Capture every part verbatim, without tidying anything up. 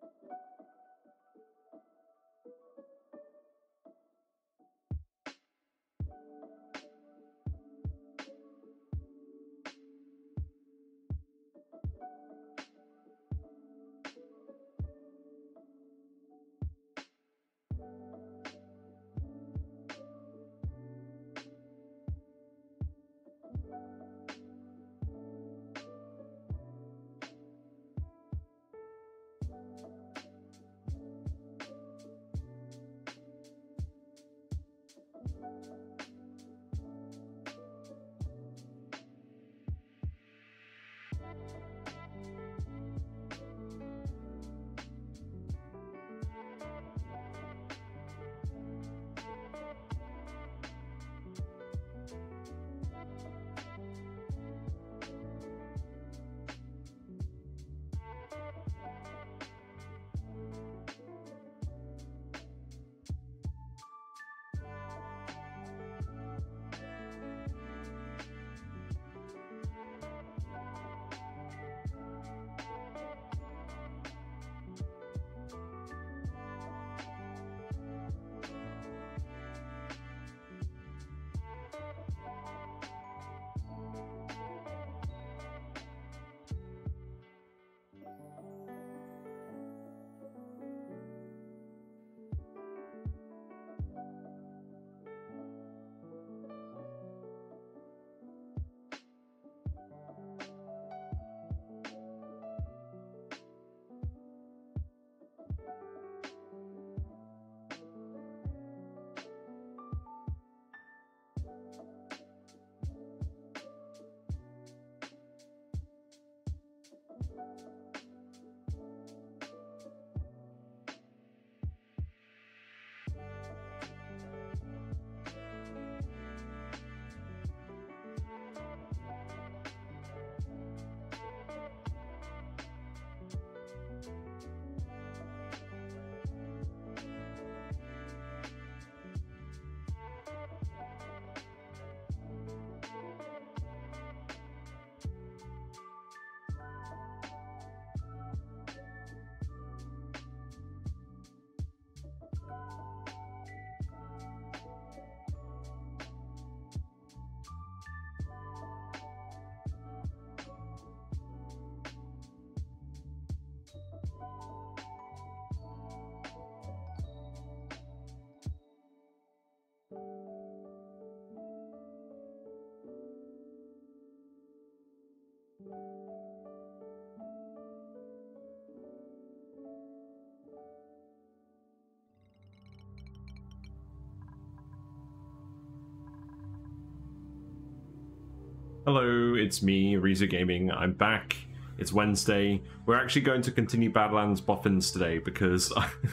Hello, it's me, Reza Gaming. I'm back. It's Wednesday. We're actually going to continue Badlands Boffins today because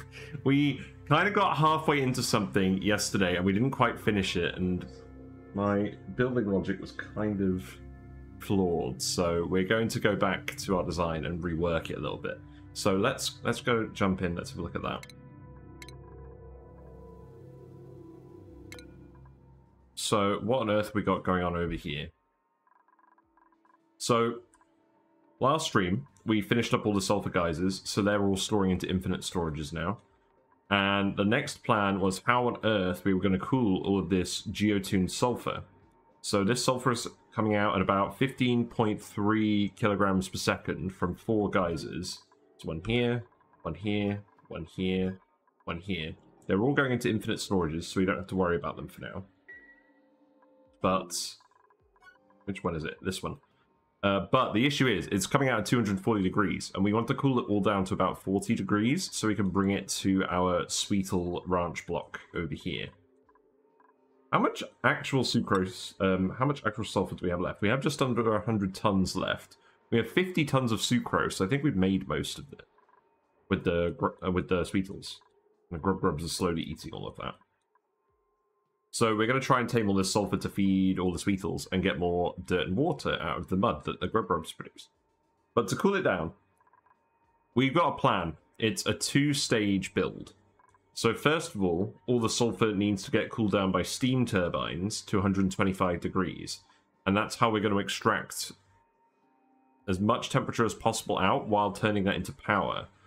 we kind of got halfway into something yesterday and we didn't quite finish it, and my building logic was kind of flawed. So we're going to go back to our design and rework it a little bit. So let's let's go jump in. Let's have a look at that. So what on earth we got going on over here? So, last stream, we finished up all the sulfur geysers, so they're all storing into infinite storages now. And the next plan was how on earth we were going to cool all of this geotuned sulfur. So this sulfur is coming out at about fifteen point three kilograms per second from four geysers. It's one here, one here, one here, one here. They're all going into infinite storages, so we don't have to worry about them for now. But, which one is it? This one. Uh, but the issue is, it's coming out at two hundred forty degrees, and we want to cool it all down to about forty degrees, so we can bring it to our Sweetle ranch block over here. How much actual sucrose, um, how much actual sulfur do we have left? We have just under one hundred tons left. We have fifty tons of sucrose, so I think we've made most of it with the, uh, with the Sweetles. And the grub grubs are slowly eating all of that. So we're going to try and tame all this sulfur to feed all the Sweetles and get more dirt and water out of the mud that the grub grubs produce. But to cool it down, we've got a plan. It's a two-stage build. So first of all, all the sulfur needs to get cooled down by steam turbines to one hundred twenty-five degrees. And that's how we're going to extract as much temperature as possible out while turning that into power.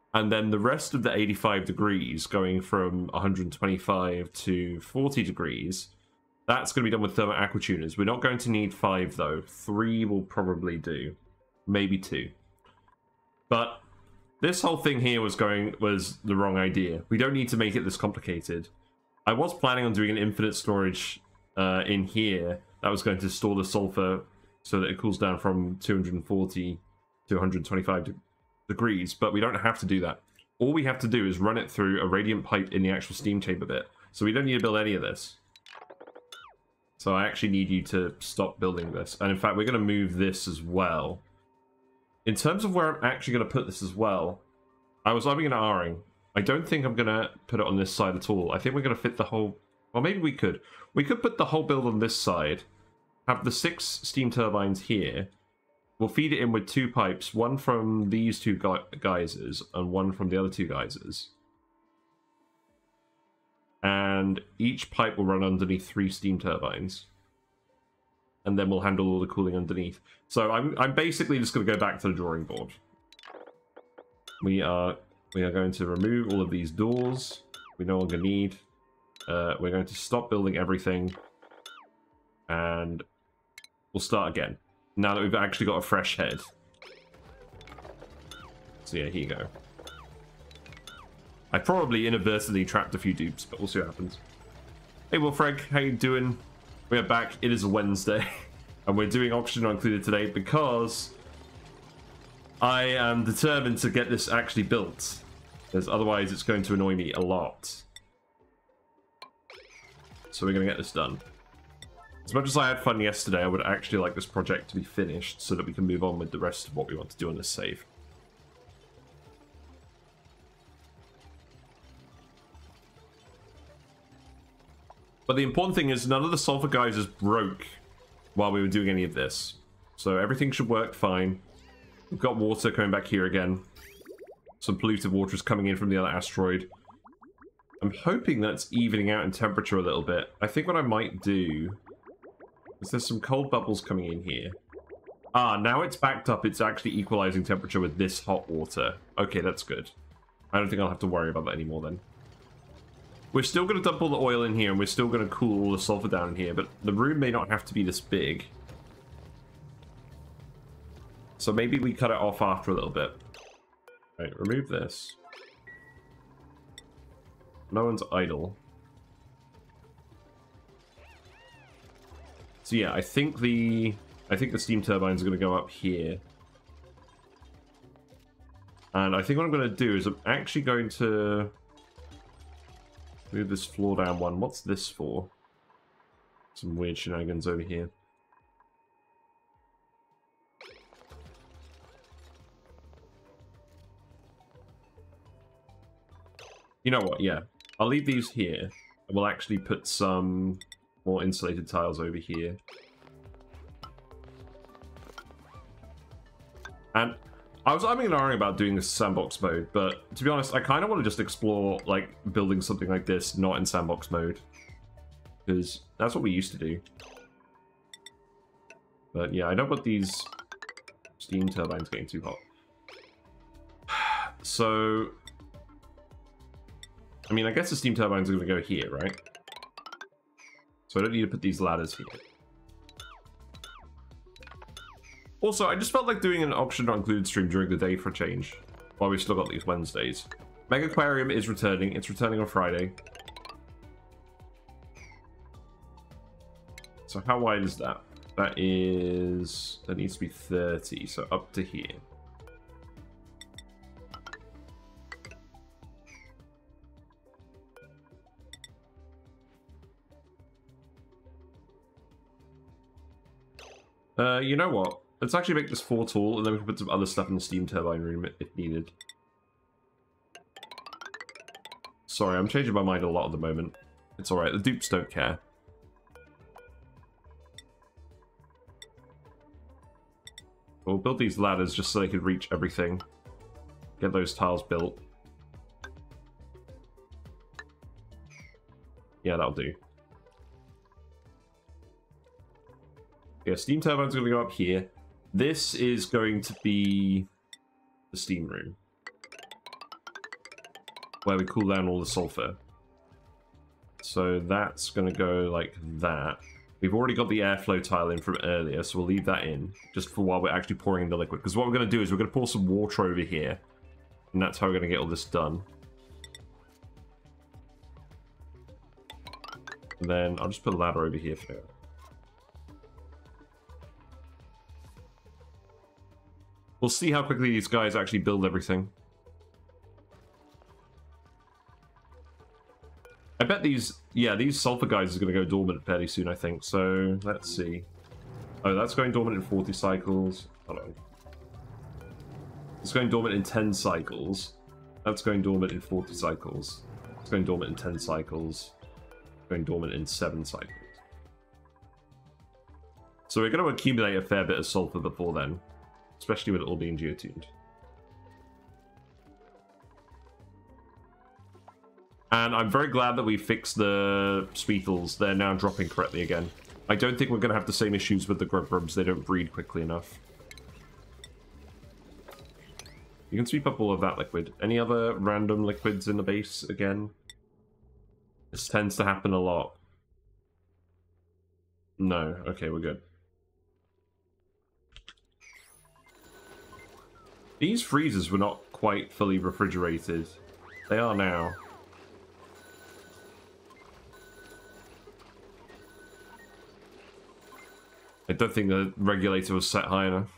And then the rest of the eighty-five degrees going from one hundred twenty-five to forty degrees, that's going to be done with thermal aquatuners. We're not going to need five, though. Three will probably do. Maybe two. But this whole thing here was going was the wrong idea. We don't need to make it this complicated. I was planning on doing an infinite storage uh, in here that was going to store the sulfur so that it cools down from two hundred forty to one hundred twenty-five de degrees, but we don't have to do that. All we have to do is run it through a radiant pipe in the actual steam chamber bit. So we don't need to build any of this. So I actually need you to stop building this. And in fact, we're going to move this as well. In terms of where I'm actually going to put this as well, I was umming and ahhing. I don't think I'm going to put it on this side at all. I think we're going to fit the whole... Well, maybe we could. We could put the whole build on this side, have the six steam turbines here. We'll feed it in with two pipes, one from these two geysers and one from the other two geysers. And each pipe will run underneath three steam turbines. And then we'll handle all the cooling underneath. So I'm, I'm basically just going to go back to the drawing board. We are, we are going to remove all of these doors we no longer need. Uh, we're going to stop building everything. And we'll start again. Now that we've actually got a fresh head. So yeah, here you go. I probably inadvertently trapped a few dupes, but we'll see what happens. Hey Wolfreg, how you doing? We are back. It is a Wednesday. And we're doing Oxygen Not Included today because I am determined to get this actually built. Because otherwise it's going to annoy me a lot. So we're going to get this done. As much as I had fun yesterday, I would actually like this project to be finished so that we can move on with the rest of what we want to do on this save. But the important thing is none of the sulfur geysers broke while we were doing any of this. So everything should work fine. We've got water coming back here again. Some polluted water is coming in from the other asteroid. I'm hoping that's evening out in temperature a little bit. I think what I might do... is there's some cold bubbles coming in here. Ah, now it's backed up. It's actually equalizing temperature with this hot water. Okay, that's good. I don't think I'll have to worry about that anymore then. We're still going to dump all the oil in here, and we're still going to cool all the sulfur down in here, but the room may not have to be this big. So maybe we cut it off after a little bit. Right, remove this. No one's idle. So yeah, I think the I think the steam turbines are going to go up here. And I think what I'm going to do is I'm actually going to move this floor down one. What's this for? Some weird shenanigans over here. You know what, yeah. I'll leave these here. And we'll actually put some more insulated tiles over here. And I was umming and ahhing about doing this sandbox mode, but to be honest, I kind of want to just explore, like, building something like this not in sandbox mode. Because that's what we used to do. But yeah, I don't want these steam turbines getting too hot. So, I mean, I guess the steam turbines are going to go here, right? So I don't need to put these ladders here. Also, I just felt like doing an Oxygen Not Included stream during the day for a change, while we've still got these Wednesdays. Mega Aquarium is returning. It's returning on Friday. So how wide is that? That is... that needs to be thirty, so up to here. Uh, you know what? Let's actually make this four tall, and then we can put some other stuff in the steam turbine room if needed. Sorry, I'm changing my mind a lot at the moment. It's alright, the dupes don't care. We'll build these ladders just so they can reach everything. Get those tiles built. Yeah, that'll do. Yeah, steam turbine's going to go up here. This is going to be the steam room. where we cool down all the sulfur. So that's going to go like that. We've already got the airflow tile in from earlier, so we'll leave that in, just for while we're actually pouring in the liquid. Because what we're going to do is we're going to pour some water over here, and that's how we're going to get all this done. And then I'll just put a ladder over here for now. We'll see how quickly these guys actually build everything. I bet these, yeah, these sulfur guys are going to go dormant fairly soon, I think. So, let's see. Oh, that's going dormant in forty cycles. Hold on. It's going dormant in ten cycles. That's going dormant in forty cycles. It's going dormant in ten cycles. It's going dormant in seven cycles. So we're going to accumulate a fair bit of sulfur before then. Especially with it all being geotuned. And I'm very glad that we fixed the Sweetles. They're now dropping correctly again. I don't think we're going to have the same issues with the grub grubs. They don't breed quickly enough. You can sweep up all of that liquid. Any other random liquids in the base again? This tends to happen a lot. No. Okay, we're good. These freezers were not quite fully refrigerated. They are now. I don't think the regulator was set high enough.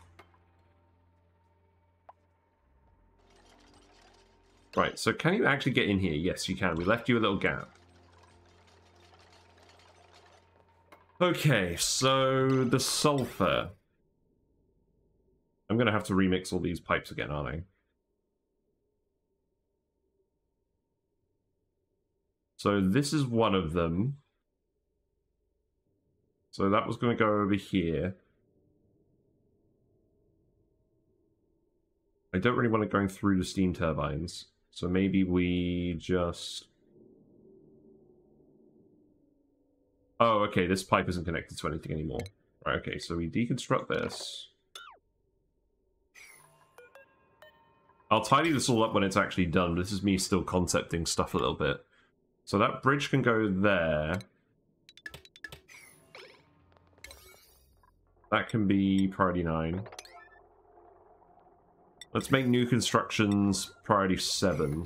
Right, so can you actually get in here? Yes, you can. We left you a little gap. Okay, so the sulfur. I'm going to have to remix all these pipes again, aren't I? So this is one of them. So that was going to go over here. I don't really want it going through the steam turbines. So maybe we just... Oh, okay, this pipe isn't connected to anything anymore. Right, okay, so we deconstruct this. I'll tidy this all up when it's actually done. This is me still concepting stuff a little bit. So that bridge can go there. That can be priority nine. Let's make new constructions priority seven.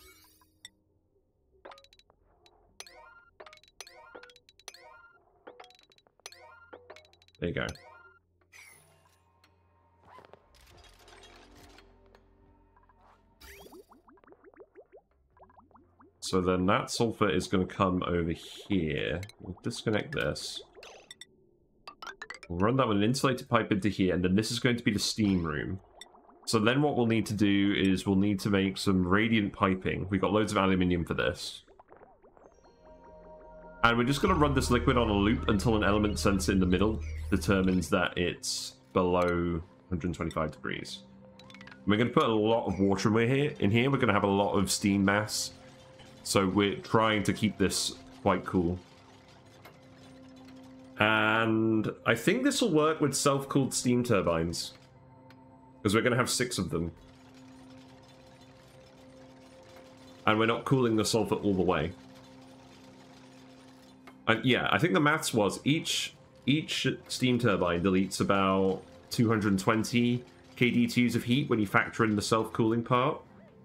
There you go. So then that sulfur is going to come over here. We'll disconnect this. We'll run that with an insulated pipe into here, and then this is going to be the steam room. So then what we'll need to do is we'll need to make some radiant piping. We've got loads of aluminium for this. And we're just going to run this liquid on a loop until an element sensor in the middle determines that it's below one hundred twenty-five degrees. And we're going to put a lot of water in here. In here, we're going to have a lot of steam mass. So we're trying to keep this quite cool. And I think this will work with self-cooled steam turbines. Because we're going to have six of them. And we're not cooling the sulfur all the way. And yeah, I think the maths was each each steam turbine deletes about two hundred twenty K D T Us of heat when you factor in the self-cooling part.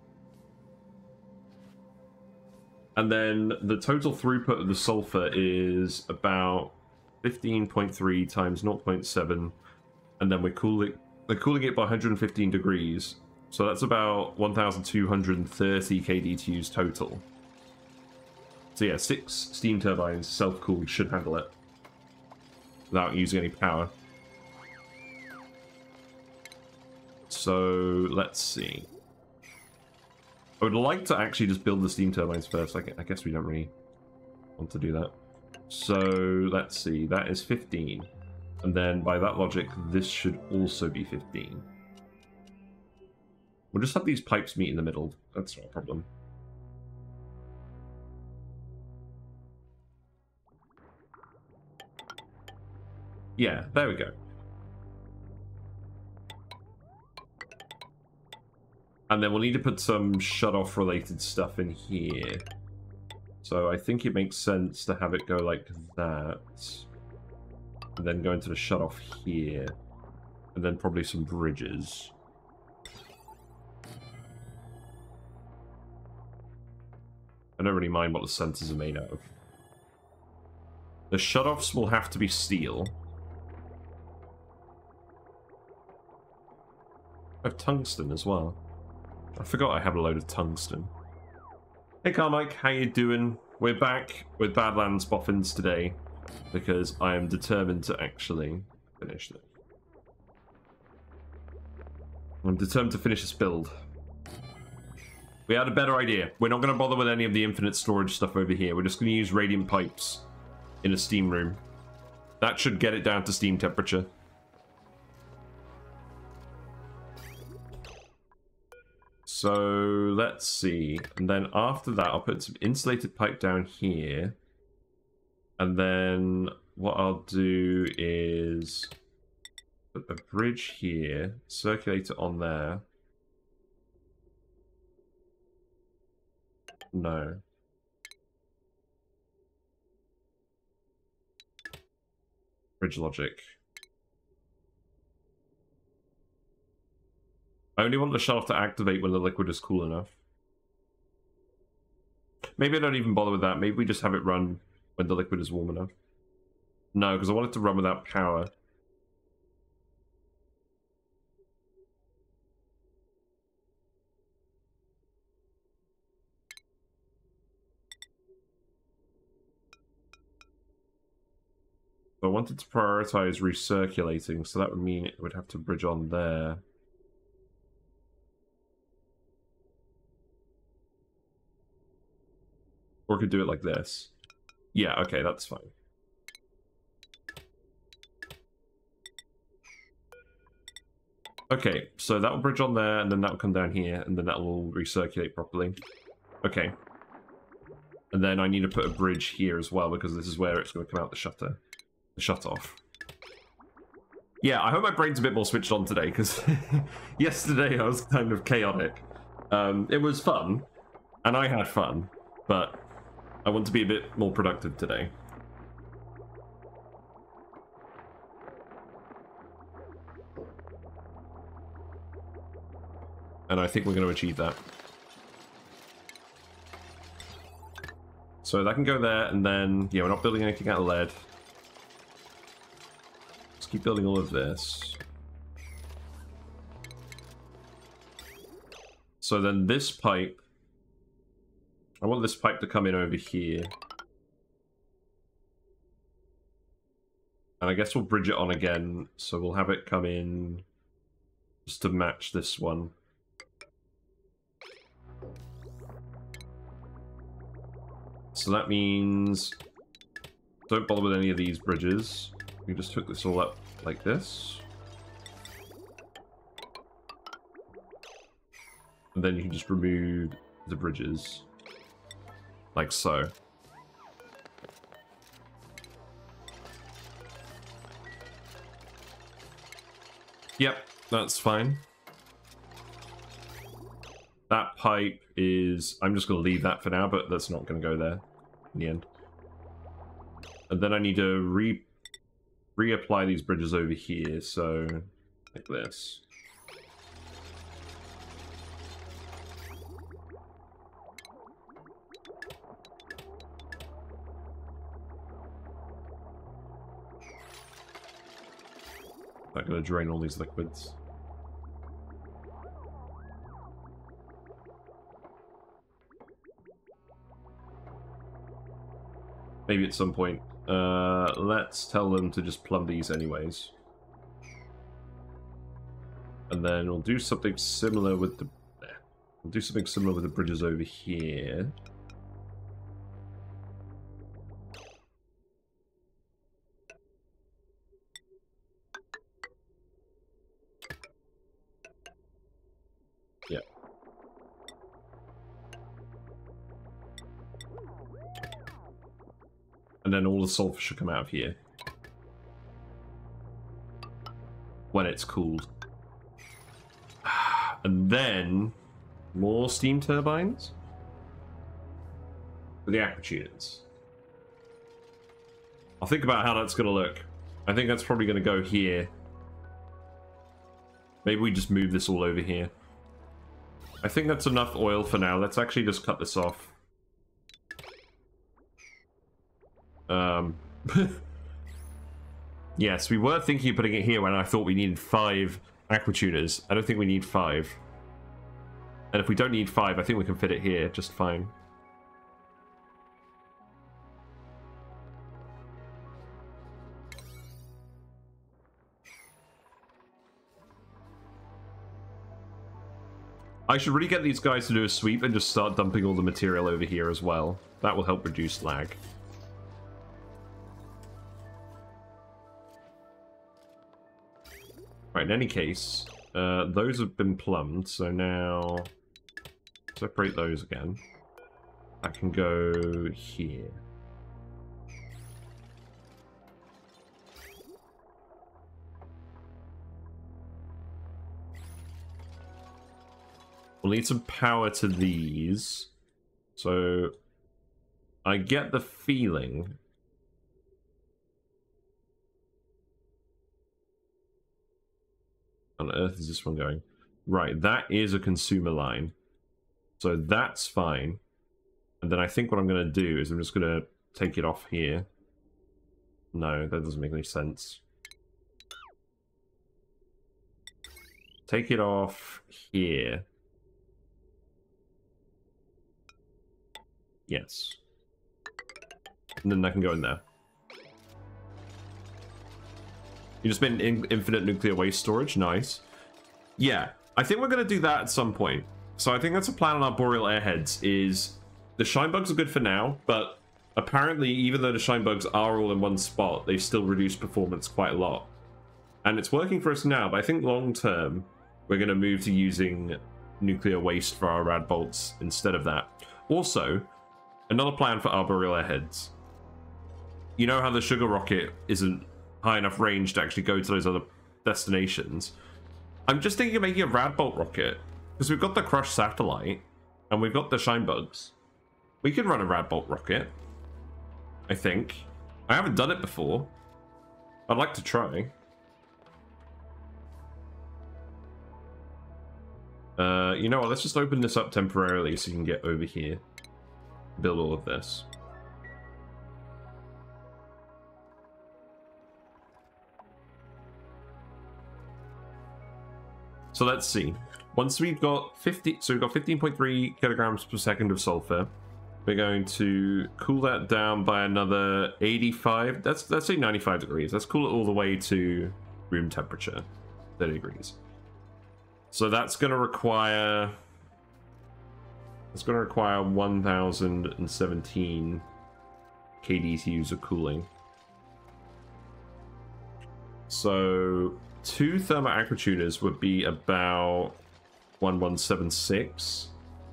And then the total throughput of the sulfur is about fifteen point three times zero point seven, and then we're cooling we're cooling it by one hundred fifteen degrees, so that's about one thousand two hundred thirty K D T Us total. So yeah, six steam turbines self-cooled should handle it without using any power. So let's see. I would like to actually just build the steam turbines first. I guess we don't really want to do that. So let's see, that is fifteen. And then by that logic, this should also be fifteen. We'll just have these pipes meet in the middle. That's not a problem. Yeah, there we go. And then we'll need to put some shut-off related stuff in here. So I think it makes sense to have it go like that. And then go into the shut-off here. And then probably some bridges. I don't really mind what the sensors are made out of. The shut-offs will have to be steel. I have tungsten as well. I forgot I have a load of tungsten. Hey Carmike, how you doing? We're back with Badlands Boffins today because I am determined to actually finish it. I'm determined to finish this build. We had a better idea. We're not going to bother with any of the infinite storage stuff over here. We're just going to use radiant pipes in a steam room. That should get it down to steam temperature. So let's see. And then after that, I'll put some insulated pipe down here. And then what I'll do is put a bridge here, circulate it on there. No. Bridge logic. I only want the shut-off to activate when the liquid is cool enough. Maybe I don't even bother with that. Maybe we just have it run when the liquid is warm enough. No, because I want it to run without power. I wanted to prioritize recirculating, so that would mean it would have to bridge on there. Or I could do it like this. Yeah, okay, that's fine. Okay, so that will bridge on there, and then that will come down here, and then that will recirculate properly. Okay. And then I need to put a bridge here as well, because this is where it's going to come out the shutter. The shut-off. Yeah, I hope my brain's a bit more switched on today, because yesterday I was kind of chaotic. Um, it was fun, and I had fun, but I want to be a bit more productive today. And I think we're going to achieve that. So that can go there, and then, yeah, we're not building anything out of lead. Let's keep building all of this. So then this pipe, I want this pipe to come in over here. And I guess we'll bridge it on again, so we'll have it come in just to match this one. So that means don't bother with any of these bridges. We just hook this all up like this. And then you can just remove the bridges. Like so. Yep, that's fine. That pipe is... I'm just going to leave that for now, but that's not going to go there in the end. And then I need to re reapply these bridges over here, so like this. I'm going to drain all these liquids. Maybe at some point. Uh, let's tell them to just plumb these anyways. And then we'll do something similar with the... We'll do something similar with the bridges over here. Yeah. And then all the sulfur should come out of here. When it's cooled. And then More steam turbines? For the aquatuners. I'll think about how that's going to look. I think that's probably going to go here. Maybe we just move this all over here. I think that's enough oil for now. Let's actually just cut this off. Um, yes, we were thinking of putting it here when I thought we needed five aquatuners. I don't think we need five. And if we don't need five, I think we can fit it here just fine. I should really get these guys to do a sweep and just start dumping all the material over here as well. That will help reduce lag. Right, in any case, uh, those have been plumbed, so now separate those again. That can go here. We'll need some power to these. So I get the feeling on earth is this one going? Right, that is a consumer line. So that's fine. And then I think what I'm going to do is I'm just going to take it off here. No, that doesn't make any sense. Take it off here. Yes. And then that can go in there. You just meant in infinite nuclear waste storage. Nice. Yeah, I think we're going to do that at some point. So I think that's a plan on Arboreal Airheads is the shine bugs are good for now, but apparently even though the shine bugs are all in one spot, they still reduce performance quite a lot. And it's working for us now, but I think long term we're going to move to using nuclear waste for our rad bolts instead of that. Also, another plan for Arboreal Airheads. You know how the sugar rocket isn't high enough range to actually go to those other destinations? I'm just thinking of making a rad bolt rocket. Because we've got the crushed satellite, and we've got the shine bugs. We could run a rad bolt rocket. I think. I haven't done it before. I'd like to try. Uh, you know what, let's just open this up temporarily so you can get over here. Build all of this. So let's see. Once we've got fifty, so we've got fifteen point three kilograms per second of sulfur. We're going to cool that down by another eighty-five. That's let's say ninety-five degrees. Let's cool it all the way to room temperature, thirty degrees. So that's going to require. It's going to require one thousand seventeen K D T Us of cooling. So two thermal aquatuners would be about one one seven six.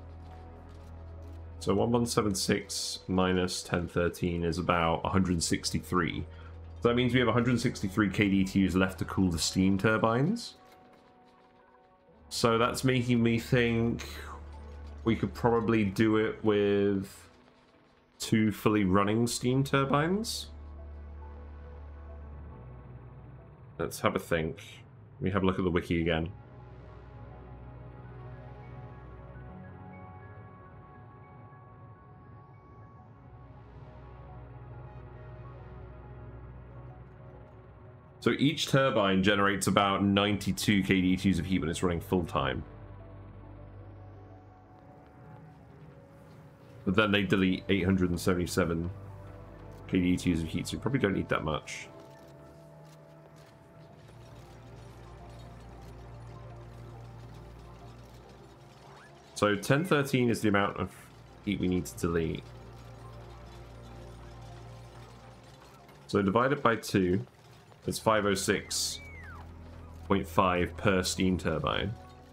So one one seven six minus ten thirteen is about one hundred sixty-three. So that means we have one hundred sixty-three K D T Us left to cool the steam turbines. So that's making me think we could probably do it with two fully running steam turbines. Let's have a think. Let me have a look at the wiki again. So each turbine generates about ninety-two K D T Us of heat when it's running full time. But then they delete eight hundred seventy-seven K D T Us of heat, so you probably don't need that much. So ten thirteen is the amount of heat we need to delete. So divide it by two. It's five oh six point five per steam turbine.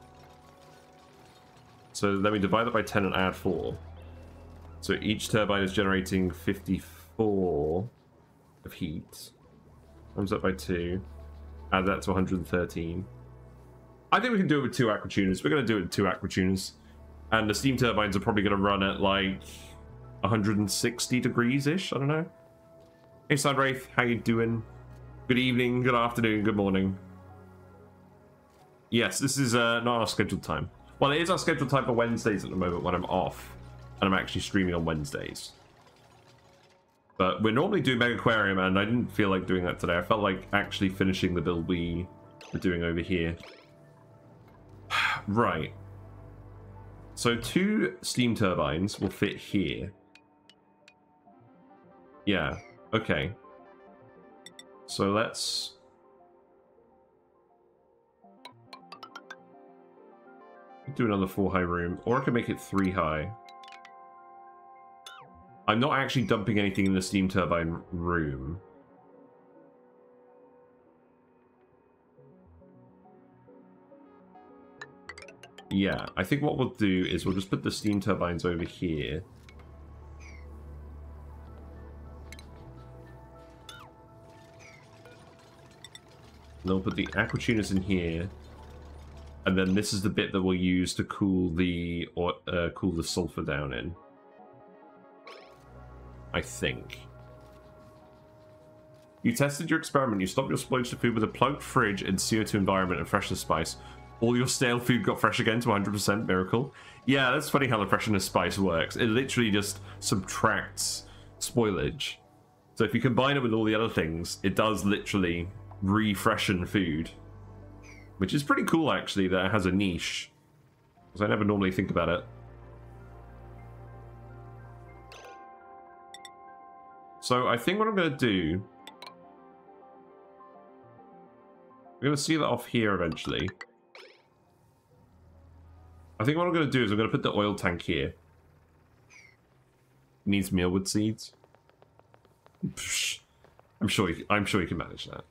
So then we divide that by ten and add four. So each turbine is generating fifty-four of heat. Times that by two. Add that to one hundred thirteen. I think we can do it with two aquatuners. We're going to do it with two aquatuners. And the steam turbines are probably going to run at like one hundred sixty degrees-ish, I don't know. Hey, Sunwraith, how you doing? Good evening, good afternoon, good morning. Yes, this is uh, not our scheduled time. Well, it is our scheduled time for Wednesdays at the moment when I'm off. And I'm actually streaming on Wednesdays. But we're normally doing Mega Aquarium, and I didn't feel like doing that today. I felt like actually finishing the build we were doing over here. Right. So two steam turbines will fit here. Yeah, okay. So let's... do another four high room, or I could make it three high. I'm not actually dumping anything in the steam turbine room. Yeah, I think what we'll do is we'll just put the steam turbines over here. And then we'll put the aqua tuners in here. And then this is the bit that we'll use to cool the or uh, cool the sulfur down in. I think. You tested your experiment. You stopped your spoilage to food with a plugged fridge and C O two environment and freshness spice. All your stale food got fresh again to one hundred percent. Miracle. Yeah, that's funny how the freshness spice works. It literally just subtracts spoilage. So if you combine it with all the other things, it does literally refreshen food. Which is pretty cool, actually, that it has a niche. Because I never normally think about it. So I think what I'm going to do... I'm going to seal it off here eventually. I think what I'm going to do is I'm going to put the oil tank here. It needs mealwood seeds. I'm sure you, I'm sure you can manage that.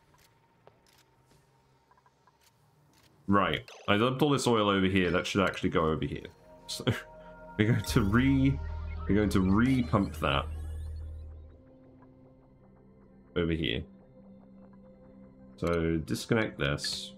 Right, I dumped all this oil over here. That should actually go over here. So we're going to re, we're going to re-pump that over here. So disconnect this.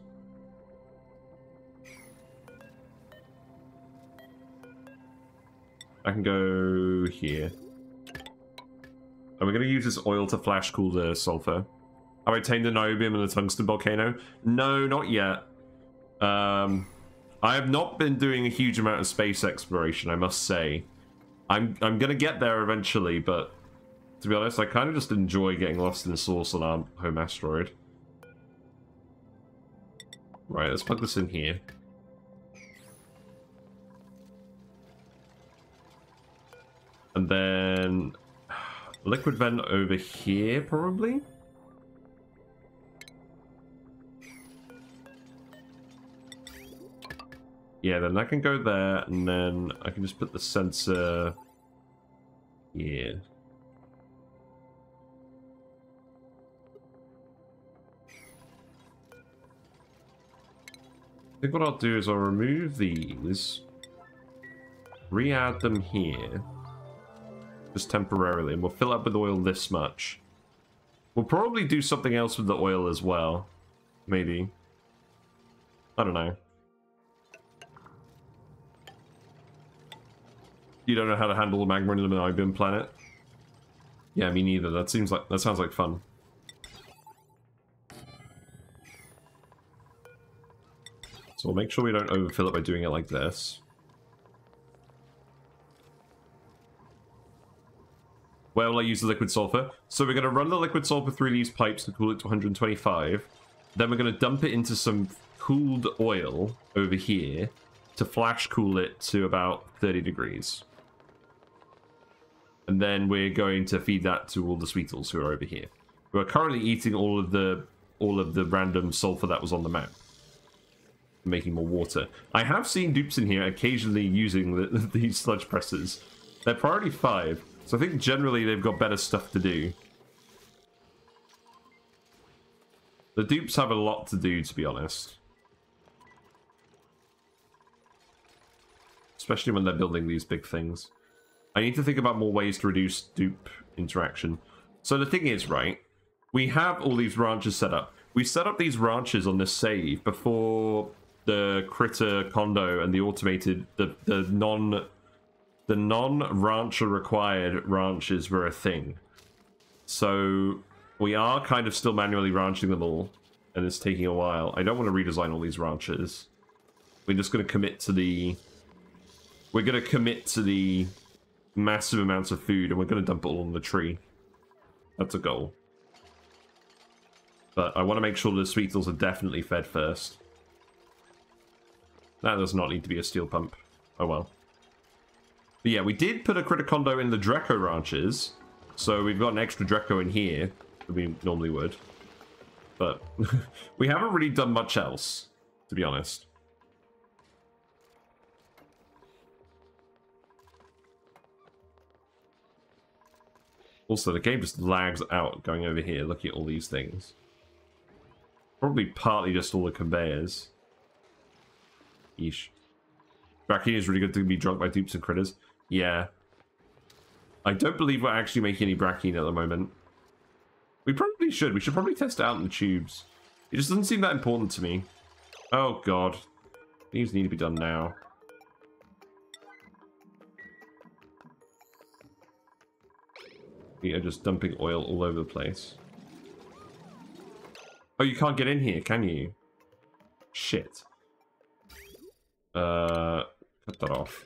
I can go here. And we're going to use this oil to flash cool the sulfur. Have I tamed the niobium and the tungsten volcano? No, not yet. Um, I have not been doing a huge amount of space exploration, I must say. I'm I'm gonna get there eventually, but to be honest, I kind of just enjoy getting lost in the source on our home asteroid. Right, let's plug this in here. And then liquid vent over here, probably. Yeah, then that can go there, and then I can just put the sensor here. I think what I'll do is I'll remove these, re-add them here, just temporarily, and we'll fill up with oil this much. We'll probably do something else with the oil as well, maybe. I don't know. You don't know how to handle the magma in an niobium planet? Yeah, me neither. That seems like that sounds like fun. So we'll make sure we don't overfill it by doing it like this. Where will I use the liquid sulfur? So we're going to run the liquid sulfur through these pipes to cool it to one hundred twenty-five. Then we're going to dump it into some cooled oil over here to flash cool it to about thirty degrees. And then we're going to feed that to all the Sweetles who are over here. Who are currently eating all of the all of the random sulfur that was on the map. Making more water. I have seen dupes in here occasionally using the, these sludge presses. They're priority five, so I think generally they've got better stuff to do. The dupes have a lot to do, to be honest. Especially when they're building these big things. I need to think about more ways to reduce dupe interaction. So the thing is, right, we have all these ranches set up. We set up these ranches on this save before the critter condo and the automated, the the non, the non-rancher required ranches were a thing. So we are kind of still manually ranching them all, and it's taking a while. I don't want to redesign all these ranches. We're just going to commit to the... We're going to commit to the massive amounts of food, and we're going to dump it all on the tree. That's a goal. But I want to make sure the Sweetles are definitely fed first. That does not need to be a steel pump. Oh well. But yeah, we did put a critter condo in the Dreco ranches, so we've got an extra Dreco in here than we normally would. But we haven't really done much else, to be honest. Also, the game just lags out going over here, looking at all these things. Probably partly just all the conveyors. Yeesh. Bracky is really good to be drunk by dupes and critters. Yeah. I don't believe we're actually making any Brackine at the moment. We probably should. We should probably test it out in the tubes. It just doesn't seem that important to me. Oh god. These need to be done now. We are just dumping oil all over the place. Oh, you can't get in here, can you? Shit. Uh, cut that off.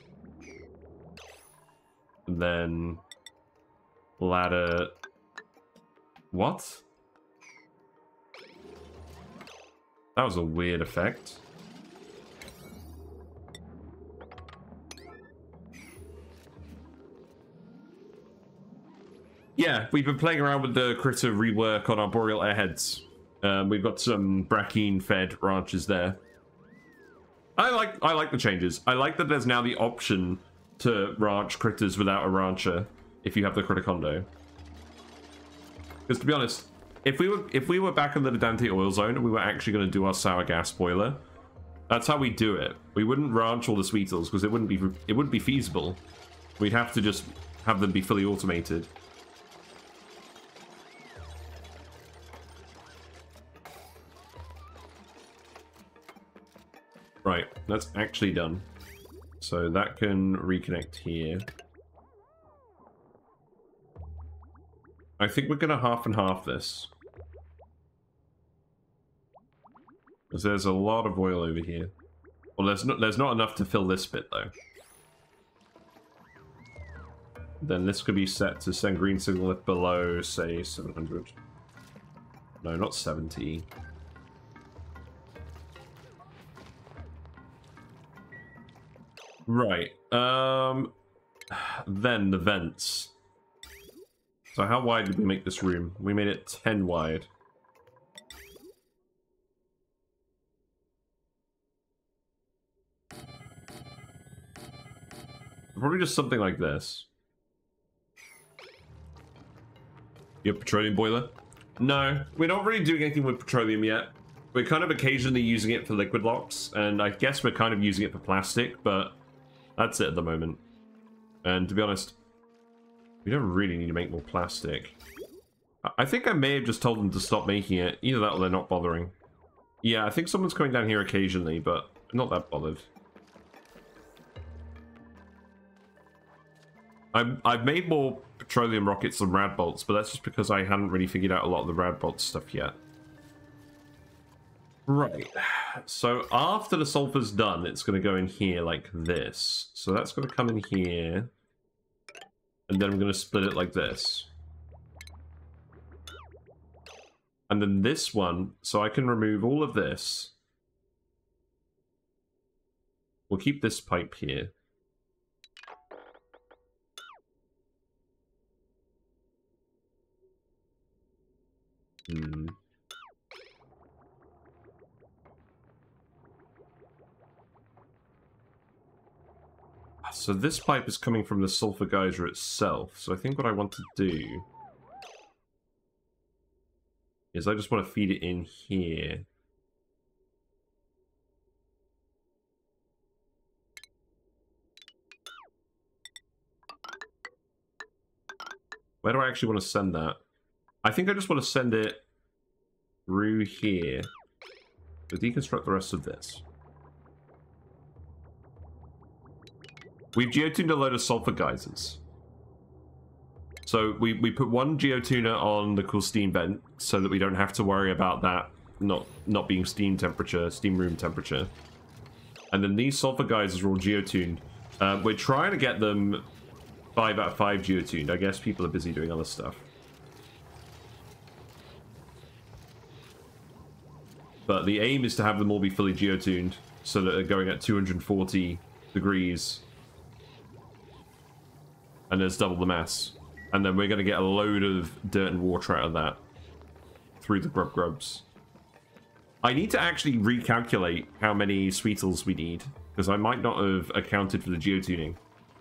And then... ladder... What? That was a weird effect. Yeah, we've been playing around with the critter rework on Arboreal Airheads. Um, we've got some Brackine-fed ranches there. I like I like the changes. I like that there's now the option to ranch critters without a rancher if you have the critter condo. Because to be honest, if we were if we were back in the Dante oil zone and we were actually going to do our sour gas boiler, that's how we do it. We wouldn't ranch all the Sweetles because it wouldn't be it wouldn't be feasible. We'd have to just have them be fully automated. Right, that's actually done. So that can reconnect here. I think we're gonna half and half this. Because there's a lot of oil over here. Well, there's not, there's not enough to fill this bit, though. Then this could be set to send green signal if below, say, seven hundred. No, not seventy. Right. Um, then the vents. So how wide did we make this room? We made it ten wide. Probably just something like this. Your petroleum boiler? No, we're not really doing anything with petroleum yet. We're kind of occasionally using it for liquid locks, and I guess we're kind of using it for plastic, but that's it at the moment. And to be honest, we don't really need to make more plastic. I think I may have just told them to stop making it. Either that or they're not bothering. Yeah, I think someone's coming down here occasionally, but I'm not that bothered. I'm, I've made more petroleum rockets than rad bolts, but that's just because I hadn't really figured out a lot of the rad bolt stuff yet. Right, so after the sulfur's done, it's going to go in here like this. So that's going to come in here, and then I'm going to split it like this. And then this one, so I can remove all of this. We'll keep this pipe here. Hmm. So this pipe is coming from the sulfur geyser itself. So I think what I want to do is I just want to feed it in here. Where do I actually want to send that? I think I just want to send it through here to deconstruct the rest of this. we've geotuned a load of sulfur geysers. So we, we put one geotuner on the cool steam vent so that we don't have to worry about that not not being steam temperature, steam room temperature. And then these sulfur geysers are all geotuned. Uh, we're trying to get them five out of five geotuned. I guess people are busy doing other stuff. But the aim is to have them all be fully geotuned so that they're going at two hundred forty degrees. And there's double the mass. And then we're going to get a load of dirt and water out of that through the grub grubs. I need to actually recalculate how many sweetles we need, because I might not have accounted for the geotuning.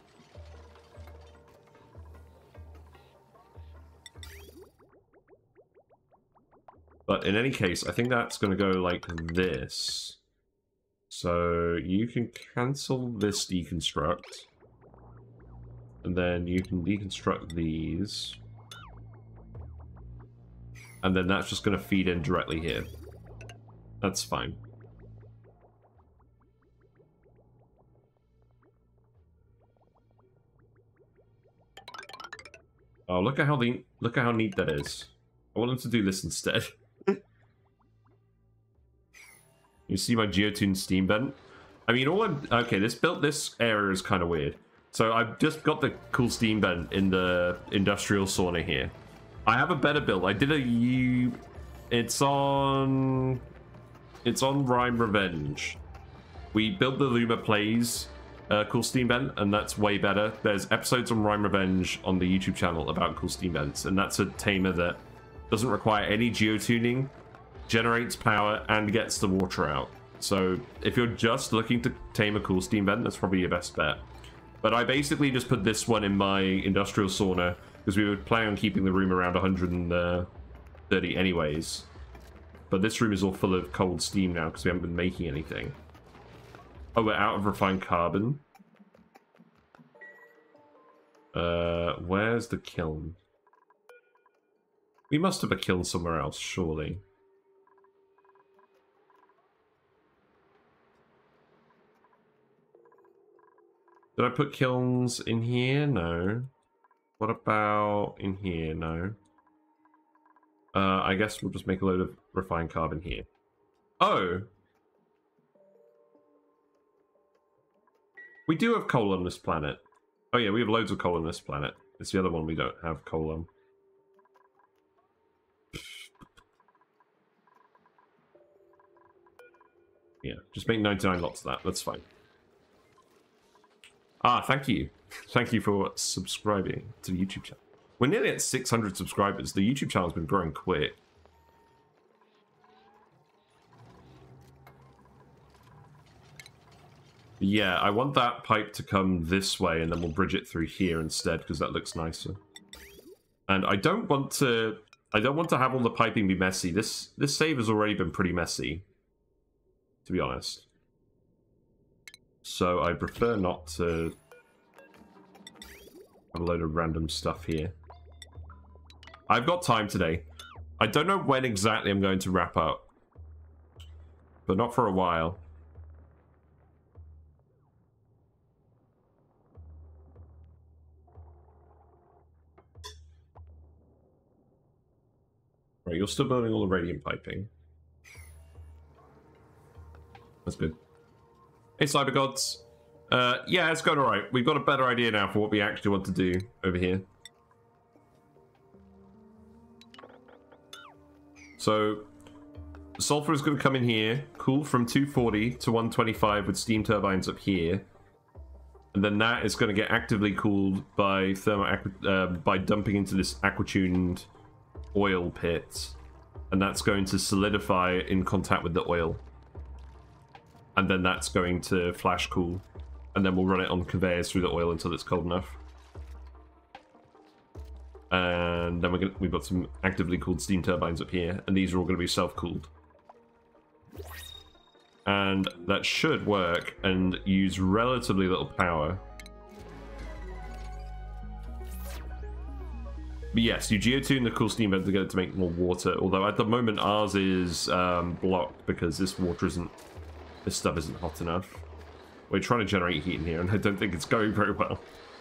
But in any case, I think that's going to go like this. So you can cancel this deconstruct. And then you can deconstruct these. And then that's just going to feed in directly here. That's fine. Oh, look at how the look at how neat that is. I want them to do this instead. You see my geotuned steam vent? I mean, all I'm... Okay, this built this area is kind of weird. So I've just got the cool steam vent in the industrial sauna here. I have a better build. I did a U... It's on... It's on Rhyme Revenge. We built the Luma Plays uh, cool steam vent, and that's way better. There's episodes on Rhyme Revenge on the YouTube channel about cool steam vents, and that's a tamer that doesn't require any geotuning, generates power, and gets the water out. So if you're just looking to tame a cool steam vent, that's probably your best bet. But I basically just put this one in my industrial sauna because we were planning on keeping the room around one hundred thirty anyways. But this room is all full of cold steam now because we haven't been making anything. Oh, we're out of refined carbon. Uh, where's the kiln? We must have a kiln somewhere else, surely. Did I put kilns in here? No. What about in here? No. Uh, I guess we'll just make a load of refined carbon here. Oh! We do have coal on this planet. Oh yeah, we have loads of coal on this planet. It's the other one we don't have coal on. Yeah, just make ninety-nine lots of that. That's fine. Ah, thank you. Thank you for subscribing to the YouTube channel. We're nearly at six hundred subscribers. The YouTube channel's been growing quick. Yeah, I want that pipe to come this way, and then we'll bridge it through here instead, because that looks nicer. And I don't want to... I don't want to have all the piping be messy. This, this save has already been pretty messy, to be honest. So I prefer not to have a load of random stuff here. I've got time today. I don't know when exactly I'm going to wrap up, but not for a while. Right, you're still building all the radiant piping. That's good. Hey, Cyber Gods. Uh, yeah, it's going alright. We've got a better idea now for what we actually want to do over here. So, Sulfur is going to come in here, cool from two forty to one twenty-five with steam turbines up here. And then that is going to get actively cooled by thermo uh, by dumping into this aquatuned oil pit. And that's going to solidify in contact with the oil. And then that's going to flash cool. And then we'll run it on conveyors through the oil until it's cold enough. And then we're gonna, we've got some actively cooled steam turbines up here. And these are all going to be self-cooled. And that should work and use relatively little power. But yes, you geotune the cool steam vent to get it to make more water. Although at the moment ours is um, blocked because this water isn't... This stuff isn't hot enough. We're trying to generate heat in here, and I don't think it's going very well.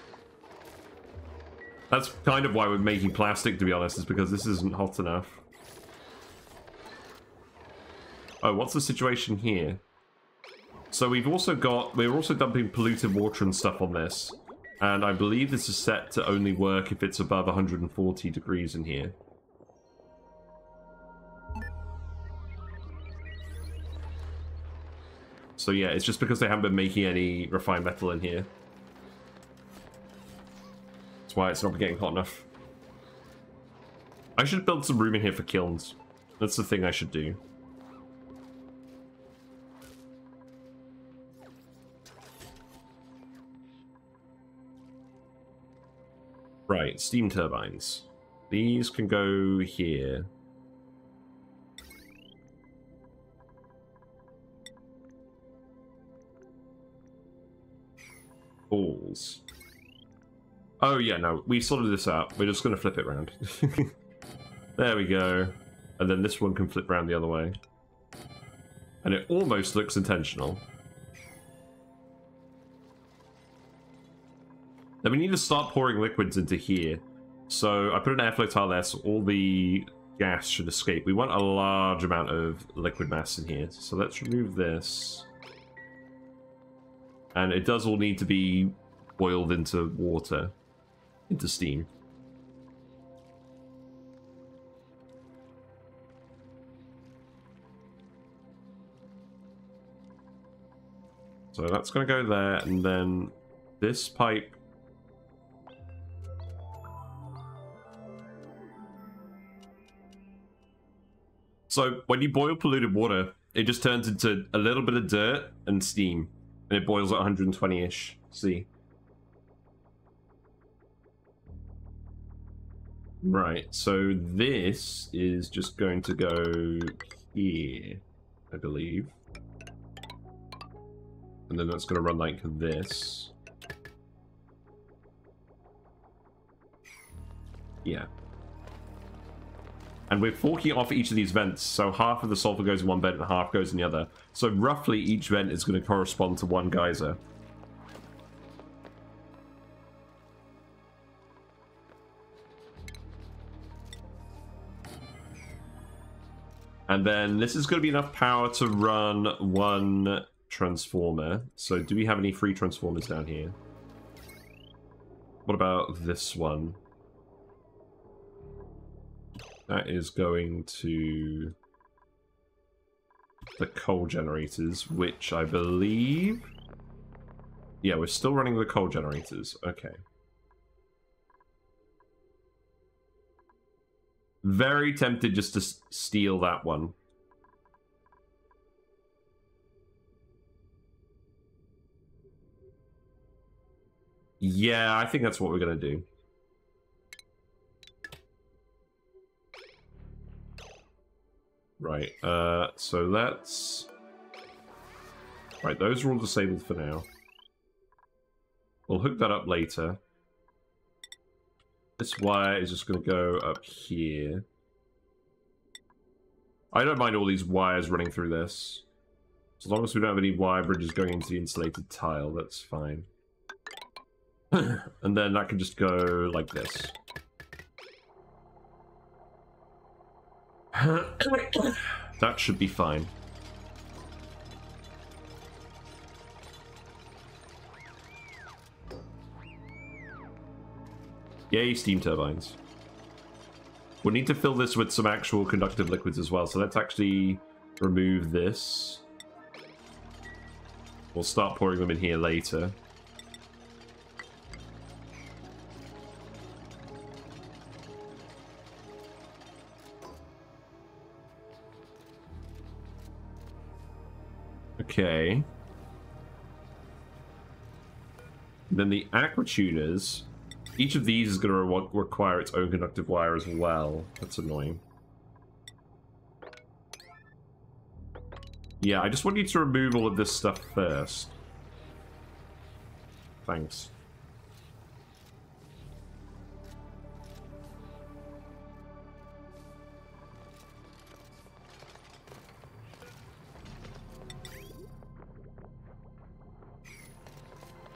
That's kind of why we're making plastic, to be honest, is because this isn't hot enough. Oh, what's the situation here? So we've also got, we're also dumping polluted water and stuff on this. And I believe this is set to only work if it's above one hundred forty degrees in here. So yeah, it's just because they haven't been making any refined metal in here. That's why it's not getting hot enough. I should build some room in here for kilns. That's the thing I should do. Right, steam turbines. These can go here. Balls. Oh yeah, no, we sorted this out. We're just going to flip it around. There we go. And then this one can flip around the other way. And it almost looks intentional. Then we need to start pouring liquids into here. So I put an airflow tile there, so all the gas should escape. We want a large amount of liquid mass in here. So let's remove this. And it does all need to be boiled into water, into steam. So that's going to go there, and then this pipe. So when you boil polluted water, it just turns into a little bit of dirt and steam. And it boils at one hundred twenty-ish. See? Right, so this is just going to go here, I believe. And then that's going to run like this. Yeah. And we're forking off each of these vents, so half of the sulfur goes in one vent and half goes in the other. So roughly each vent is going to correspond to one geyser. And then this is going to be enough power to run one transformer. So do we have any free transformers down here? What about this one? That is going to the coal generators, which I believe... Yeah, we're still running the coal generators. Okay. Very tempted just to s steal that one. Yeah, I think that's what we're going to do. Right, uh, so let's... Right, those are all disabled for now. We'll hook that up later. This wire is just going to go up here. I don't mind all these wires running through this. As long as we don't have any wire bridges going into the insulated tile, that's fine. And then that can just go like this. That should be fine. Yay, steam turbines. We'll need to fill this with some actual conductive liquids as well, so let's actually remove this. We'll start pouring them in here later. Okay. Then the aqua tuners. Each of these is going to re require its own conductive wire as well. That's annoying. Yeah, I just want you to remove all of this stuff first. Thanks.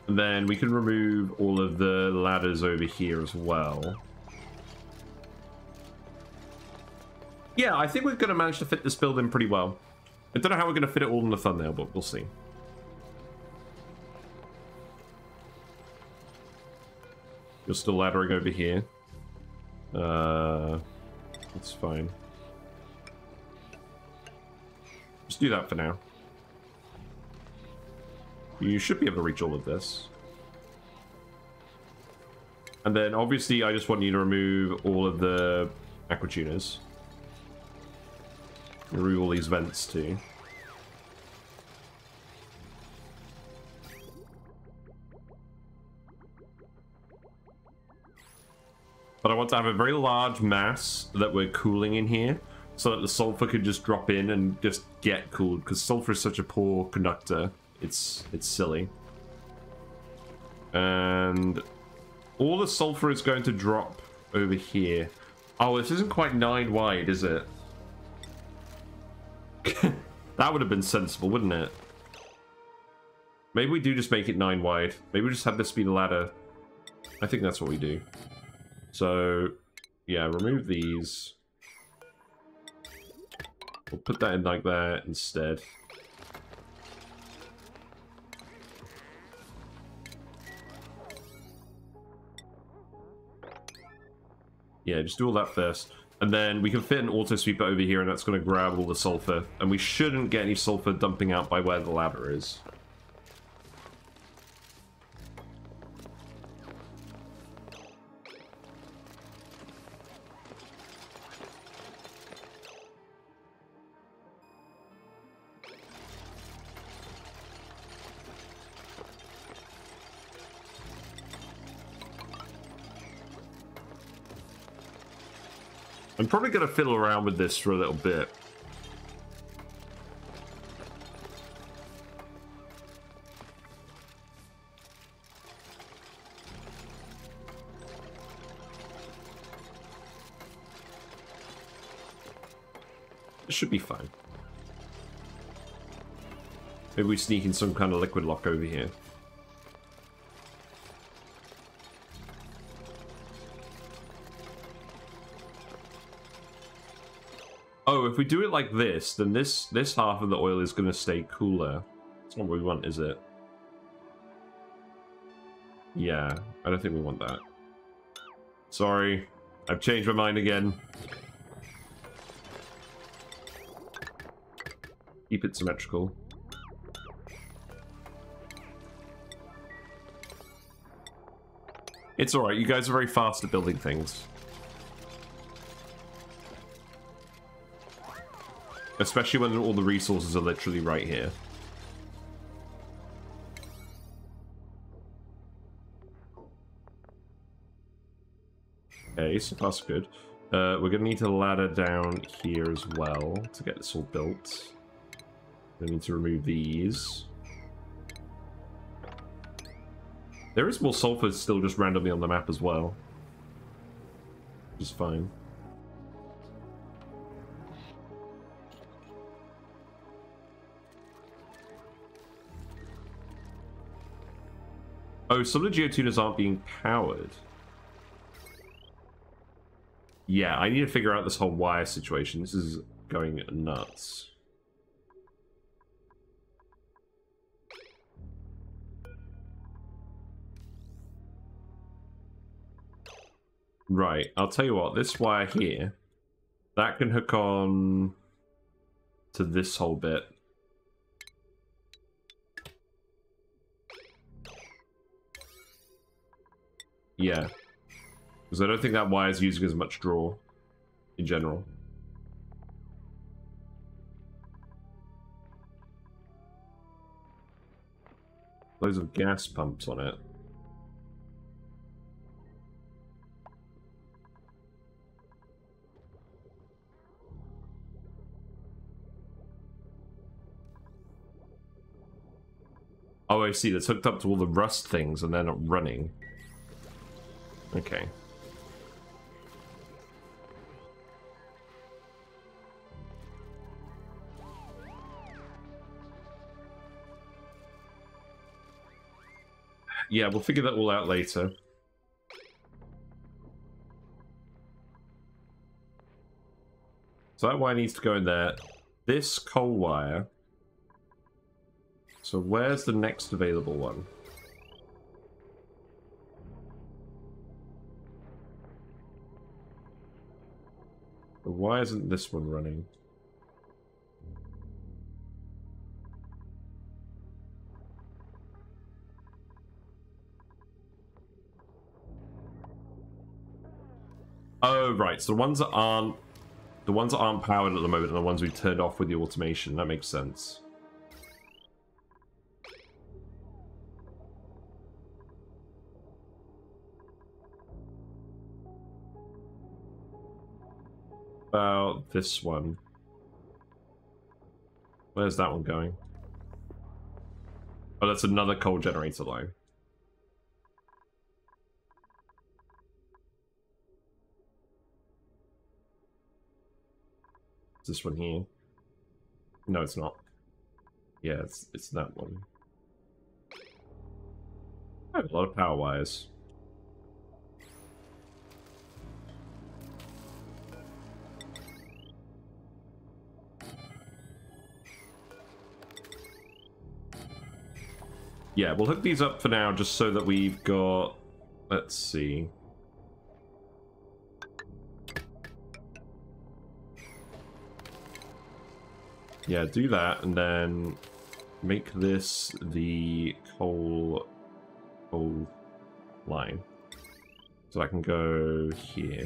And then we can remove all of the ladders over here as well. Yeah, I think we're going to manage to fit this building pretty well. I don't know how we're going to fit it all in the thumbnail, but we'll see. You're still laddering over here. Uh, that's fine. Just do that for now. You should be able to reach all of this. And then, obviously, I just want you to remove all of the aquatuners. Remove all these vents, too. But I want to have a very large mass that we're cooling in here, so that the sulfur could just drop in and just get cooled, because sulfur is such a poor conductor. It's it's silly. And all the sulfur is going to drop over here. Oh, this isn't quite nine wide, is it? That would have been sensible, wouldn't it? Maybe we do just make it nine wide. Maybe we just have this be the ladder. I think that's what we do. So, yeah, remove these. We'll put that in like that instead. Yeah, just do all that first. And then we can fit an auto sweeper over here, and that's going to grab all the sulfur. And we shouldn't get any sulfur dumping out by where the ladder is. I'm probably going to fiddle around with this for a little bit. It should be fine. Maybe we sneak in some kind of liquid lock over here. Oh, if we do it like this, then this this half of the oil is going to stay cooler. That's not what we want, is it? Yeah, I don't think we want that. Sorry, I've changed my mind again. Keep it symmetrical. It's alright, you guys are very fast at building things. Especially when all the resources are literally right here. Okay, so that's good. Uh, we're going to need a ladder down here as well to get this all built. We need to remove these. There is more sulfur still just randomly on the map as well. Which is fine. Oh, some of the geotuners aren't being powered. Yeah, I need to figure out this whole wire situation. This is going nuts. Right, I'll tell you what, this wire here, that can hook on to this whole bit. Yeah, because I don't think that wire is using as much draw in general. Loads of gas pumps on it. Oh, I see. That's hooked up to all the rust things and they're not running. Okay. yeah, we'll figure that all out later. So that wire needs to go in there. This coal wire. So where's the next available one? Why isn't this one running? Oh, right. So the ones that aren't the ones that aren't powered at the moment are the ones we turned off with the automation. That makes sense. About this one. Where's that one going? Oh, that's another coal generator line. Is this one here? No, it's not. Yeah, it's it's that one. Oh, a lot of power wires. Yeah, we'll hook these up for now just so that we've got... Let's see. Yeah, do that, and then make this the coal, coal line. So I can go here.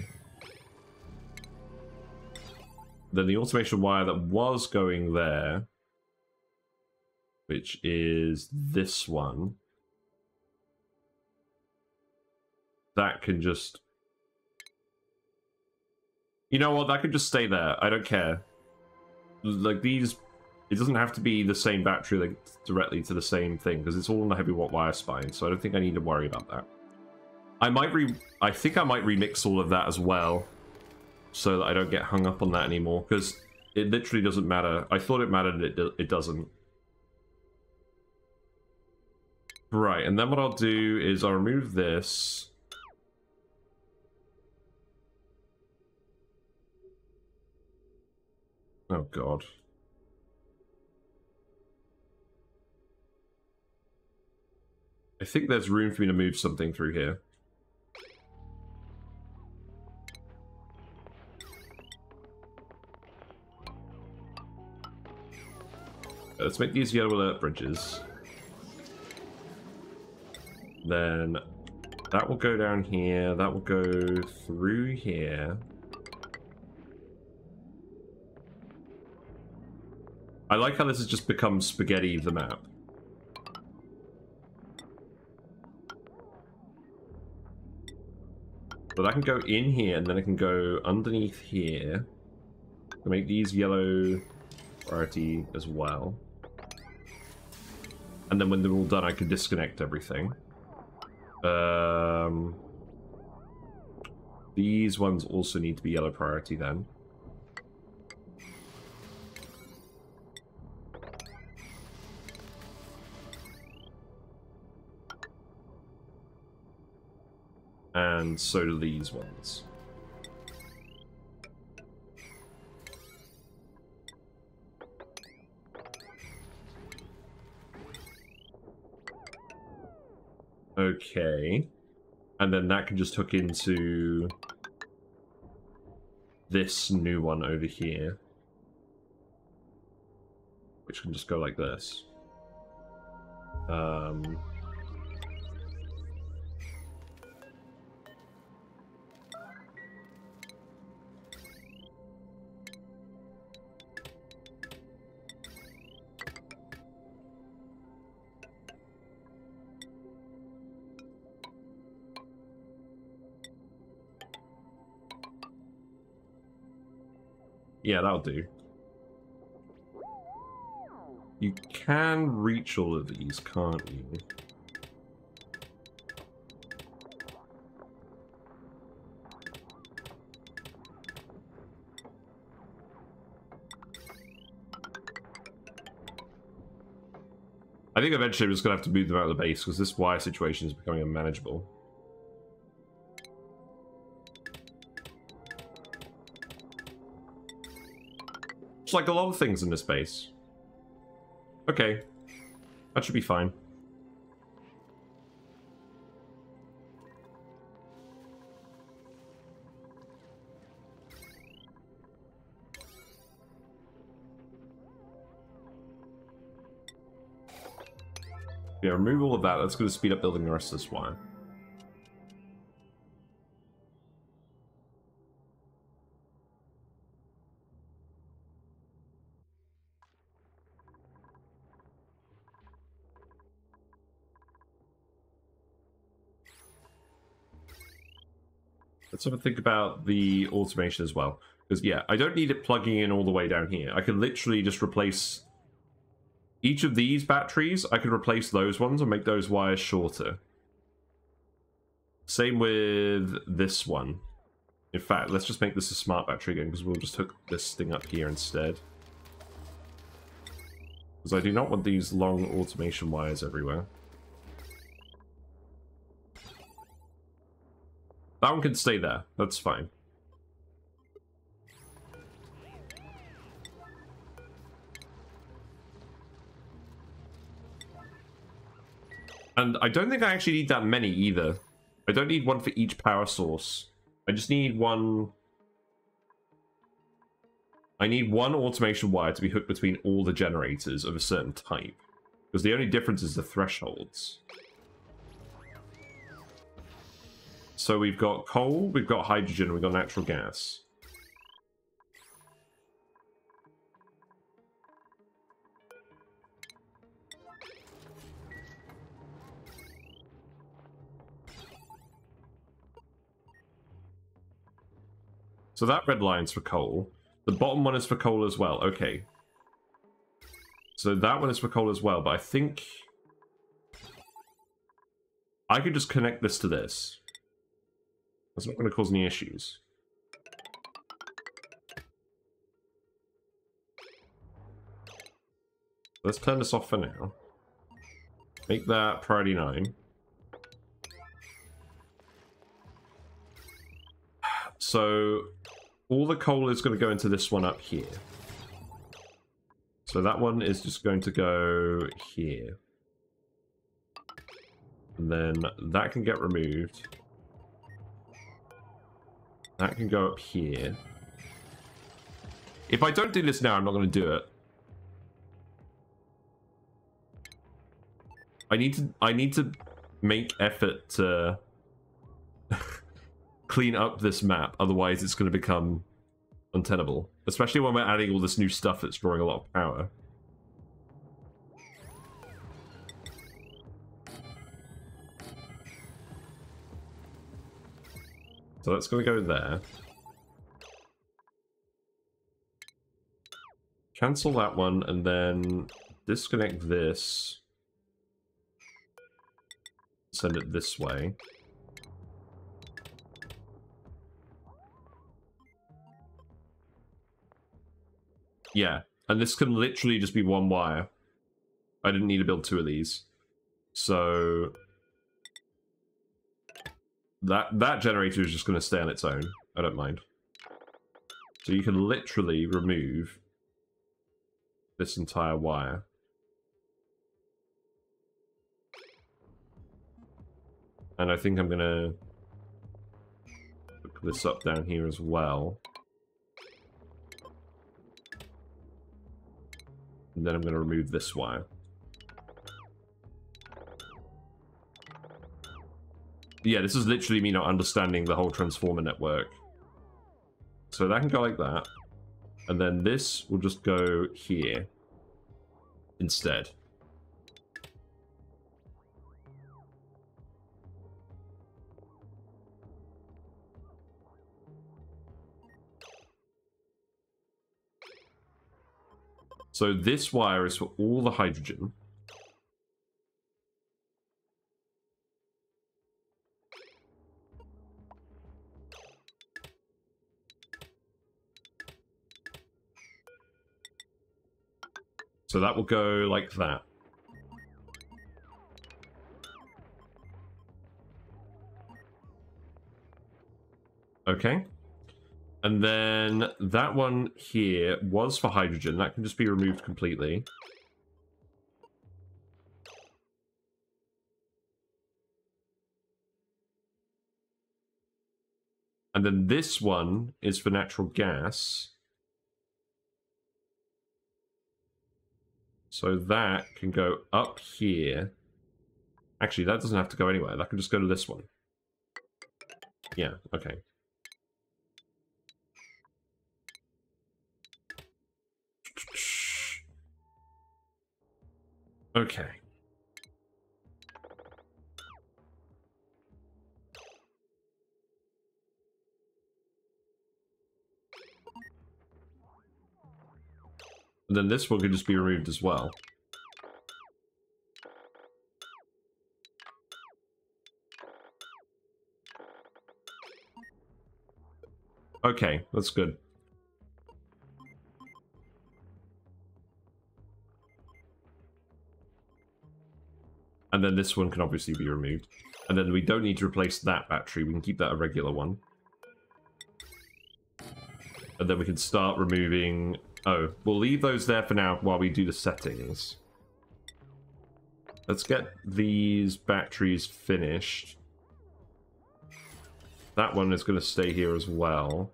Then the automation wire that was going there, which is this one, that can just... You know what, that could just stay there. I don't care. Like, these... It doesn't have to be the same battery linked directly to the same thing, because it's all on the heavy watt wire spine, so I don't think I need to worry about that. I might re... I think I might remix all of that as well, so that I don't get hung up on that anymore, because it literally doesn't matter. I thought it mattered, it, do it doesn't. Right, and then what I'll do is I'll remove this. Oh god. I think there's room for me to move something through here. Let's make these yellow alert bridges. Then that will go down here, that will go through here. I like how this has just become spaghetti of the map. But I can go in here, and then I can go underneath here. To make these yellow priority as well. And then when they're all done, I can disconnect everything. Um, these ones also need to be yellow priority then. And so do these ones. Okay. And then that can just hook into this new one over here. Which can just go like this. Um... Yeah, that'll do. You can reach all of these, can't you? I think eventually we're just going to have to move them out of the base because this wire situation is becoming unmanageable. It's like a lot of things in this base. Okay. That should be fine. Yeah, remove all of that. That's going to speed up building the rest of this wire. Let's have a think about the automation as well. Because, yeah, I don't need it plugging in all the way down here. I can literally just replace each of these batteries. I can replace those ones and make those wires shorter. Same with this one. In fact, let's just make this a smart battery again, because we'll just hook this thing up here instead. Because I do not want these long automation wires everywhere. That one can stay there. That's fine. And I don't think I actually need that many either. I don't need one for each power source. I just need one... I need one automation wire to be hooked between all the generators of a certain type. Because the only difference is the thresholds. So we've got coal, we've got hydrogen, we've got natural gas. So that red line's for coal. The bottom one is for coal as well. Okay. So that one is for coal as well, but I think I could just connect this to this. That's not going to cause any issues. Let's turn this off for now. Make that priority nine. So all the coal is going to go into this one up here. So that one is just going to go here. And then that can get removed. That can go up here. If I don't do this now, I'm not going to do it. I need to I need to make effort to clean up this map, otherwise it's going to become untenable. Especially when we're adding all this new stuff that's drawing a lot of power. So that's going to go there. Cancel that one and then disconnect this. Send it this way. Yeah, and this can literally just be one wire. I didn't need to build two of these. So that that generator is just going to stay on its own. I don't mind. So you can literally remove this entire wire. And I think I'm going to hook this up down here as well. And then I'm going to remove this wire. Yeah, this is literally me not understanding the whole transformer network. So that can go like that. And then this will just go here instead. So this wire is for all the hydrogen. So that will go like that. Okay. And then that one here was for hydrogen. That can just be removed completely. And then this one is for natural gas. So that can go up here. Actually, that doesn't have to go anywhere. That can just go to this one. Yeah, okay. Okay. And then this one could just be removed as well. Okay, that's good. And then this one can obviously be removed. And then we don't need to replace that battery. We can keep that a regular one. And then we can start removing... Oh, we'll leave those there for now while we do the settings. Let's get these batteries finished. That one is going to stay here as well.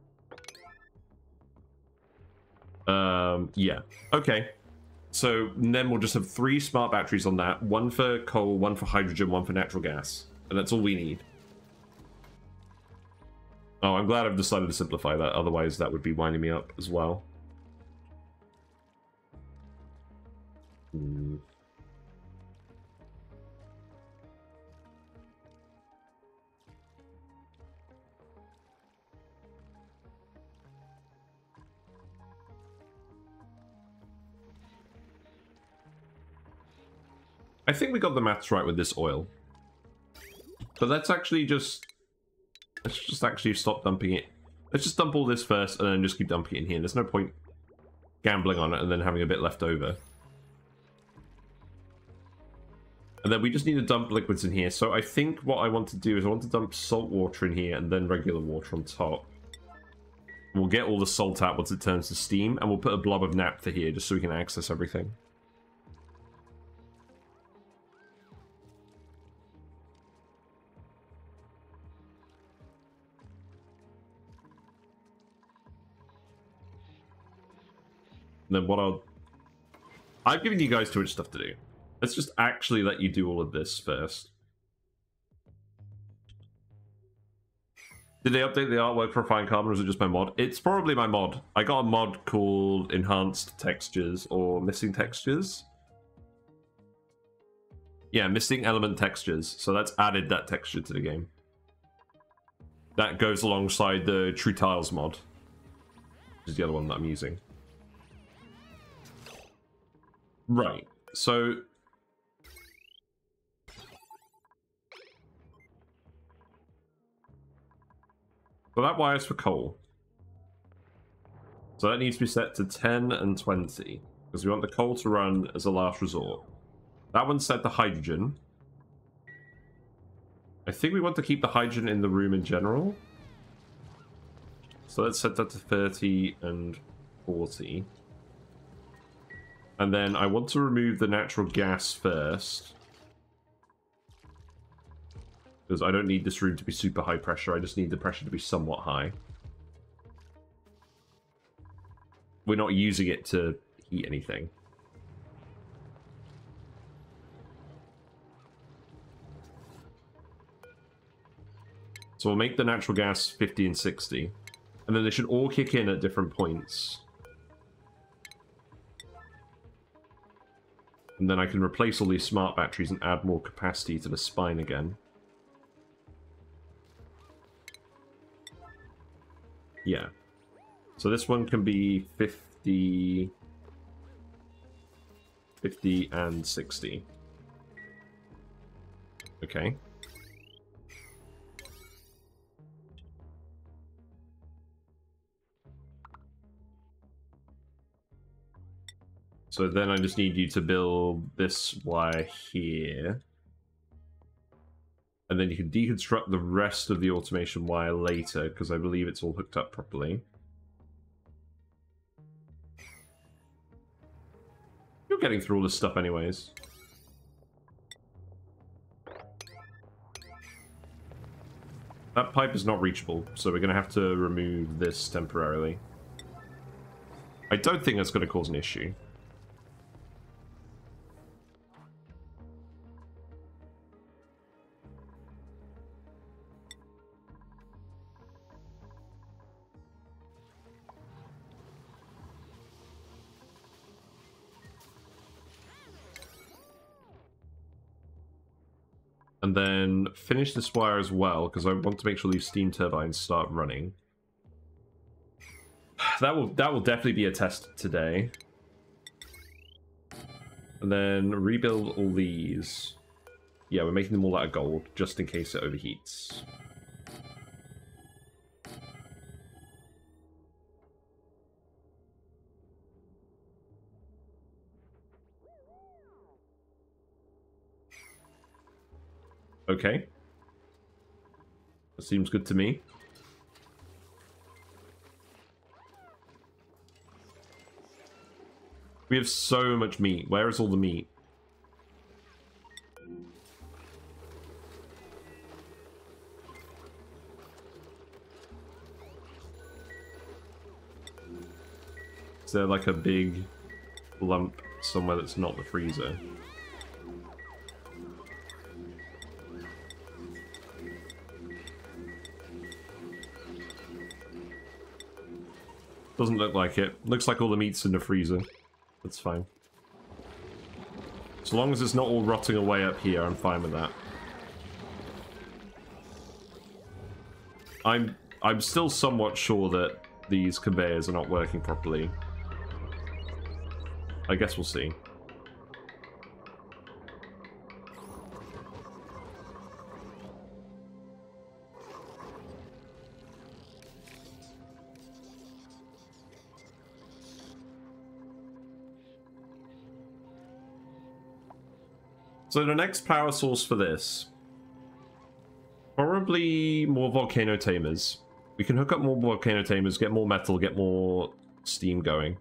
Um, yeah. Okay. So then we'll just have three smart batteries on that. One for coal, one for hydrogen, one for natural gas. And that's all we need. Oh, I'm glad I've decided to simplify that. Otherwise, that would be winding me up as well. Hmm. I think we got the maths right with this oil. But let's actually just... Let's just actually stop dumping it. Let's just dump all this first and then just keep dumping it in here. There's no point gambling on it and then having a bit left over. And then we just need to dump liquids in here. So I think what I want to do is I want to dump salt water in here and then regular water on top. We'll get all the salt out once it turns to steam, and we'll put a blob of naphtha here just so we can access everything. And then what I'll... I've given you guys too much stuff to do. Let's just actually let you do all of this first. Did they update the artwork for Fine Carbon, or is it just my mod? It's probably my mod. I got a mod called Enhanced Textures, or Missing Textures. Yeah, Missing Element Textures. So that's added that texture to the game. That goes alongside the True Tiles mod, which is the other one that I'm using. Right, so... So that wire's for coal. So that needs to be set to ten and twenty, because we want the coal to run as a last resort. That one's set to hydrogen. I think we want to keep the hydrogen in the room in general. So let's set that to thirty and forty. And then I want to remove the natural gas first. Because I don't need this room to be super high pressure, I just need the pressure to be somewhat high. We're not using it to heat anything. So we'll make the natural gas fifty and sixty. And then they should all kick in at different points. And then I can replace all these smart batteries and add more capacity to the spine again. Yeah. So this one can be fifty, fifty and sixty. Okay. So then I just need you to build this wire here. And then you can deconstruct the rest of the automation wire later, because I believe it's all hooked up properly. You're getting through all this stuff anyways. That pipe is not reachable, so we're going to have to remove this temporarily. I don't think that's going to cause an issue. And then finish this wire as well, because I want to make sure these steam turbines start running. That will that will definitely be a test today. And then rebuild all these. Yeah, we're making them all out of gold, just in case it overheats. Okay. That seems good to me. We have so much meat. Where is all the meat? Is there like a big lump somewhere that's not the freezer? Doesn't look like it. Looks like all the meat's in the freezer. That's fine. So long as it's not all rotting away up here, I'm fine with that. I'm I'm still somewhat sure that these conveyors are not working properly. I guess we'll see. So the next power source for this, probably more volcano tamers. We can hook up more volcano tamers, get more metal, get more steam going.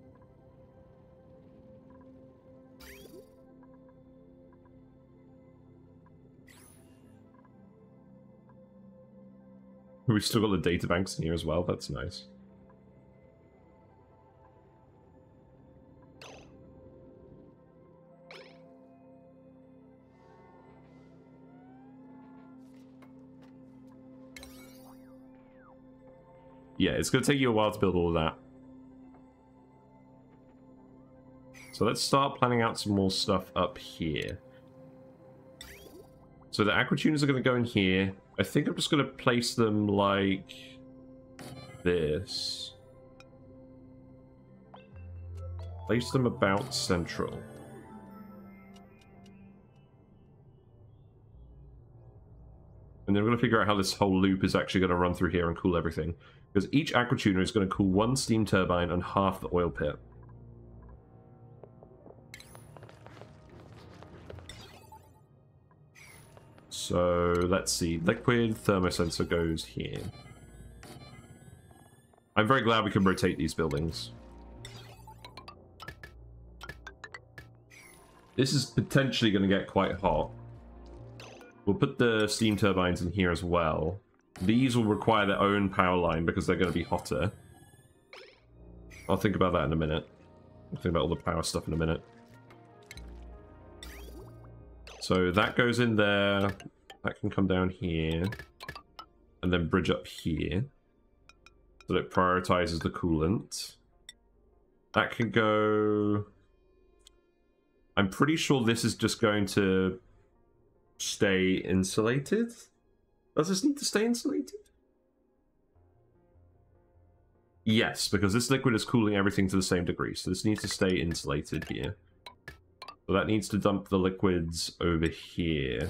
We've still got the data banks in here as well, that's nice. Yeah, it's going to take you a while to build all of that. So let's start planning out some more stuff up here. So the aquatuners are going to go in here. I think I'm just going to place them like this. Place them about central. And then we're going to figure out how this whole loop is actually going to run through here and cool everything. Because each aquatuner is going to cool one steam turbine and half the oil pit. So let's see. Liquid thermosensor goes here. I'm very glad we can rotate these buildings. This is potentially going to get quite hot. We'll put the steam turbines in here as well. These will require their own power line because they're going to be hotter. I'll think about that in a minute. I'll think about all the power stuff in a minute. So that goes in there. That can come down here. And then bridge up here. So that it prioritizes the coolant. That can go... I'm pretty sure this is just going to stay insulated. Does this need to stay insulated? Yes, because this liquid is cooling everything to the same degree, so this needs to stay insulated here. So that needs to dump the liquids over here.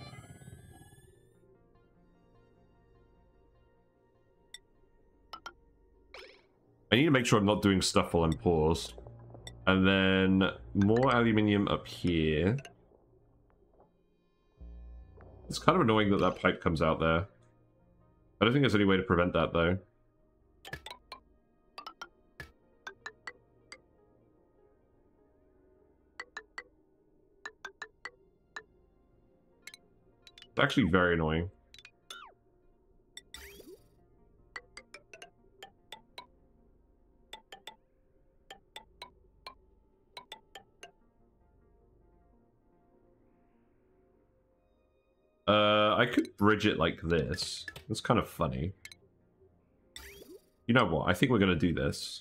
I need to make sure I'm not doing stuff while I'm paused. And then more aluminium up here. It's kind of annoying that that pipe comes out there. I don't think there's any way to prevent that, though. It's actually very annoying. Uh, I could bridge it like this. It's kind of funny. You know what? I think we're going to do this.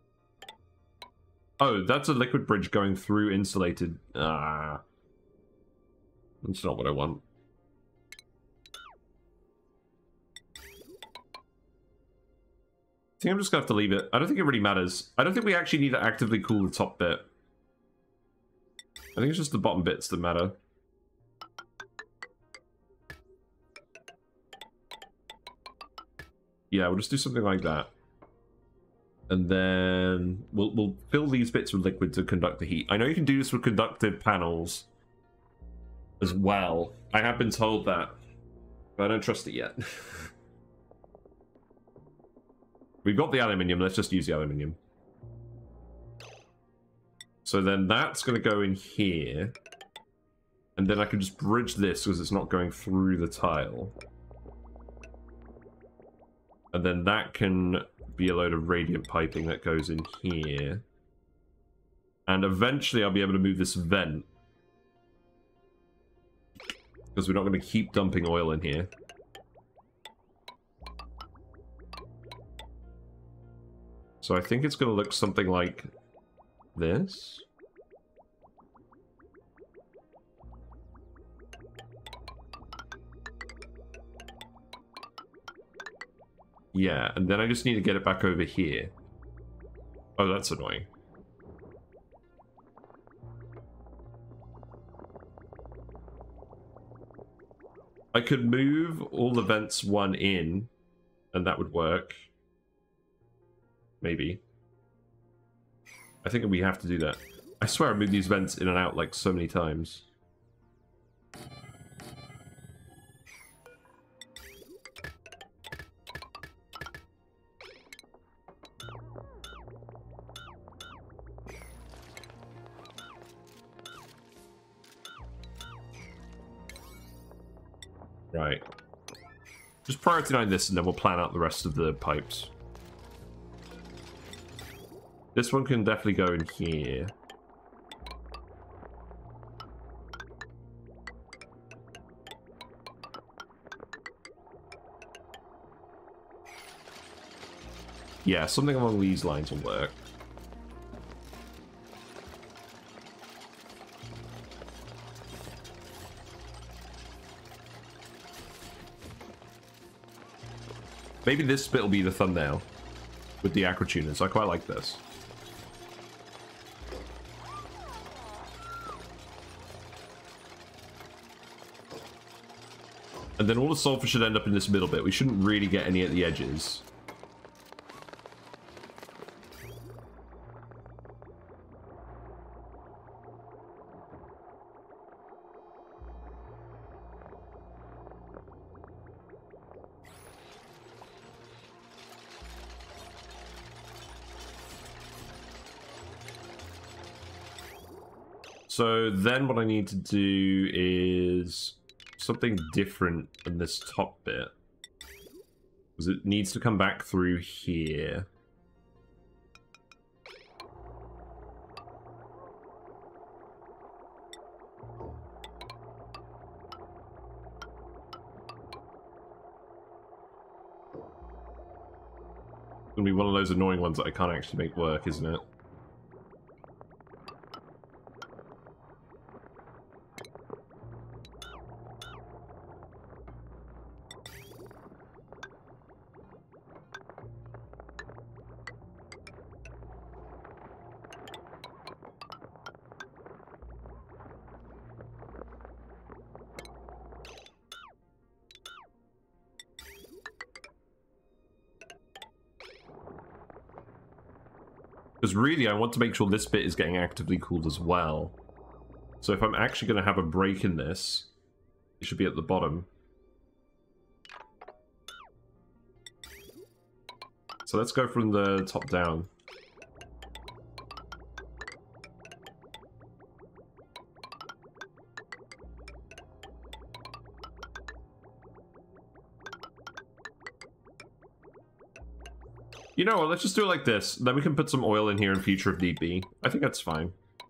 Oh, that's a liquid bridge going through insulated. Ah. That's not what I want. I think I'm just going to have to leave it. I don't think it really matters. I don't think we actually need to actively cool the top bit. I think it's just the bottom bits that matter. Yeah, we'll just do something like that. And then we'll, we'll fill these bits with liquid to conduct the heat. I know you can do this with conductive panels as well. I have been told that, but I don't trust it yet. We've got the aluminium, let's just use the aluminium. So then that's going to go in here. And then I can just bridge this because it's not going through the tile. And then that can be a load of radiant piping that goes in here. And eventually I'll be able to move this vent. Because we're not going to keep dumping oil in here. So I think it's going to look something like this. Yeah, and then I just need to get it back over here. Oh, that's annoying. I could move all the vents one in, and that would work. Maybe. I think we have to do that. I swear I moved these vents in and out like so many times. Right. Just prioritize this and then we'll plan out the rest of the pipes. This one can definitely go in here. Yeah, something along these lines will work. Maybe this bit will be the thumbnail with the acrotuners. I quite like this. And then all the sulfur should end up in this middle bit. We shouldn't really get any at the edges. So then what I need to do is something different than this top bit. Because it needs to come back through here. It's gonna be one of those annoying ones that I can't actually make work, isn't it? Because really, I want to make sure this bit is getting actively cooled as well. So if I'm actually going to have a break in this, It should be at the bottom. So let's go from the top down. You know what, let's just do it like this. Then we can put some oil in here in future if need be. I think that's fine.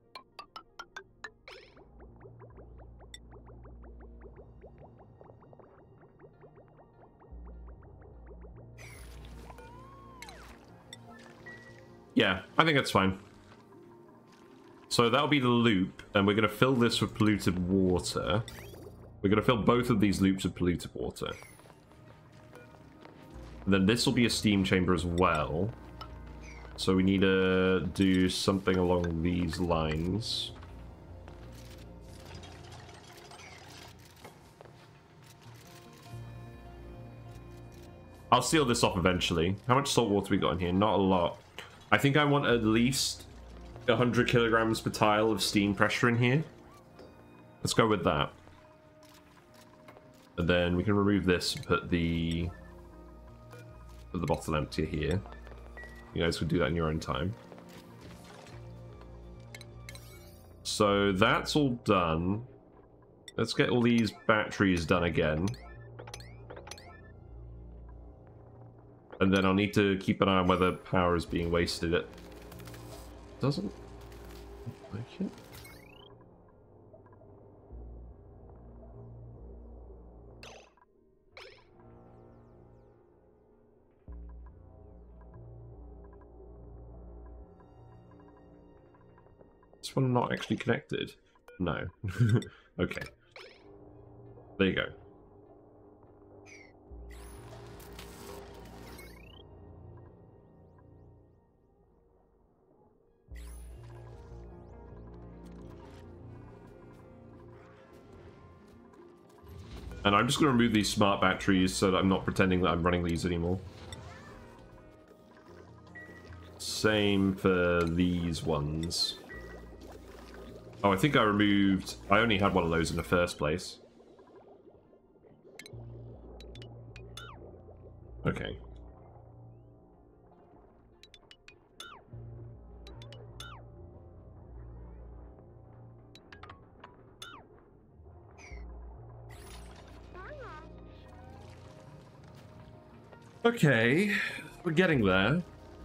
Yeah, I think that's fine. So that'll be the loop, and we're going to fill this with polluted water. We're going to fill both of these loops with polluted water. And then this will be a steam chamber as well. So we need to do something along these lines. I'll seal this off eventually. How much salt water we got in here? Not a lot. I think I want at least one hundred kilograms per tile of steam pressure in here. Let's go with that. And then we can remove this and put the, put the bottle empty here. You guys can do that in your own time. So that's all done. Let's get all these batteries done again. And then I'll need to keep an eye on whether power is being wasted. It doesn't like it. This one not actually connected? No. Okay. There you go. And I'm just going to remove these smart batteries so that I'm not pretending that I'm running these anymore. Same for these ones. Oh, I think I removed... I only had one of those in the first place. Okay. Okay, we're getting there.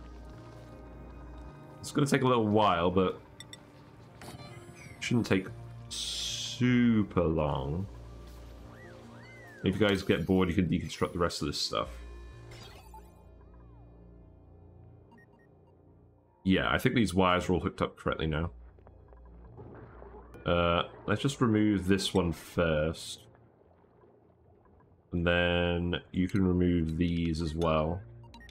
It's going to take a little while, but shouldn't take super long. If you guys get bored, you can deconstruct the rest of this stuff. Yeah, I think these wires are all hooked up correctly now. Uh, let's just remove this one first. And then you can remove these as well.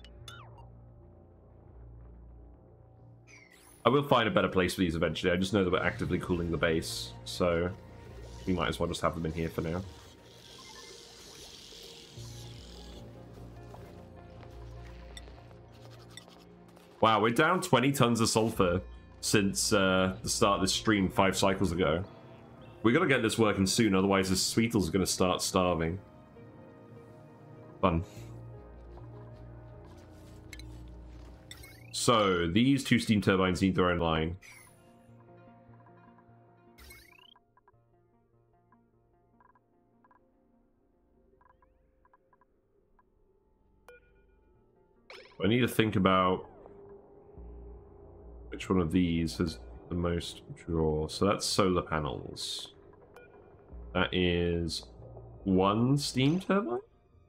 I will find a better place for these eventually. I just know that we're actively cooling the base, so we might as well just have them in here for now. Wow, we're down twenty tons of sulfur since uh, the start of this stream five cycles ago. We gotta get this working soon, otherwise the Sweetles are gonna start starving. Fun. So, these two steam turbines need their own line. I need to think about which one of these has the most draw. So that's solar panels. That is one steam turbine?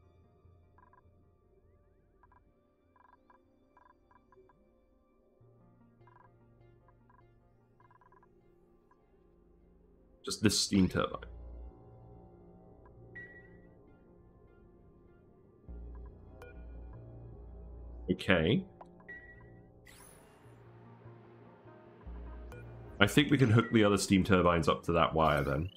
Just this steam turbine. Okay. I think we can hook the other steam turbines up to that wire then.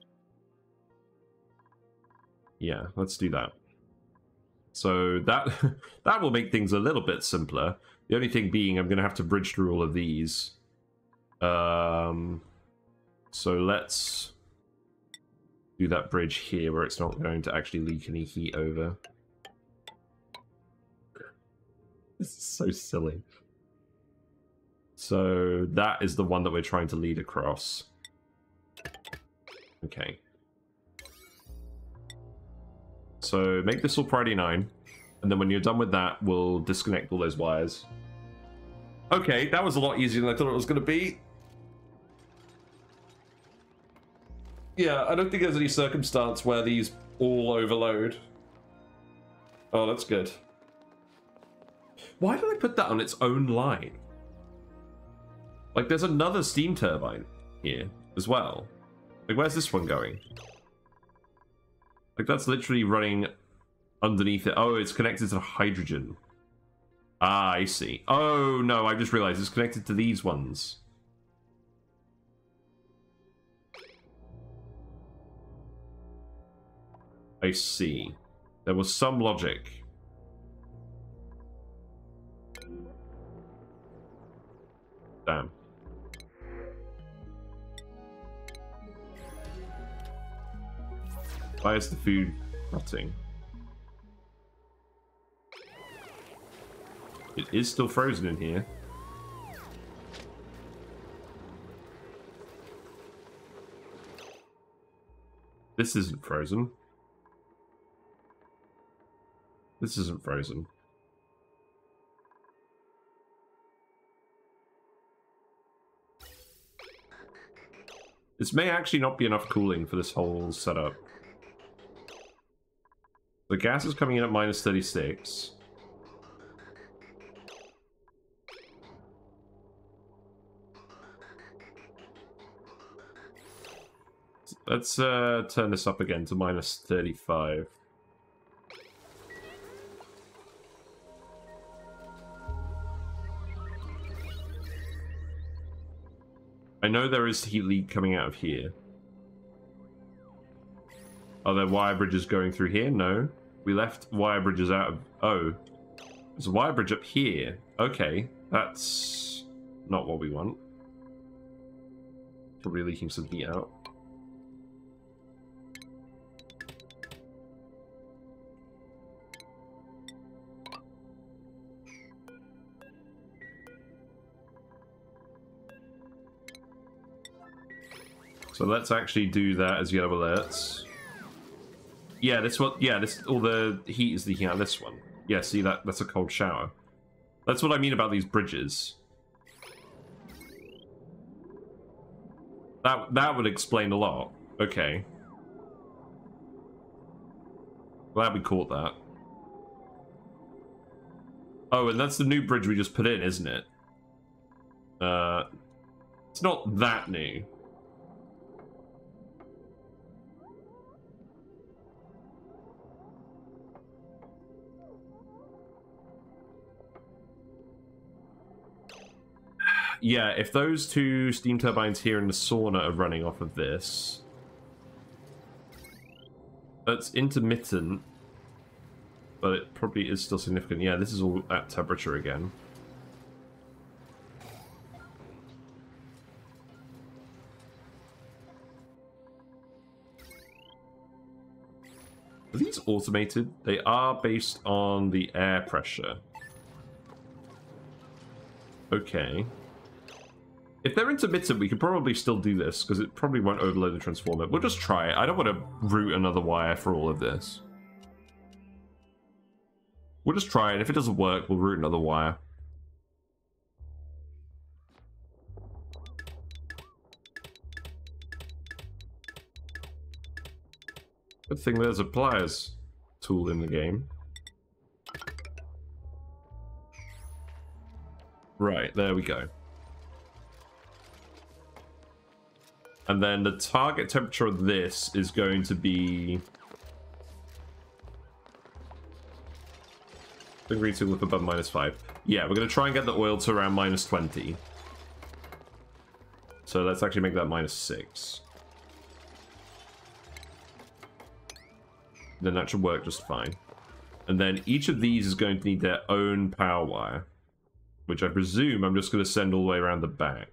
Yeah, let's do that. So that that will make things a little bit simpler. The only thing being I'm going to have to bridge through all of these. Um, so let's... do that bridge here where it's not going to actually leak any heat over. This is so silly. So that is the one that we're trying to lead across. Okay. So make this all priority nine, and then when you're done with that, we'll disconnect all those wires. Okay, that was a lot easier than I thought it was going to be. Yeah, I don't think there's any circumstance where these all overload. Oh, that's good. Why did I put that on its own line? Like, there's another steam turbine here as well. Like, where's this one going? Like, that's literally running underneath it. Oh, it's connected to hydrogen. Ah, I see. Oh, no, I just realized it's connected to these ones. I see. There was some logic. Damn. Why is the food rotting? It is still frozen in here. This isn't frozen. This isn't frozen. This may actually not be enough cooling for this whole setup. The gas is coming in at minus thirty-six. Let's uh, turn this up again to minus thirty-five. I know there is heat leak coming out of here. Are there wire bridges going through here? No. We left wire bridges out of... Oh. There's a wire bridge up here. Okay. That's not what we want. Probably leaking some heat out. So let's actually do that as yellow alerts. Yeah, this one. Yeah, this all the heat is leaking out of this one. Yeah, see that? That's a cold shower. That's what I mean about these bridges. That that would explain a lot. Okay. Glad we caught that. Oh, and that's the new bridge we just put in, isn't it? Uh, it's not that new. Yeah, if those two steam turbines here in the sauna are running off of this, that's intermittent, but it probably is still significant. Yeah, this is all at temperature again. Are these automated? They are based on the air pressure. Okay. If they're intermittent, we could probably still do this, because it probably won't overload the transformer. We'll just try it. I don't want to route another wire for all of this. We'll just try it. If it doesn't work, we'll route another wire. Good thing there's a pliers tool in the game. Right, there we go. And then the target temperature of this is going to be... Degree to look above minus five. Yeah, we're going to try and get the oil to around minus twenty. So let's actually make that minus six. Then that should work just fine. And then each of these is going to need their own power wire, which I presume I'm just going to send all the way around the back.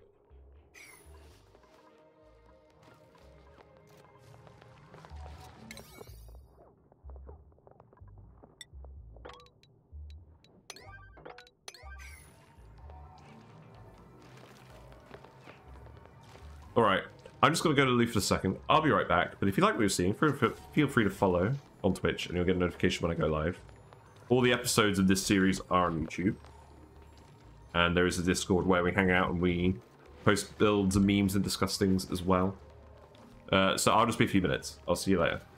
Alright, I'm just going to go to the loo for a second. I'll be right back. But if you like what you're seeing, feel free to follow on Twitch and you'll get a notification when I go live. All the episodes of this series are on YouTube. And there is a Discord where we hang out and we post builds and memes and discuss things as well. Uh, so I'll just be a few minutes. I'll see you later.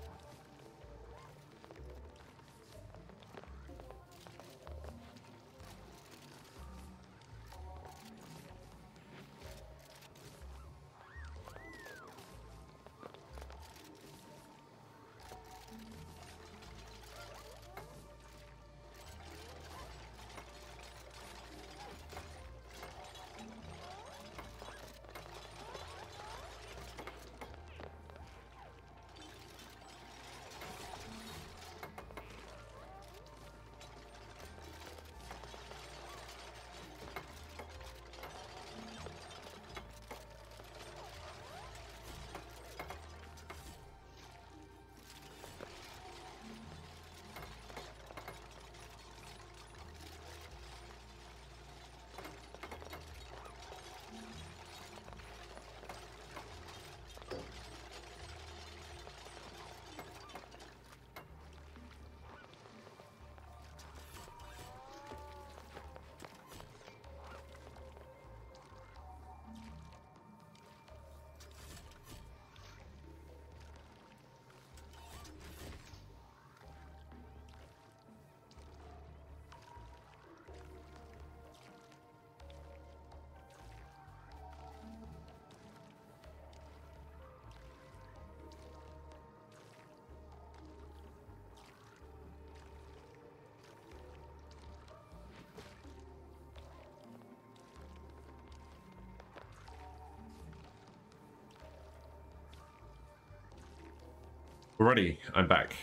Alrighty, I'm back.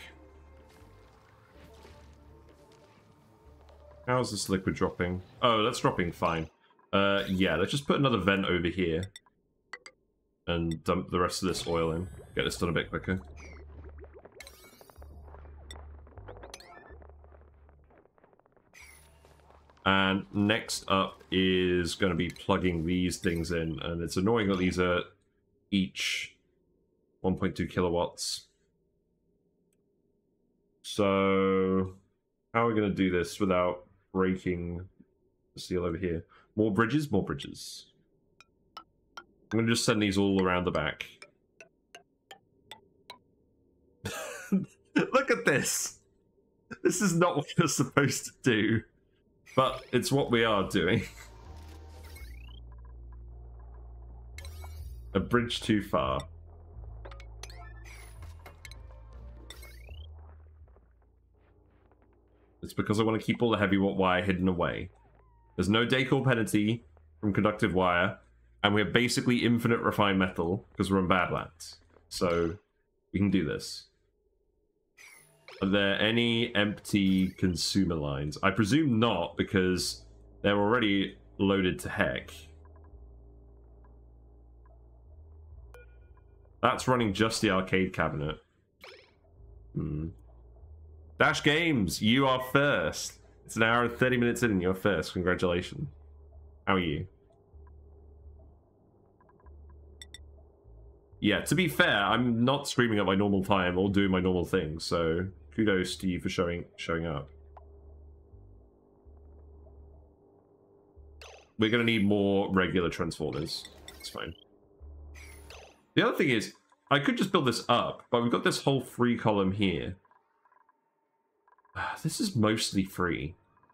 How's this liquid dropping? Oh, that's dropping fine. Uh, yeah, let's just put another vent over here. And dump the rest of this oil in. Get this done a bit quicker. And next up is going to be plugging these things in. And it's annoying that these are each one point two kilowatts. So, how are we going to do this without breaking the steel over here? More bridges? More bridges. I'm going to just send these all around the back. Look at this! This is not what you're supposed to do. But it's what we are doing. A bridge too far. It's because I want to keep all the heavy wire hidden away. There's no decor penalty from conductive wire, and we have basically infinite refined metal because we're in Badlands. So we can do this. Are there any empty consumer lines? I presume not, because they're already loaded to heck. That's running just the arcade cabinet. Hmm. Dash Games, you are first. It's an hour and thirty minutes in and you're first. Congratulations. How are you? Yeah, to be fair, I'm not streaming at my normal time or doing my normal thing, so kudos to you for showing showing up. We're going to need more regular transformers. It's fine. The other thing is, I could just build this up, but we've got this whole free column here. This is mostly free.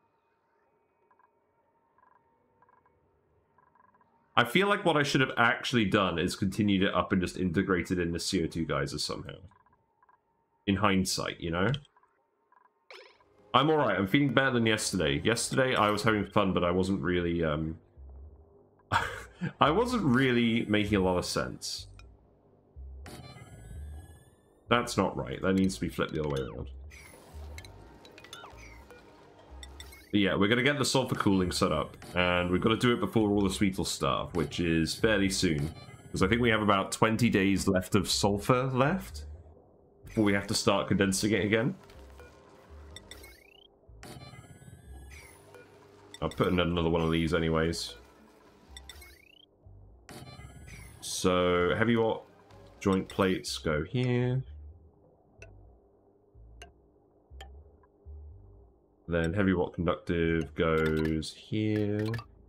I feel like what I should have actually done is continued it up and just integrated in the C O two geysers somehow. In hindsight, you know? I'm alright, I'm feeling better than yesterday. Yesterday I was having fun, but I wasn't really, um... I wasn't really making a lot of sense. That's not right. That needs to be flipped the other way around. But yeah, we're going to get the sulfur cooling set up, and we've got to do it before all the sweet will starve, which is fairly soon. Because I think we have about twenty days left of sulfur left before we have to start condensing it again. I'll put in another one of these anyways. So heavy watt joint plates go here. Then heavy watt conductive goes here.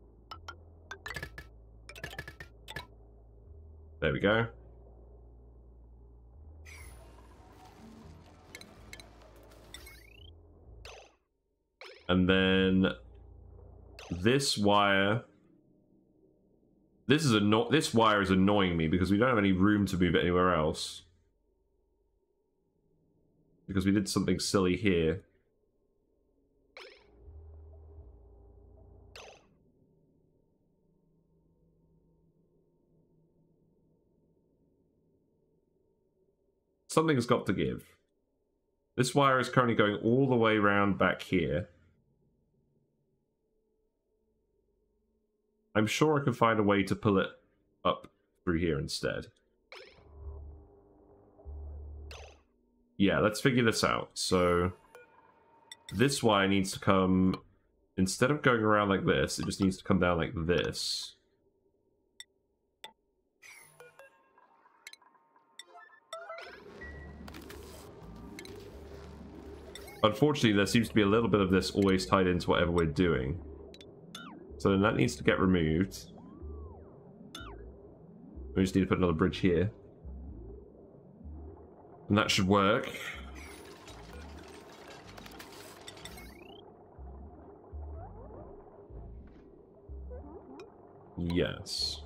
There we go. And then this wire, this is anno this wire is annoying me because we don't have any room to move it anywhere else. Because we did something silly here. Something's got to give. This wire is currently going all the way around back here. I'm sure I can find a way to pull it up through here instead. Yeah, let's figure this out. So this wire needs to come, instead of going around like this, it just needs to come down like this. Unfortunately, there seems to be a little bit of this always tied into whatever we're doing. So then that needs to get removed. We just need to put another bridge here. And that should work. Yes.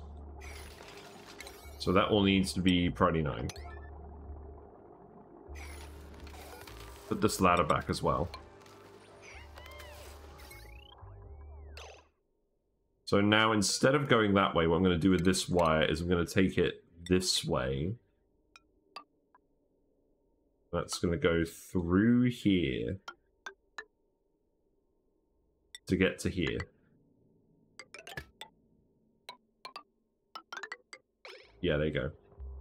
So that all needs to be priority nine. Put this ladder back as well. So now instead of going that way, what I'm going to do with this wire is I'm going to take it this way. That's going to go through here to get to here. Yeah, there you go.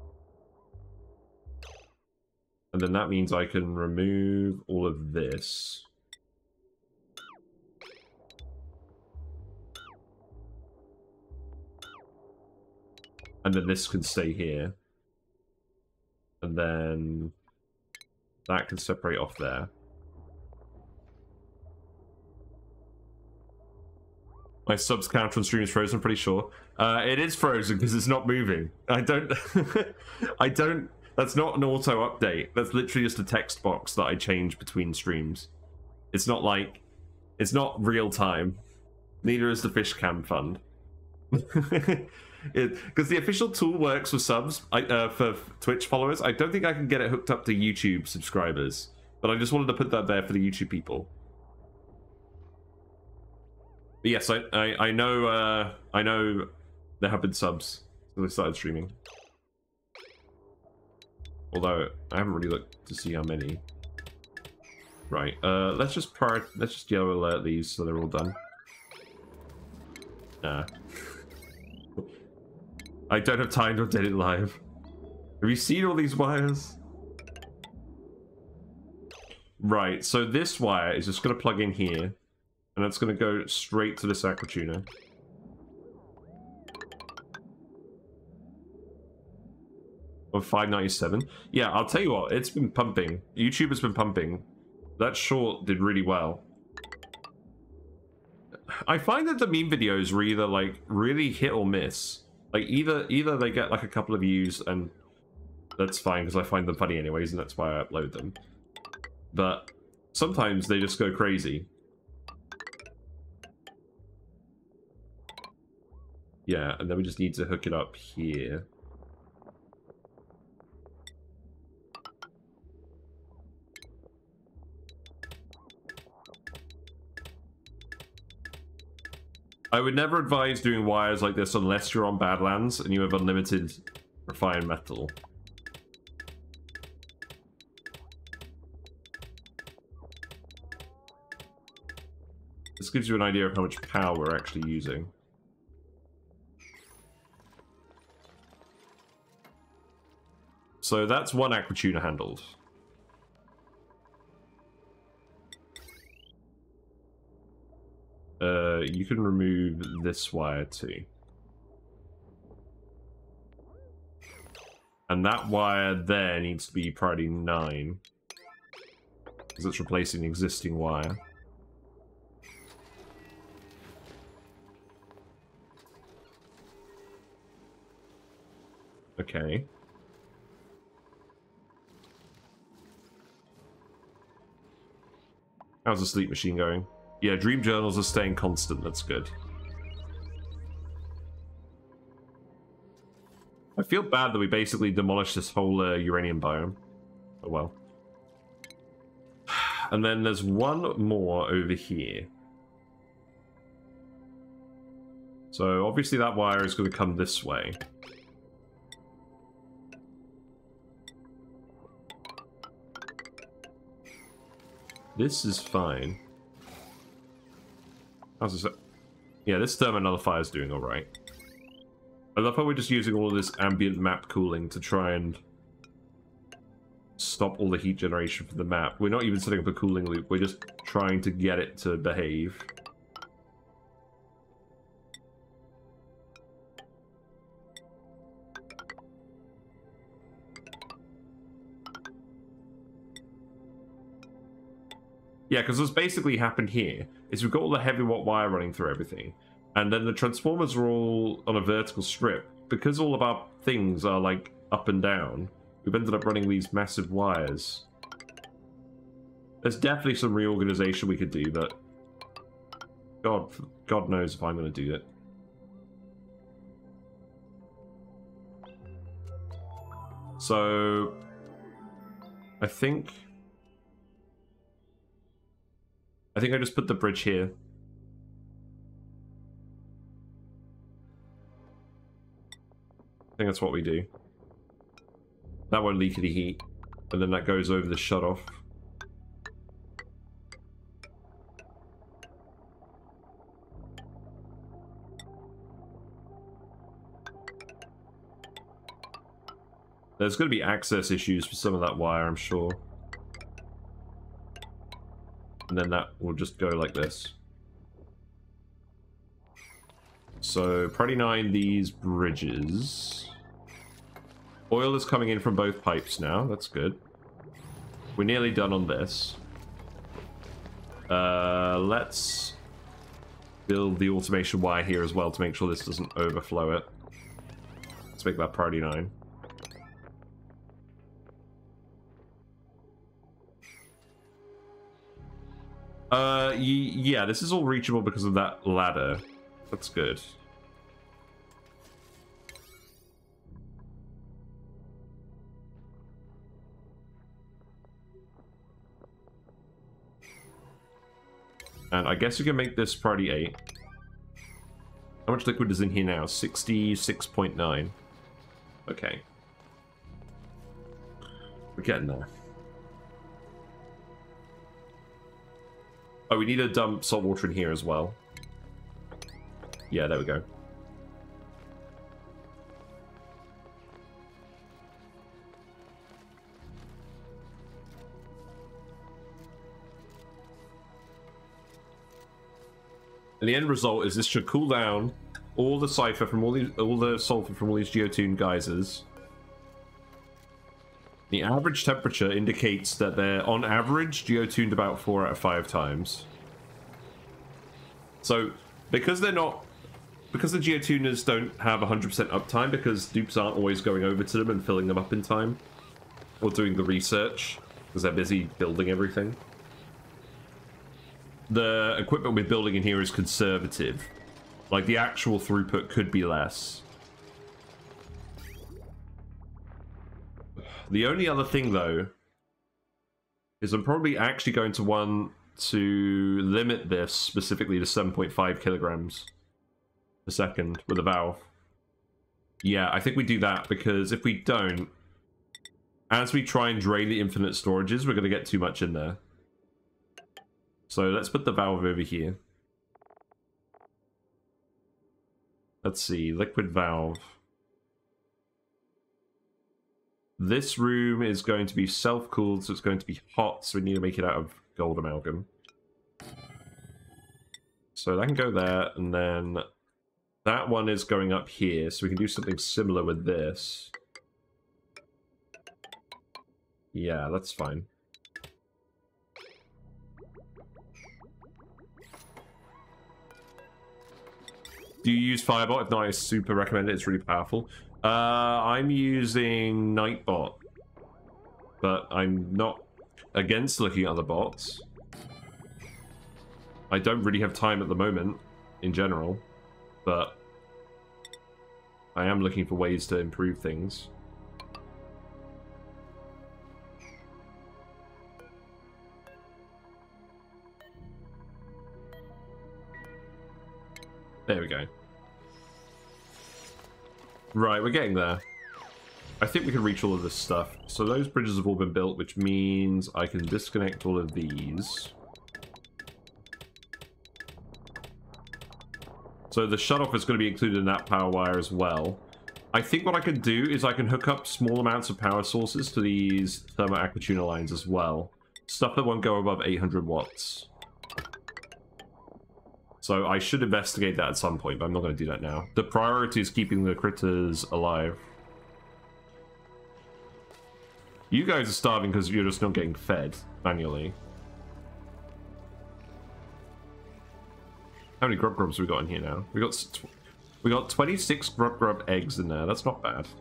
And then that means I can remove all of this. And then this can stay here. And then that can separate off there. My subs counter on stream is frozen, pretty sure. Uh, it is frozen because it's not moving. I don't... I don't... That's not an auto update. That's literally just a text box that I change between streams. It's not like... It's not real time. Neither is the fish cam fund. Because the official tool works for subs, I, uh, for Twitch followers. I don't think I can get it hooked up to YouTube subscribers. But I just wanted to put that there for the YouTube people. But yes, I, I, I know uh, I know there have been subs since I started streaming. Although I haven't really looked to see how many. Right, uh, let's just prior let's just yellow alert these so they're all done. Nah. I don't have time to update it live. Have you seen all these wires? Right, so this wire is just going to plug in here. And that's going to go straight to this aqua tuner. Of five ninety-seven. Yeah, I'll tell you what, it's been pumping. YouTube has been pumping. That short did really well. I find that the meme videos are either like really hit or miss. Like either either they get like a couple of views and that's fine because I find them funny anyways and that's why I upload them. But sometimes they just go crazy. Yeah, and then we just need to hook it up here. I would never advise doing wires like this unless you're on Badlands and you have unlimited refined metal. This gives you an idea of how much power we're actually using. So that's one aqua tuner handled. Uh, you can remove this wire too. And that wire there needs to be priority nine. Because it's replacing the existing wire. Okay. How's the sleep machine going? Yeah, dream journals are staying constant. That's good. I feel bad that we basically demolished this whole uh, uranium biome. Oh well. And then there's one more over here. So obviously that wire is going to come this way. This is fine. How's this? Yeah, this thermal nullifier is doing alright. I love how we're just using all of this ambient map cooling to try and stop all the heat generation from the map. We're not even setting up a cooling loop, we're just trying to get it to behave. Yeah, because what's basically happened here is we've got all the heavy watt wire running through everything, and then the transformers are all on a vertical strip. Because all of our things are like up and down, we've ended up running these massive wires. There's definitely some reorganization we could do, but God, God knows if I'm going to do it. So, I think... I think I just put the bridge here. I think that's what we do. That won't leak any heat. And then that goes over the shutoff. There's going to be access issues for some of that wire, I'm sure. And then that will just go like this. So, priority nine, these bridges. Oil is coming in from both pipes now, that's good. We're nearly done on this. Uh, let's build the automation wire here as well to make sure this doesn't overflow it. Let's make that priority nine. Uh, yeah, this is all reachable because of that ladder. That's good. And I guess you can make this priority eight. How much liquid is in here now? sixty-six point nine. Okay. We're getting there. Oh, we need to dump salt water in here as well. Yeah, there we go. And the end result is this should cool down all the sulfur from all these, all the sulfur from all these geotuned geysers. The average temperature indicates that they're, on average, geotuned about four out of five times. So, because they're not... Because the geotuners don't have one hundred percent uptime, because dupes aren't always going over to them and filling them up in time, or doing the research, because they're busy building everything. The equipment we're building in here is conservative. Like, the actual throughput could be less. The only other thing, though, is I'm probably actually going to want to limit this specifically to seven point five kilograms per second with a valve. Yeah, I think we do that, because if we don't, as we try and drain the infinite storages, we're going to get too much in there. So let's put the valve over here. Let's see, liquid valve. This room is going to be self-cooled, so it's going to be hot, so we need to make it out of gold amalgam. So that can go there, and then that one is going up here, so we can do something similar with this. Yeah, that's fine. Do you use Firebot? If not, I super recommend it. It's really powerful. Uh, I'm using Nightbot, but I'm not against looking at other bots. I don't really have time at the moment, in general, but I am looking for ways to improve things. There we go. Right, we're getting there. I think we can reach all of this stuff. So those bridges have all been built, which means I can disconnect all of these. So the shutoff is going to be included in that power wire as well. I think what I can do is I can hook up small amounts of power sources to these thermal aquatuner lines as well. Stuff that won't go above eight hundred watts. So I should investigate that at some point, but I'm not going to do that now. The priority is keeping the critters alive. You guys are starving because you're just not getting fed manually. How many grub grubs have we got in here now? We got we got twenty-six grub grub eggs in there. That's not bad.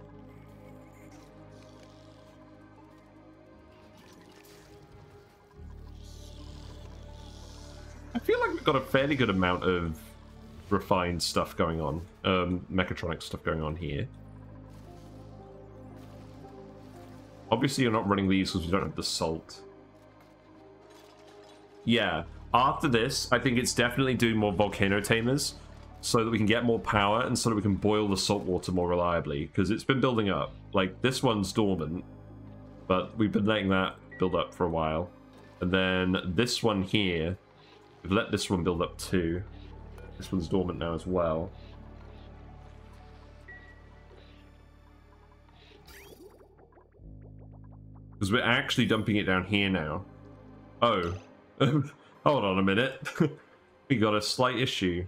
I feel like we've got a fairly good amount of refined stuff going on, um, mechatronic stuff going on here. Obviously, you're not running these because we don't have the salt. Yeah. After this, I think it's definitely doing more volcano tamers so that we can get more power and so that we can boil the salt water more reliably, because it's been building up. Like, this one's dormant, but we've been letting that build up for a while. And then this one here, we've let this one build up too. This one's dormant now as well. Because we're actually dumping it down here now. Oh. Hold on a minute. We got a slight issue.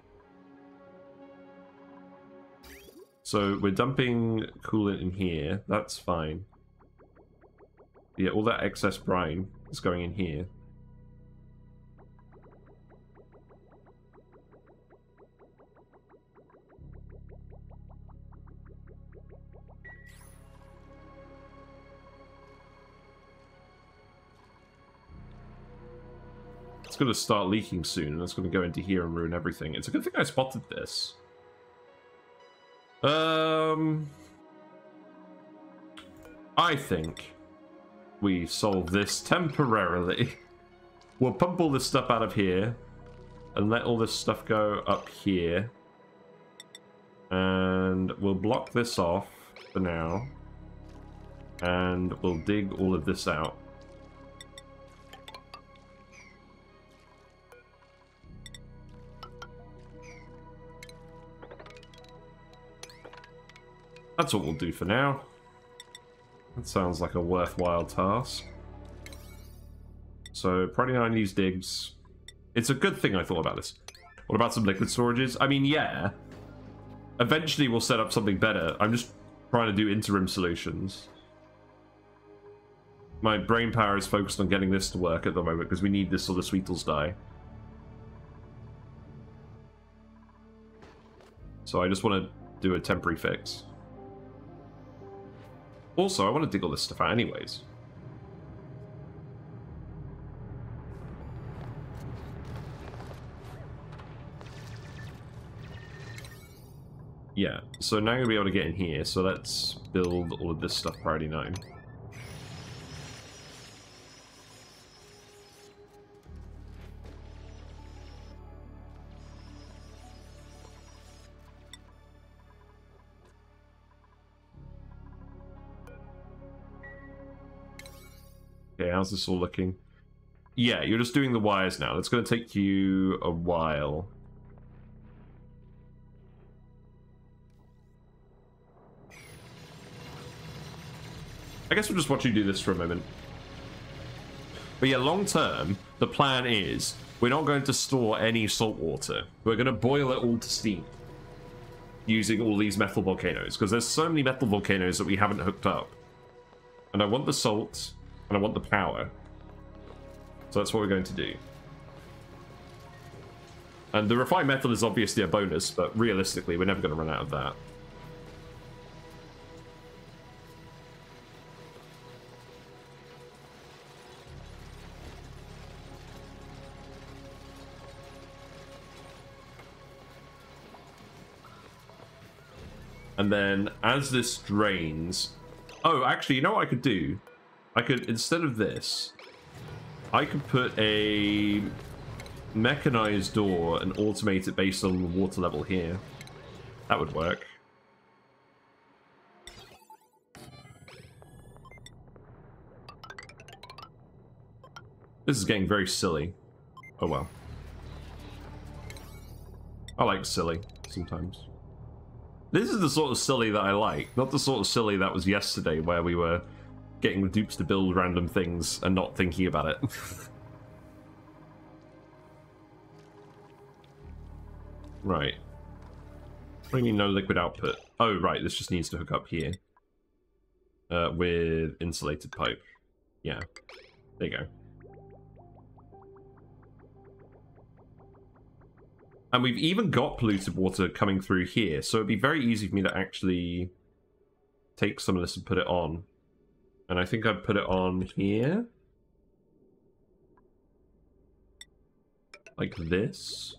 So we're dumping coolant in here. That's fine. Yeah, all that excess brine is going in here. It's going to start leaking soon, and it's going to go into here and ruin everything. It's a good thing I spotted this. Um, I think we solve this temporarily. We'll pump all this stuff out of here and let all this stuff go up here. And we'll block this off for now. And we'll dig all of this out. That's what we'll do for now. That sounds like a worthwhile task. So, probably nine these digs. It's a good thing I thought about this. What about some liquid storages? I mean, yeah. Eventually we'll set up something better. I'm just trying to do interim solutions. My brain power is focused on getting this to work at the moment because we need this or the Sweetles die. So I just want to do a temporary fix. Also, I want to dig all this stuff out anyways. Yeah, so now I'm going to be able to get in here, so let's build all of this stuff priority nine. Okay, how's this all looking? Yeah, you're just doing the wires now. That's going to take you a while. I guess we'll just watch you do this for a moment. But yeah, long term, the plan is we're not going to store any salt water. We're going to boil it all to steam using all these metal volcanoes, because there's so many metal volcanoes that we haven't hooked up. And I want the salt And I want the power. So that's what we're going to do. And the refined metal is obviously a bonus, but realistically, we're never going to run out of that. And then as this drains... Oh, actually, you know what I could do? I could, instead of this, I could put a mechanized door and automate it based on the water level here. That would work. This is getting very silly. Oh well. I like silly sometimes. This is the sort of silly that I like, not the sort of silly that was yesterday where we were getting the dupes to build random things and not thinking about it. Right. What do you mean no liquid output? Oh, right, this just needs to hook up here. Uh, with insulated pipe. Yeah. There you go. And we've even got polluted water coming through here, so it'd be very easy for me to actually take some of this and put it on. And I think I'd put it on here. Like this.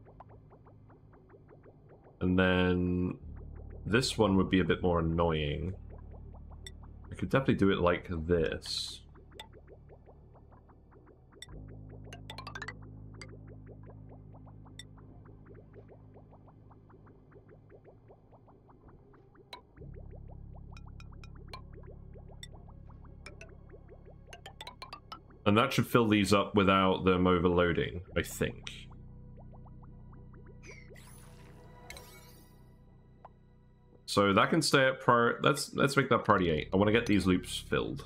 And then this one would be a bit more annoying. I could definitely do it like this. And that should fill these up without them overloading, I think. So that can stay at prior... Let's, let's make that priority eight. I want to get these loops filled.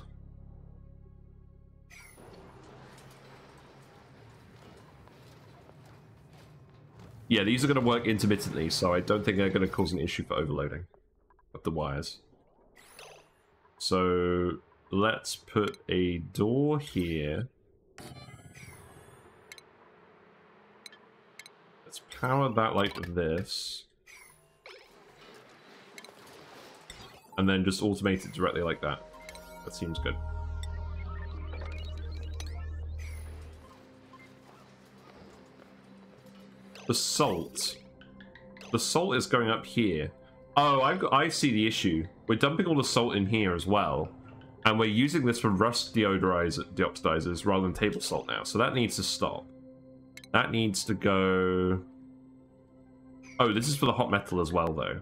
Yeah, these are going to work intermittently, so I don't think they're going to cause an issue for overloading of the wires. So let's put a door here. Let's power that like this. And then just automate it directly like that. That seems good. The salt. The salt is going up here. Oh, I've got, I see the issue. We're dumping all the salt in here as well. And we're using this for rust deodorizer, deoxidizers rather than table salt now. So that needs to stop. That needs to go... Oh, this is for the hot metal as well, though.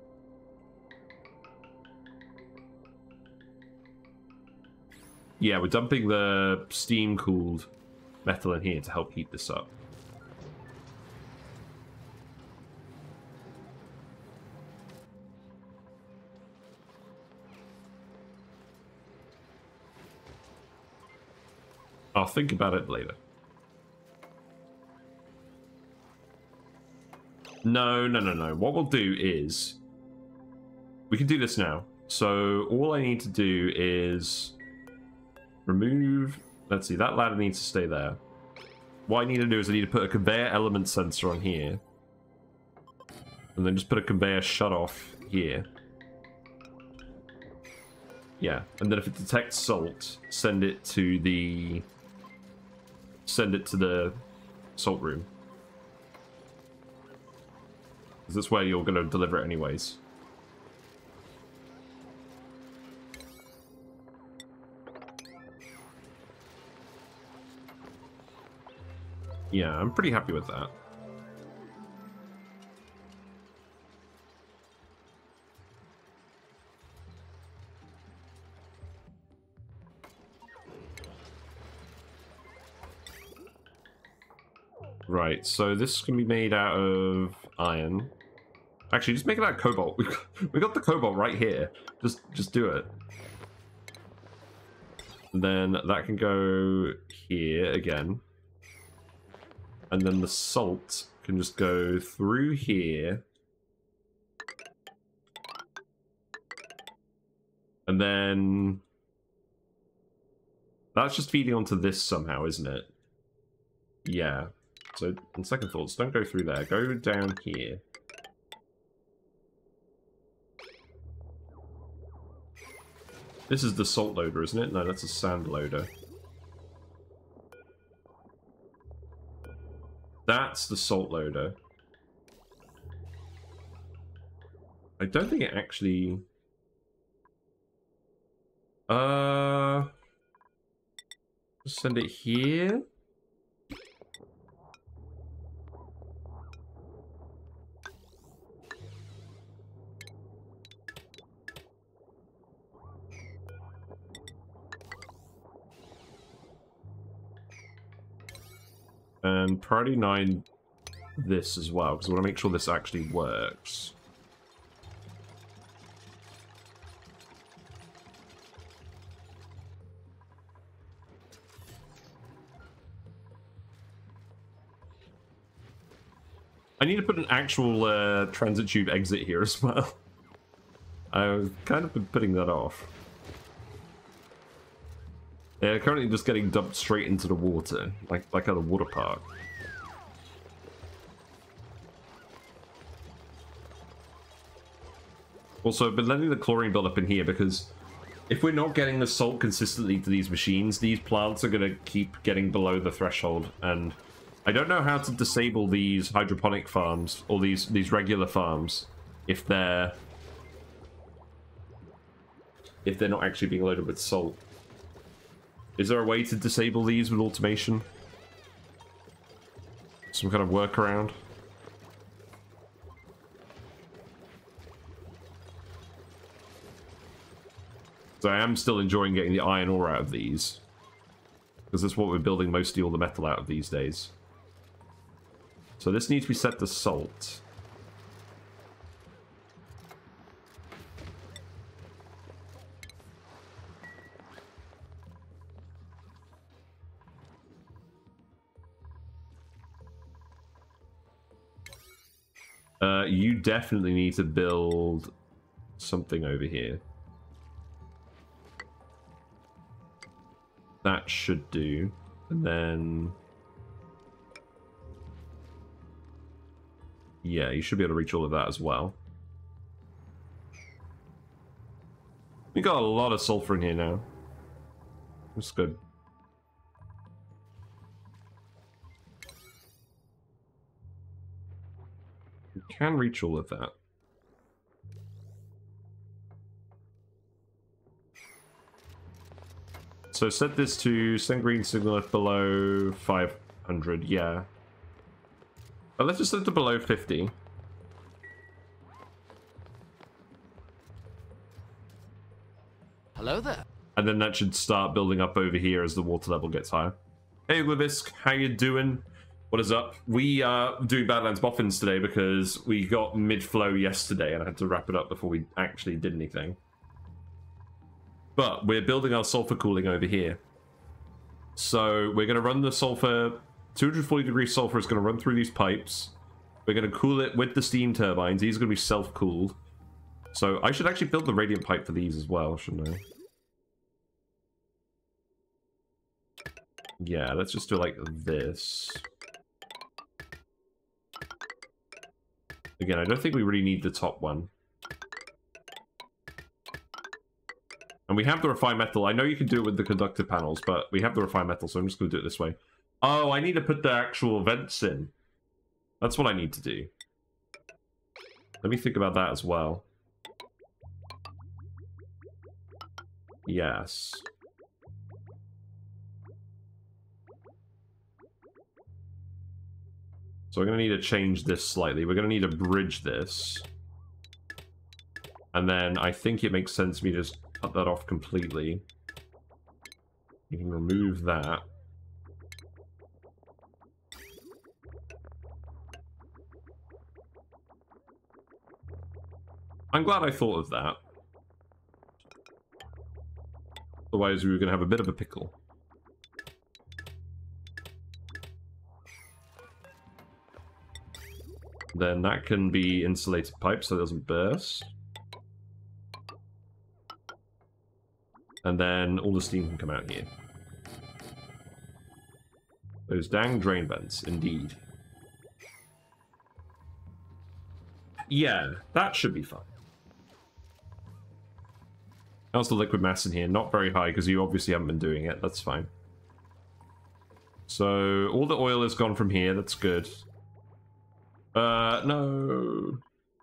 Yeah, we're dumping the steam-cooled metal in here to help heat this up. I'll think about it later. No, no, no, no. What we'll do is... We can do this now. So all I need to do is... Remove... Let's see, that ladder needs to stay there. What I need to do is I need to put a conveyor element sensor on here. And then just put a conveyor shut-off here. Yeah, and then if it detects salt, send it to the... Send it to the salt room. Because that's where you're going to deliver it anyways. Yeah, I'm pretty happy with that. Right, so this can be made out of iron. Actually, just make it out of cobalt. We got, we got the cobalt right here. Just, just do it. And then that can go here again. And then the salt can just go through here. And then... That's just feeding onto this somehow, isn't it? Yeah. So, on second thoughts, don't go through there. Go down here. This is the salt loader, isn't it? No, that's a sand loader. That's the salt loader. I don't think it actually... Uh... Send it here? And priority nine this as well, because I want to make sure this actually works. I need to put an actual uh, transit tube exit here as well. I've kind of been putting that off. They're currently just getting dumped straight into the water, like like at a water park. Also, I've been letting the chlorine build up in here because if we're not getting the salt consistently to these machines, these plants are going to keep getting below the threshold. And I don't know how to disable these hydroponic farms, or these, these regular farms, if they're... if they're not actually being loaded with salt. Is there a way to disable these with automation? Some kind of workaround? So I am still enjoying getting the iron ore out of these, because that's what we're building mostly all the metal out of these days. So this needs to be set to salt. Uh, you definitely need to build something over here. That should do. And then... yeah, you should be able to reach all of that as well. We got a lot of sulfur in here now. That's good. We can reach all of that. So set this to send green signal if below five hundred, yeah. But let's just set it to below fifty. Hello there. And then that should start building up over here as the water level gets higher. Hey Livisk, how you doing? What is up? We are doing Badlands Boffins today because we got mid-flow yesterday and I had to wrap it up before we actually did anything. But we're building our sulfur cooling over here. So we're going to run the sulfur, two hundred forty degree sulfur is going to run through these pipes. We're going to cool it with the steam turbines. These are going to be self-cooled. So I should actually build the radiant pipe for these as well, shouldn't I? Yeah, let's just do it like this. Again, I don't think we really need the top one. And we have the refined metal. I know you can do it with the conductive panels, but we have the refined metal, so I'm just going to do it this way. Oh, I need to put the actual vents in. That's what I need to do. Let me think about that as well. Yes. So we're going to need to change this slightly. We're going to need to bridge this. And then I think it makes sense for me to just cut that off completely. You can remove that. I'm glad I thought of that. Otherwise we were going to have a bit of a pickle. Then that can be insulated pipe so it doesn't burst. And then all the steam can come out here. Those dang drain vents, indeed. Yeah, that should be fine. How's the liquid mass in here? Not very high, because you obviously haven't been doing it. That's fine. So, all the oil is gone from here. That's good. Uh, no.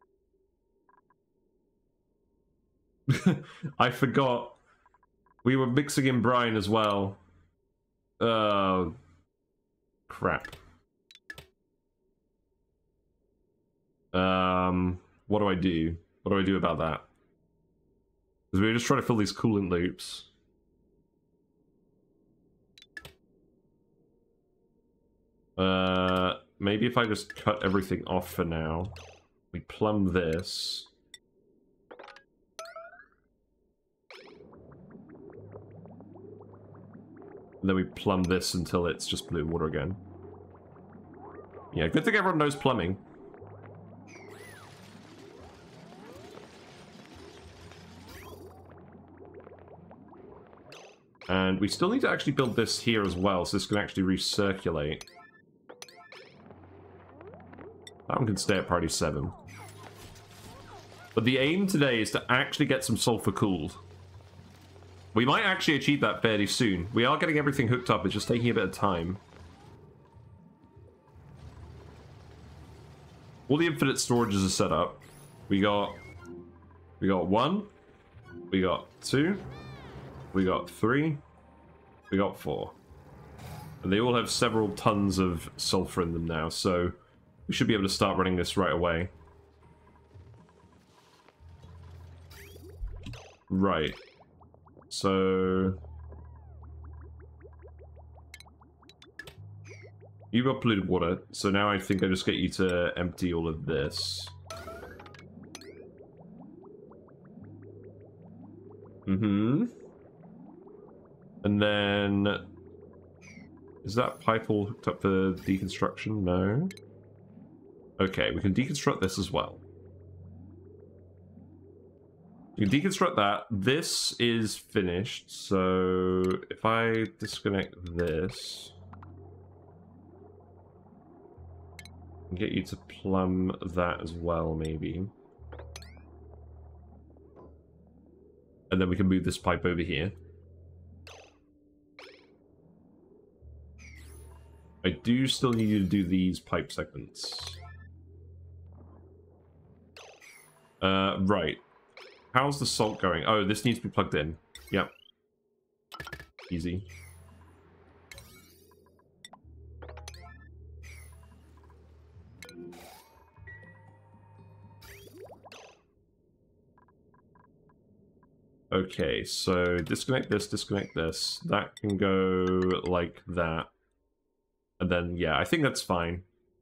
I forgot. We were mixing in brine as well. Oh. Crap. Um, what do I do? What do I do about that? Because we were just trying to fill these coolant loops. Uh, maybe if I just cut everything off for now. We plumb this. And then we plumb this until it's just blue water again. Yeah, good thing everyone knows plumbing. And we still need to actually build this here as well, so this can actually recirculate. That one can stay at party seven. But the aim today is to actually get some sulfur cooled. We might actually achieve that fairly soon. We are getting everything hooked up, it's just taking a bit of time. All the infinite storages are set up. We got... We got one. We got two. We got three. We got four. And they all have several tons of sulfur in them now, so we should be able to start running this right away. Right. So... You've got polluted water, so now I think I just get you to empty all of this. Mm-hmm. And then... Is that pipe all hooked up for deconstruction? No. Okay, we can deconstruct this as well. You can deconstruct that. This is finished, so if I disconnect this... I can get you to plumb that as well, maybe. And then we can move this pipe over here. I do still need you to do these pipe segments. Uh, right. How's the salt going? Oh, this needs to be plugged in. Yep. Easy. Okay, so disconnect this, disconnect this. That can go like that. And then, yeah, I think that's fine.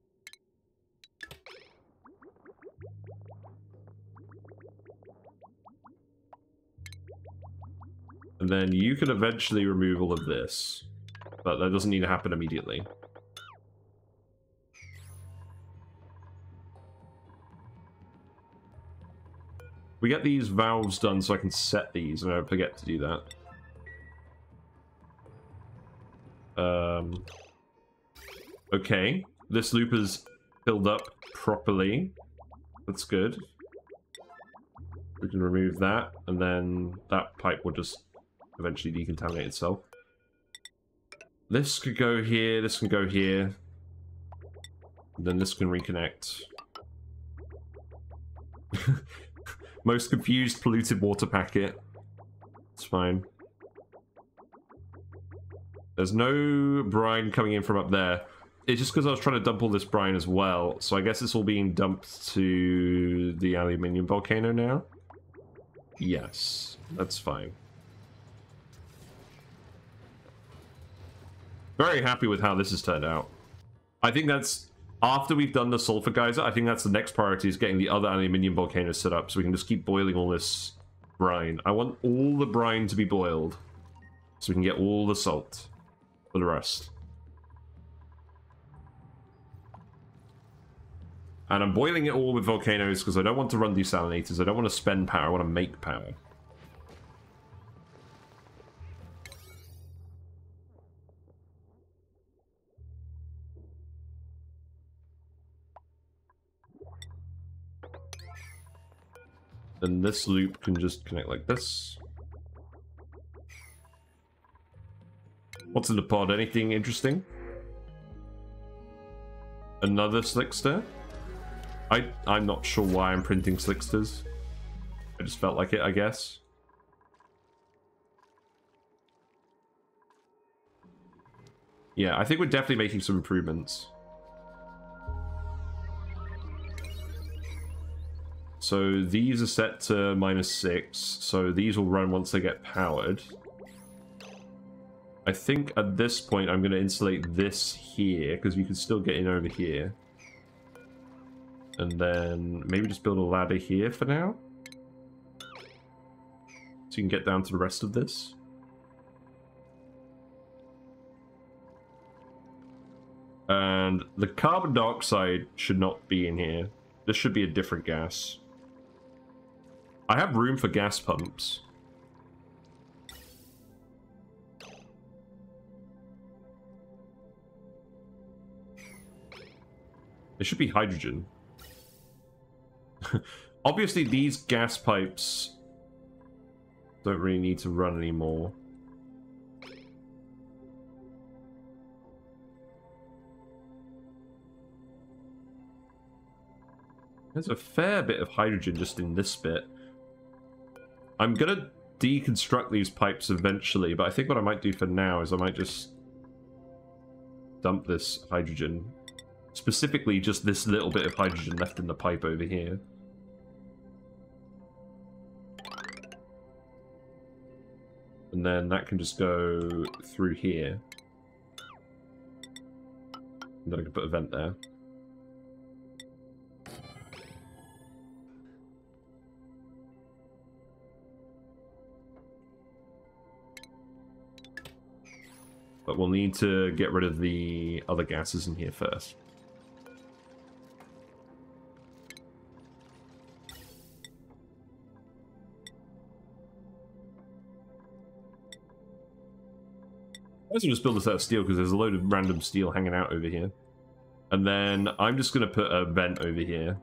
And then you can eventually remove all of this. But that doesn't need to happen immediately. We get these valves done so I can set these, and I forget to do that. Um, okay, this loop is filled up properly. That's good. We can remove that, and then that pipe will just eventually decontaminate itself. This could go here, this can go here. And then this can reconnect. Most confused polluted water packet. It's fine. There's no brine coming in from up there. It's just because I was trying to dump all this brine as well. So I guess it's all being dumped to the aluminium volcano now. Yes, that's fine. Very happy with how this has turned out. I think that's... After we've done the sulfur geyser, I think that's the next priority, is getting the other aluminium volcanoes set up so we can just keep boiling all this brine. I want all the brine to be boiled so we can get all the salt for the rest. And I'm boiling it all with volcanoes because I don't want to run desalinators. I don't want to spend power. I want to make power. Then this loop can just connect like this. What's in the pod? Anything interesting? Another slickster? I, I'm not sure why I'm printing slicksters. I just felt like it, I guess. Yeah, I think we're definitely making some improvements. So these are set to minus six, so these will run once they get powered. I think at this point I'm going to insulate this here, because we can still get in over here. And then maybe just build a ladder here for now. So you can get down to the rest of this. And the carbon dioxide should not be in here. This should be a different gas. I have room for gas pumps. It should be hydrogen. Obviously, these gas pipes don't really need to run anymore. There's a fair bit of hydrogen just in this bit. I'm gonna deconstruct these pipes eventually, but I think what I might do for now is I might just dump this hydrogen. Specifically, just this little bit of hydrogen left in the pipe over here. And then that can just go through here. And then I can put a vent there. But we'll need to get rid of the other gases in here first. I might as well just build this out of steel because there's a load of random steel hanging out over here. And then I'm just going to put a vent over here.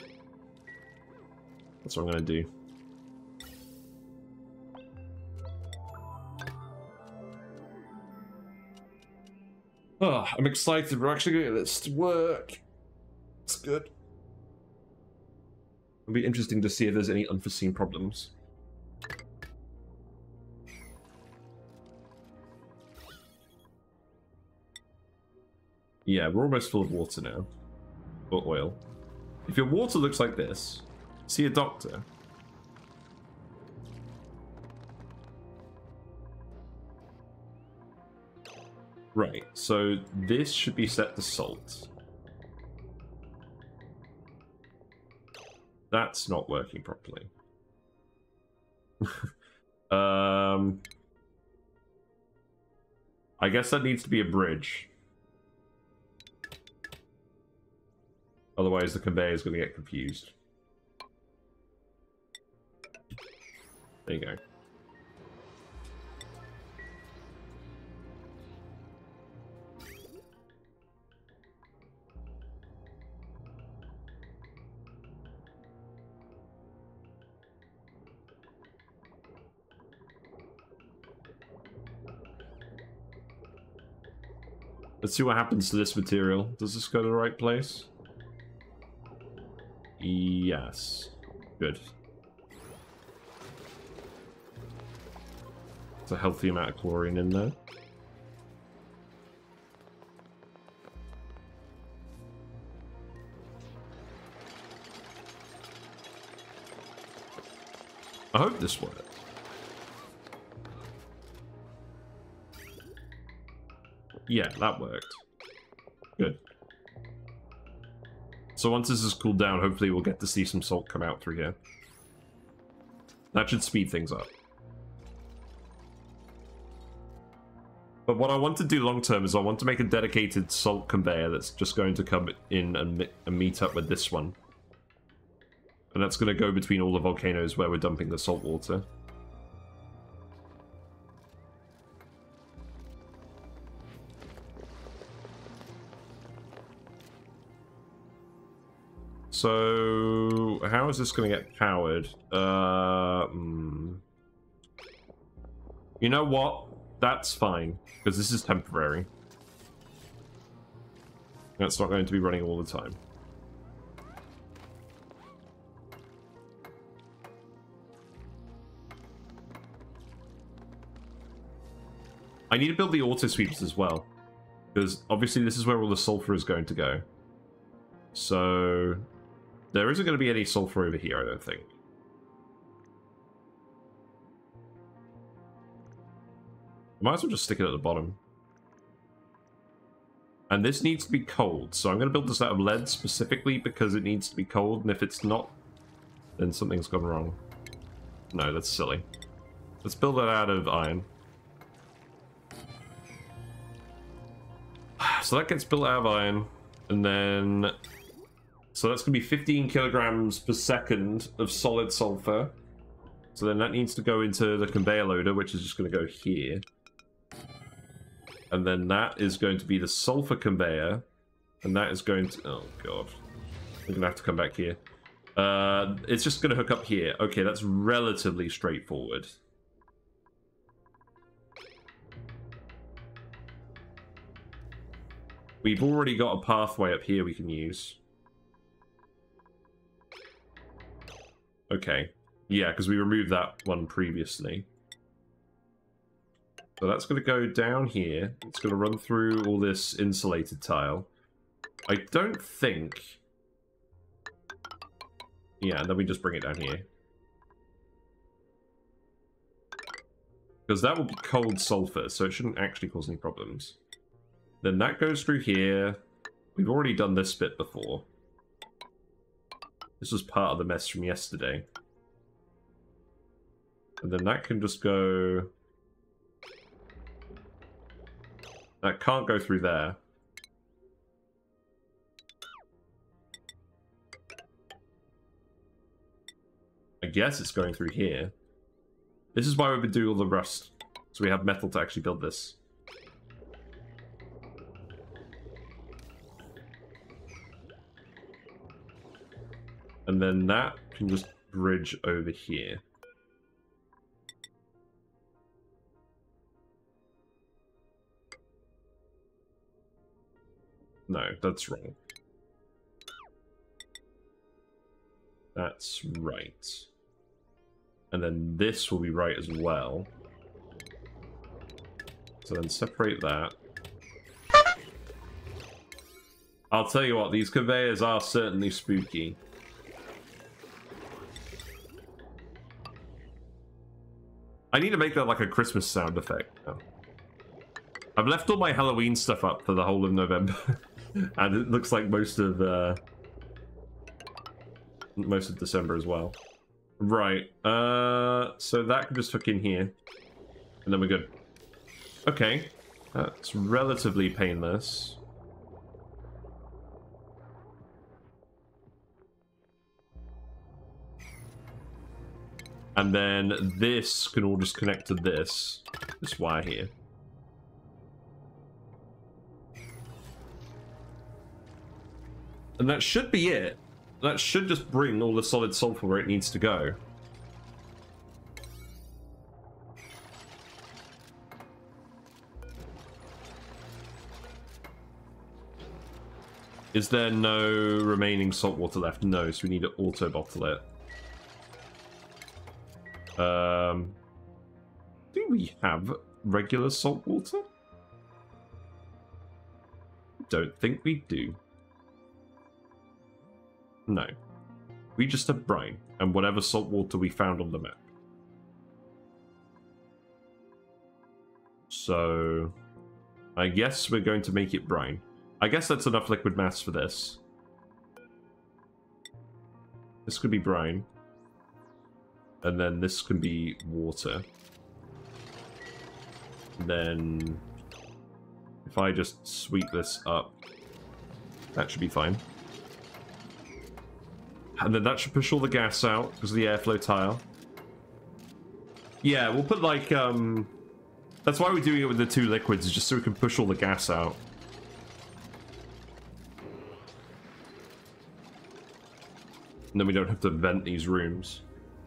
That's what I'm going to do. Oh, I'm excited. We're actually going to get this to work. It's good. It'll be interesting to see if there's any unforeseen problems. Yeah, we're almost full of water now. Or oil. If your water looks like this, see a doctor. Right, so this should be set to salt. That's not working properly. um, I guess that needs to be a bridge. Otherwise the conveyor is going to get confused. There you go. Let's see what happens to this material. Does this go to the right place? Yes. Good. It's a healthy amount of chlorine in there. I hope this works. Yeah, that worked. Good. So once this is cooled down, hopefully we'll get to see some salt come out through here. That should speed things up. But what I want to do long term is I want to make a dedicated salt conveyor that's just going to come in and, and meet up with this one. And that's going to go between all the volcanoes where we're dumping the salt water. So, how is this going to get powered? Uh, hmm. You know what? That's fine, because this is temporary. That's not going to be running all the time. I need to build the auto sweeps as well, because obviously this is where all the sulfur is going to go. So there isn't going to be any sulfur over here, I don't think. Might as well just stick it at the bottom. And this needs to be cold, so I'm going to build this out of lead specifically because it needs to be cold, and if it's not, then something's gone wrong. No, that's silly. Let's build it out of iron. So that gets built out of iron, and then... So that's going to be fifteen kilograms per second of solid sulfur. So then that needs to go into the conveyor loader, which is just going to go here. And then that is going to be the sulfur conveyor, and that is going to... Oh, God. We're going to have to come back here. Uh, it's just going to hook up here. Okay, that's relatively straightforward. We've already got a pathway up here we can use. Okay. Yeah, because we removed that one previously. So that's going to go down here. It's going to run through all this insulated tile. I don't think... Yeah, and then we just bring it down here. Because that will be cold sulfur, so it shouldn't actually cause any problems. Then that goes through here. We've already done this bit before. This was part of the mess from yesterday. And then that can just go... That can't go through there. I guess it's going through here. This is why we've been doing all the rust. So we have metal to actually build this. And then that can just bridge over here. No, that's wrong. That's right. And then this will be right as well. So then separate that. I'll tell you what, these conveyors are certainly spooky. I need to make that like a Christmas sound effect. Oh. I've left all my Halloween stuff up for the whole of November. And it looks like most of uh, most of December as well. Right. Uh, so that can just hook in here. And then we're good. Okay. That's relatively painless. And then this can all just connect to this. This wire here. And that should be it. That should just bring all the solid sulfur where it needs to go. Is there no remaining salt water left? No, so we need to auto bottle it. Um, do we have regular salt water? Don't think we do. No. We just have brine, and whatever salt water we found on the map. So, I guess we're going to make it brine. I guess that's enough liquid mass for this. This could be brine. And then this can be water. And then, if I just sweep this up, that should be fine. And then that should push all the gas out because of the airflow tile. Yeah, we'll put like, um... that's why we're doing it with the two liquids, is just so we can push all the gas out. And then we don't have to vent these rooms.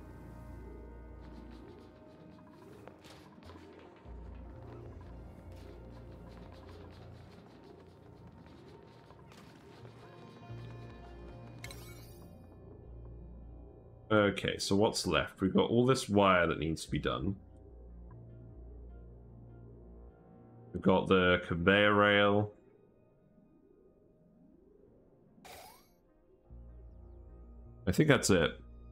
Okay, so what's left? We've got all this wire that needs to be done. We've got the conveyor rail. I think that's it.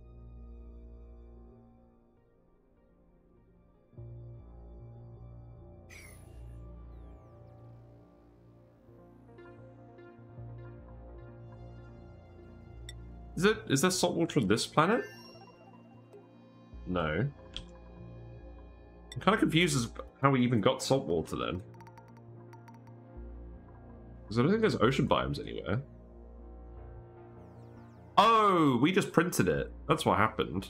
Is it? Is there salt water on this planet? No. I'm kind of confused as how we even got salt water then. Because I don't think there's ocean biomes anywhere. Oh, we just printed it. That's what happened.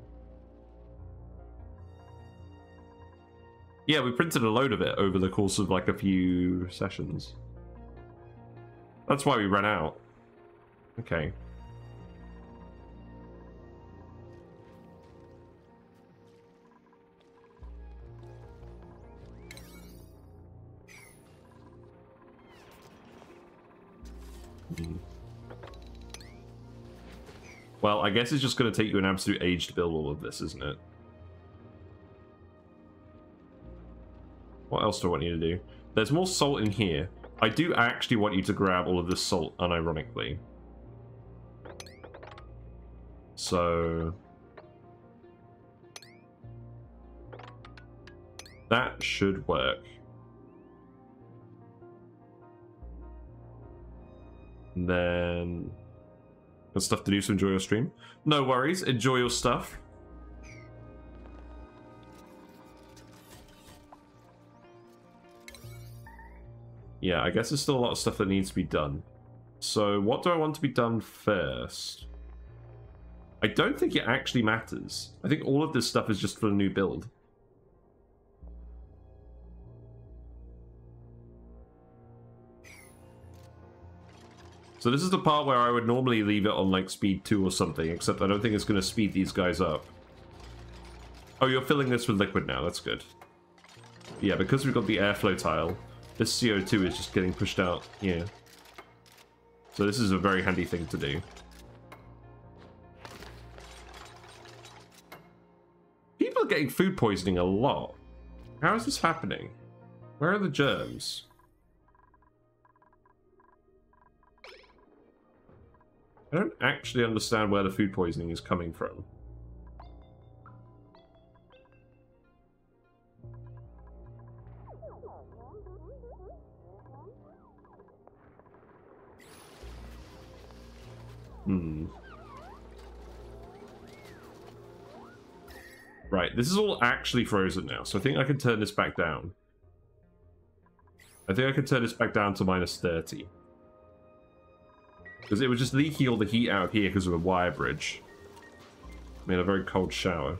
Yeah, we printed a load of it over the course of like a few sessions. That's why we ran out. Okay. Hmm. Well, I guess it's just going to take you an absolute age to build all of this, isn't it? What else do I want you to do? There's more salt in here. I do actually want you to grab all of this salt, unironically. So... that should work. And then... got stuff to do, so enjoy your stream. No worries, enjoy your stuff. Yeah, I guess there's still a lot of stuff that needs to be done. So what do I want to be done first? I don't think it actually matters. I think all of this stuff is just for a new build. So this is the part where I would normally leave it on like speed two or something, except I don't think it's going to speed these guys up. Oh, you're filling this with liquid now, that's good. Yeah, because we've got the airflow tile, this C O two is just getting pushed out here. So this is a very handy thing to do. People are getting food poisoning a lot. How is this happening? Where are the germs? I don't actually understand where the food poisoning is coming from. Hmm. Right, this is all actually frozen now, so I think I can turn this back down. I think I can turn this back down to minus thirty. Because it was just leaking all the heat out of here because of a wire bridge. I mean, a very cold shower.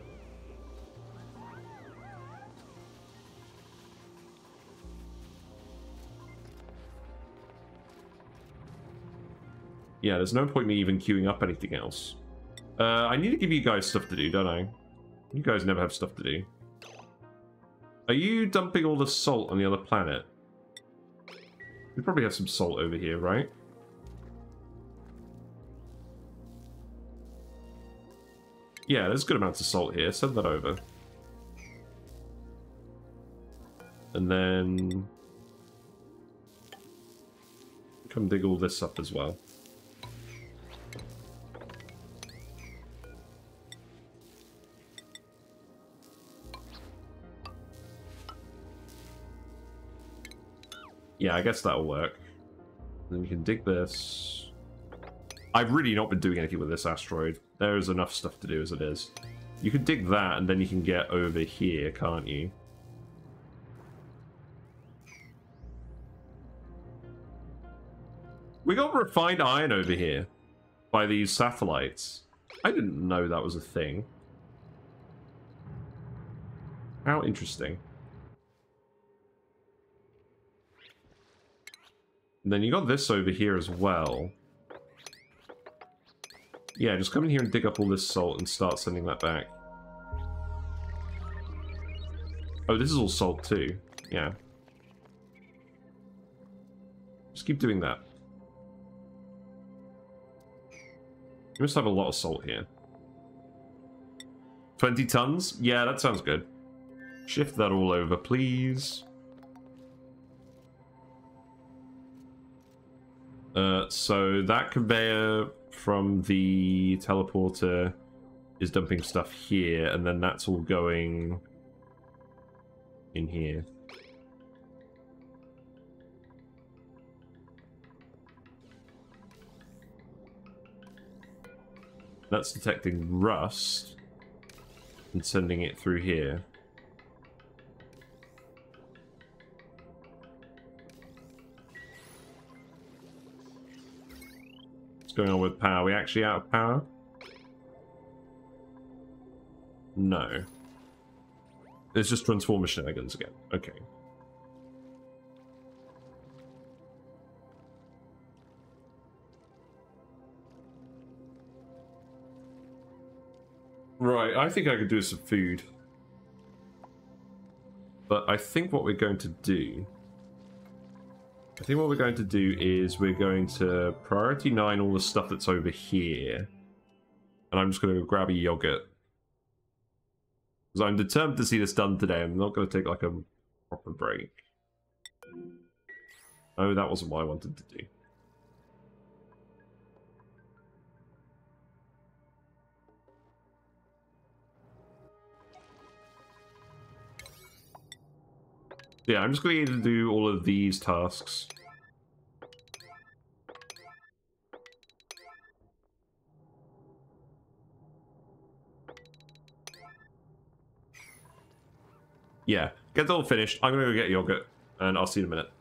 Yeah, there's no point me even queuing up anything else. Uh, I need to give you guys stuff to do, don't I? You guys never have stuff to do. Are you dumping all the salt on the other planet? We probably have some salt over here, right? Yeah, there's good amounts of salt here. Send that over. And then... come dig all this up as well. Yeah, I guess that'll work. Then we can dig this. I've really not been doing anything with this asteroid. There is enough stuff to do as it is. You can dig that, and then you can get over here, can't you? We got refined iron over here by these satellites. I didn't know that was a thing. How interesting. And then you got this over here as well. Yeah, just come in here and dig up all this salt and start sending that back. Oh, this is all salt too. Yeah. Just keep doing that. We must have a lot of salt here. twenty tons? Yeah, that sounds good. Shift that all over, please. Uh, so that conveyor from the teleporter is dumping stuff here, and then that's all going in here. That's detecting rust and sending it through here. What's going on with power? Are we actually out of power? No. It's just transformer shenanigans again. Okay. Right, I think I could do some food. But I think what we're going to do... I think what we're going to do is we're going to priority nine all the stuff that's over here. And I'm just going to grab a yogurt. Because I'm determined to see this done today. I'm not going to take like a proper break. Oh, that wasn't what I wanted to do. Yeah, I'm just going to need to do all of these tasks. Yeah, get it all finished. I'm going to go get yogurt, and I'll see you in a minute.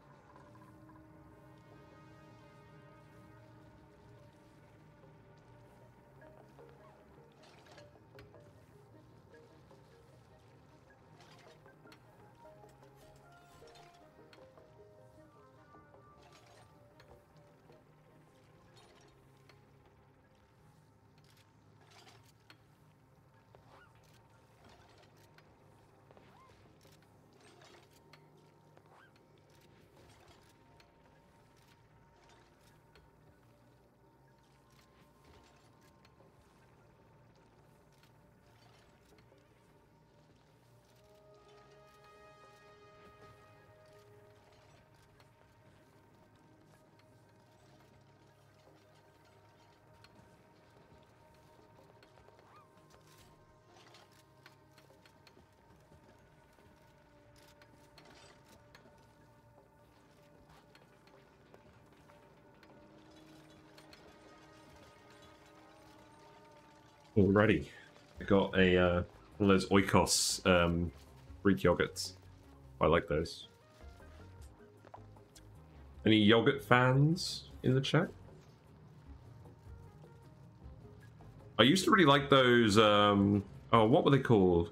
Alrighty. I got a uh, one of those Oikos um, Greek yogurts. I like those. Any yogurt fans in the chat? I used to really like those. Um, oh, what were they called?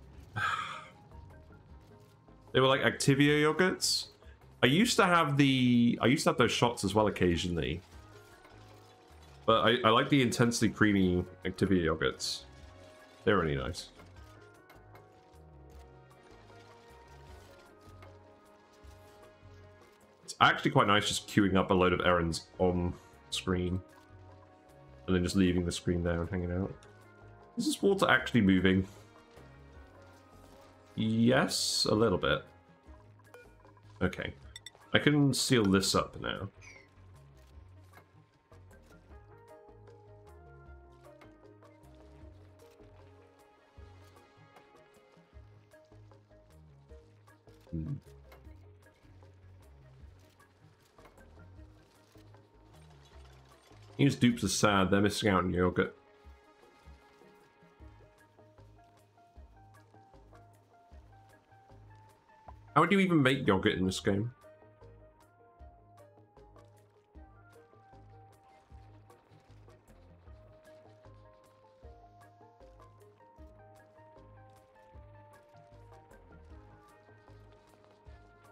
They were like Activia yogurts. I used to have the. I used to have those shots as well occasionally. But I, I like the intensely creamy Activia yogurts. They're really nice. It's actually quite nice just queuing up a load of errands on screen. And then just leaving the screen there and hanging out. Is this water actually moving? Yes, a little bit. Okay. I can seal this up now. Hmm. These dupes are sad, they're missing out on yogurt. How would you even make yogurt in this game?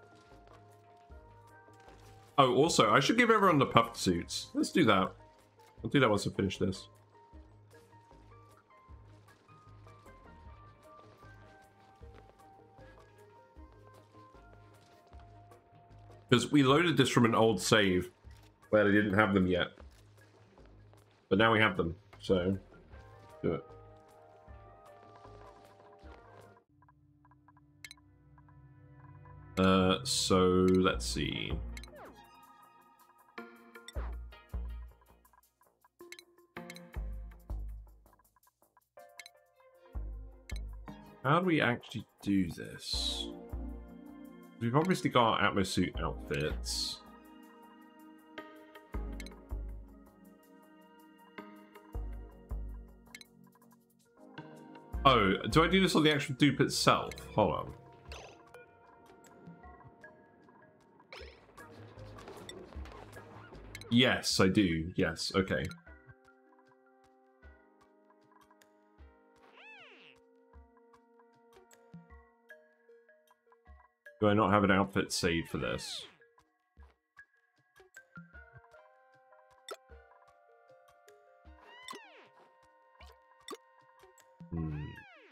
Oh, also, I should give everyone the puffed suits. Let's do that. I'll do that once I finish this. Because we loaded this from an old save where they didn't have them yet. But now we have them, so do it. Uh, so let's see. How do we actually do this? We've obviously got our Atmosuit outfits. Oh, do I do this on the actual dupe itself? Hold on. Yes, I do. Yes, okay. Do I not have an outfit saved for this? Hmm.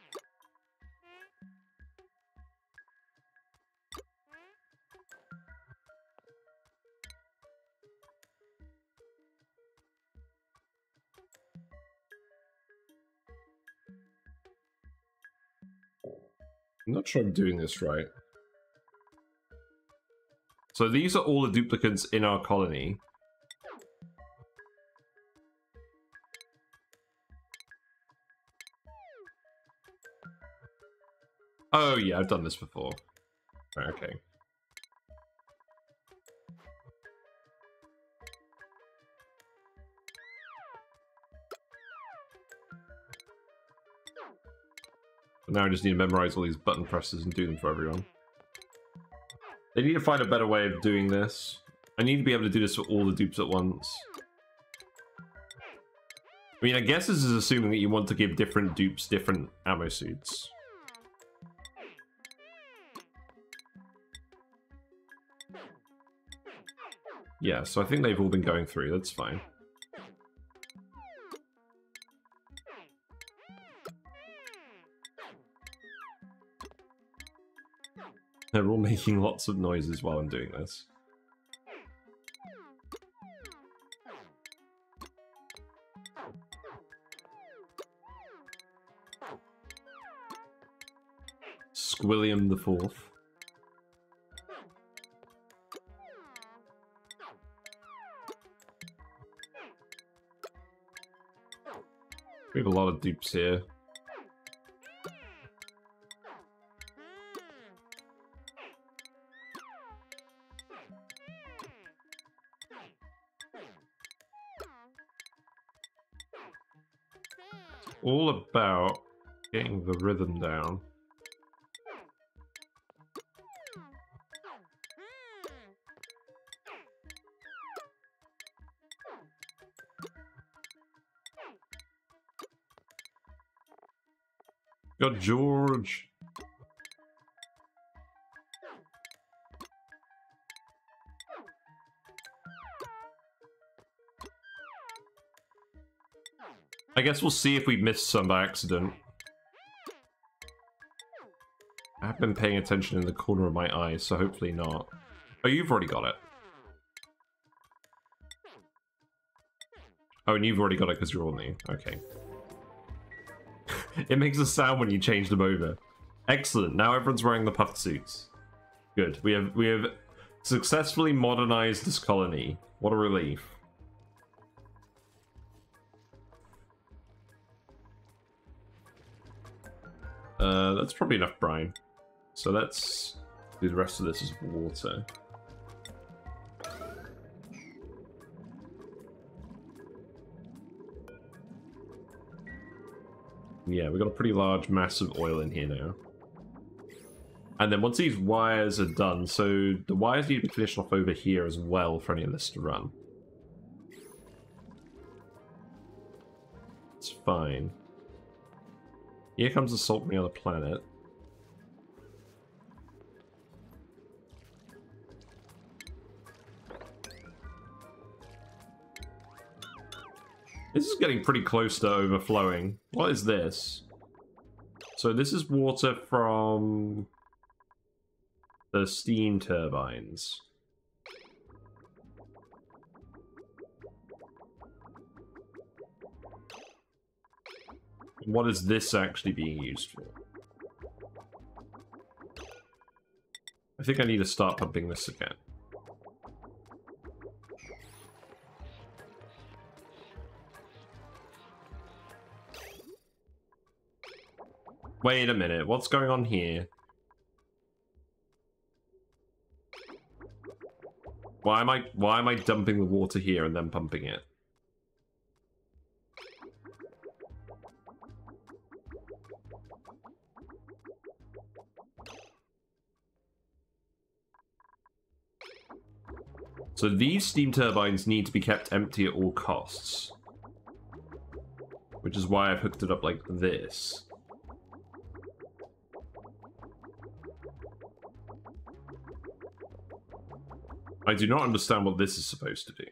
I'm not sure I'm doing this right. So these are all the duplicates in our colony. Oh yeah, I've done this before. Okay. Now I just need to memorize all these button presses and do them for everyone. They need to find a better way of doing this. I need to be able to do this for all the dupes at once. I mean, I guess this is assuming that you want to give different dupes different ammo suits. Yeah, so I think they've all been going through, that's fine. They're all making lots of noises while I'm doing this. Squilliam the Fourth. We have a lot of dupes here. All about getting the rhythm down. Got George. I guess we'll see if we missed some by accident. I have been paying attention in the corner of my eye, so hopefully not. Oh, you've already got it. Oh, and you've already got it because you're on the... Okay. It makes a sound when you change them over. Excellent. Now everyone's wearing the puffed suits. Good. We have we have successfully modernized this colony. What a relief. Uh, that's probably enough brine. So let's do the rest of this as water. Yeah, we've got a pretty large mass of oil in here now. And then once these wires are done, so the wires need to be finished off over here as well for any of this to run. It's fine. Here comes the salt from the other planet. This is getting pretty close to overflowing. What is this? So this is water from the steam turbines. What is this actually being used for? I think I need to start pumping this again. Wait a minute, what's going on here? Why am I why am I dumping the water here and then pumping it? So these steam turbines need to be kept empty at all costs. Which is why I've hooked it up like this. I do not understand what this is supposed to do.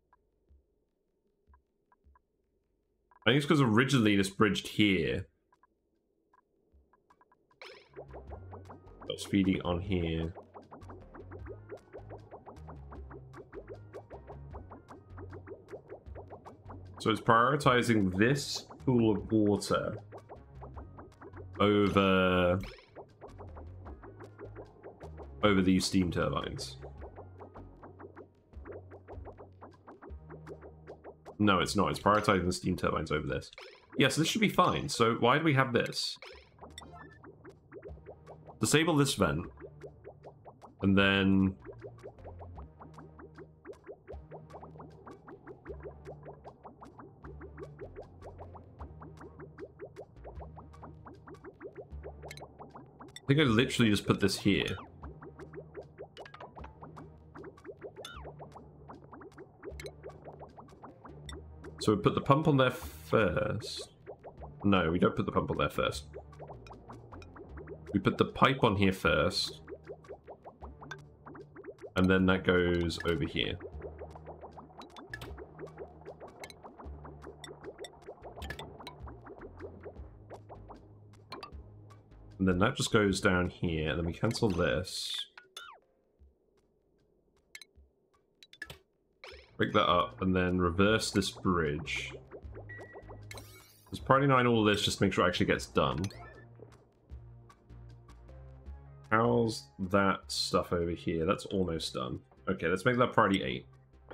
I think it's because originally this bridged here. Got speeding on here. So it's prioritizing this pool of water over over these steam turbines. No, it's not. It's prioritizing the steam turbines over this. Yeah, so this should be fine. So why do we have this? Disable this vent. And then... I think I literally just put this here. So we put the pump on there first. No, we don't put the pump on there first. We put the pipe on here first. And then that goes over here. And then that just goes down here, and then we cancel this. Break that up, and then reverse this bridge. There's priority nine all of this, just to make sure it actually gets done. How's that stuff over here? That's almost done. Okay, let's make that priority eight.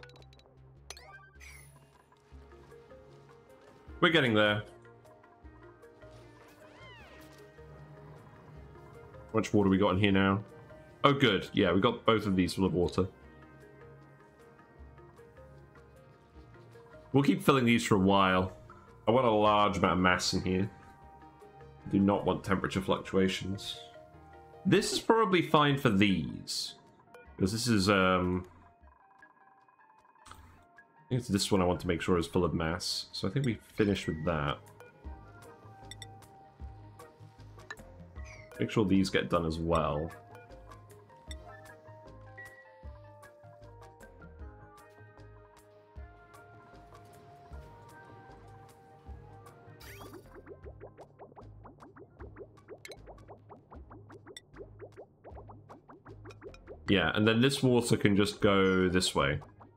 We're getting there. How much water we got in here now? Oh, good. Yeah, we got both of these full of water. We'll keep filling these for a while. I want a large amount of mass in here. I do not want temperature fluctuations. This is probably fine for these. Because this is, um... I think it's this one I want to make sure is full of mass. So I think we finished with that. Make sure these get done as well. Yeah, and then this water can just go this way.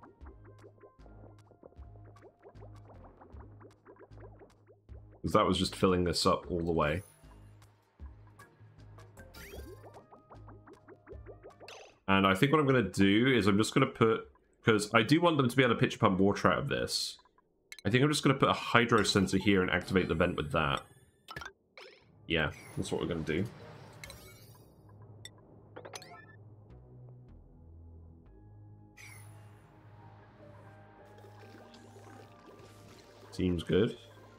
Because that was just filling this up all the way. And I think what I'm going to do is I'm just going to put... Because I do want them to be able to pitch pump water out of this. I think I'm just going to put a hydro sensor here and activate the vent with that. Yeah, that's what we're going to do. Seems good.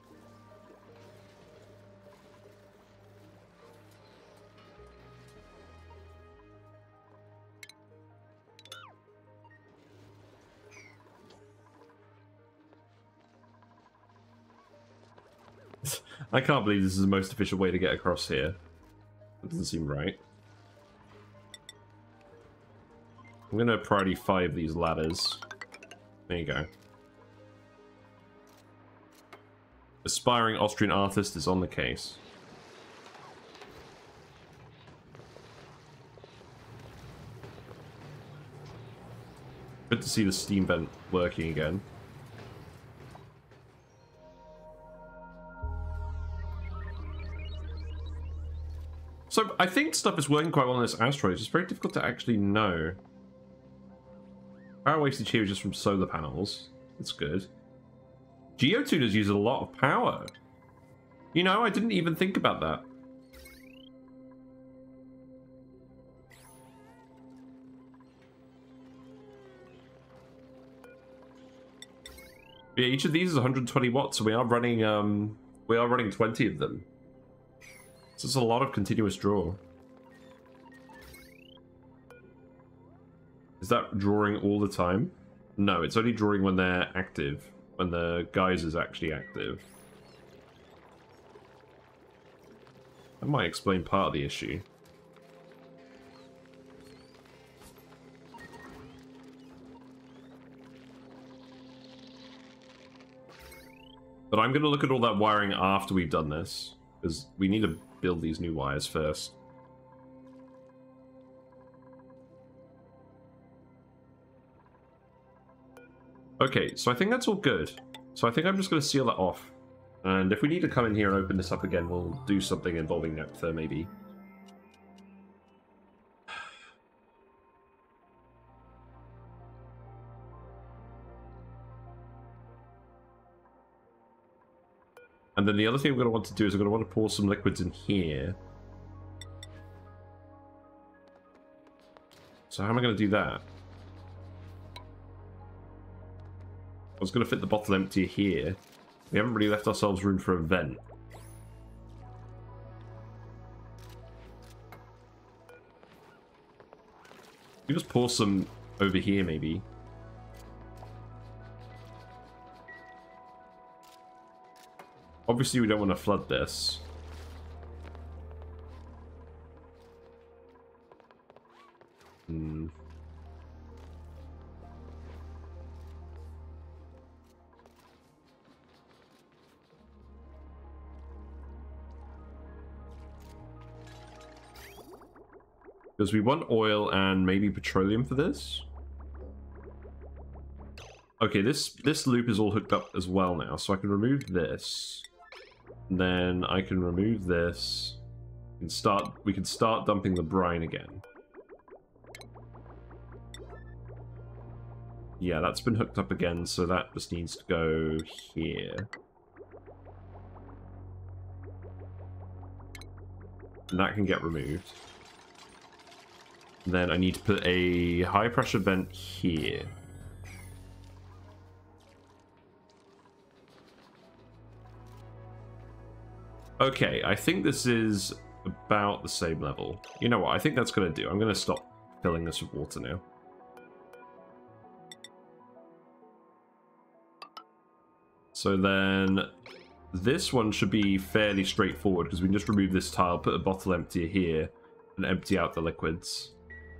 I can't believe this is the most efficient way to get across here. That doesn't seem right. I'm going to priority five these ladders. There you go. Aspiring Austrian artist is on the case. Good to see the steam vent working again. So I think stuff is working quite well on this asteroid. It's very difficult to actually know. Power wastage here is just from solar panels. That's good. Geotuners use a lot of power. You know, I didn't even think about that. Yeah, each of these is one hundred twenty watts, so we are running um we are running twenty of them. So it's a lot of continuous draw. Is that drawing all the time? No, it's only drawing when they're active, when the geyser's actually active. That might explain part of the issue. But I'm going to look at all that wiring after we've done this, because we need to build these new wires first. Okay, so I think that's all good. So I think I'm just going to seal that off. And if we need to come in here and open this up again, we'll do something involving Naphtha, maybe. And then the other thing I'm going to want to do is I'm going to want to pour some liquids in here. So how am I going to do that? I was going to fit the bottle emptier here. We haven't really left ourselves room for a vent. You just pour some over here, maybe. Obviously, we don't want to flood this. Hmm. Because we want oil and maybe petroleum for this. Okay, this this loop is all hooked up as well now, so I can remove this. And then I can remove this. And start we can start dumping the brine again. Yeah, that's been hooked up again, so that just needs to go here. And that can get removed. Then I need to put a high pressure vent here. Okay, I think this is about the same level. You know what, I think that's going to do. I'm going to stop filling this with water now. So then this one should be fairly straightforward because we can just remove this tile, put a bottle emptier here, and empty out the liquids.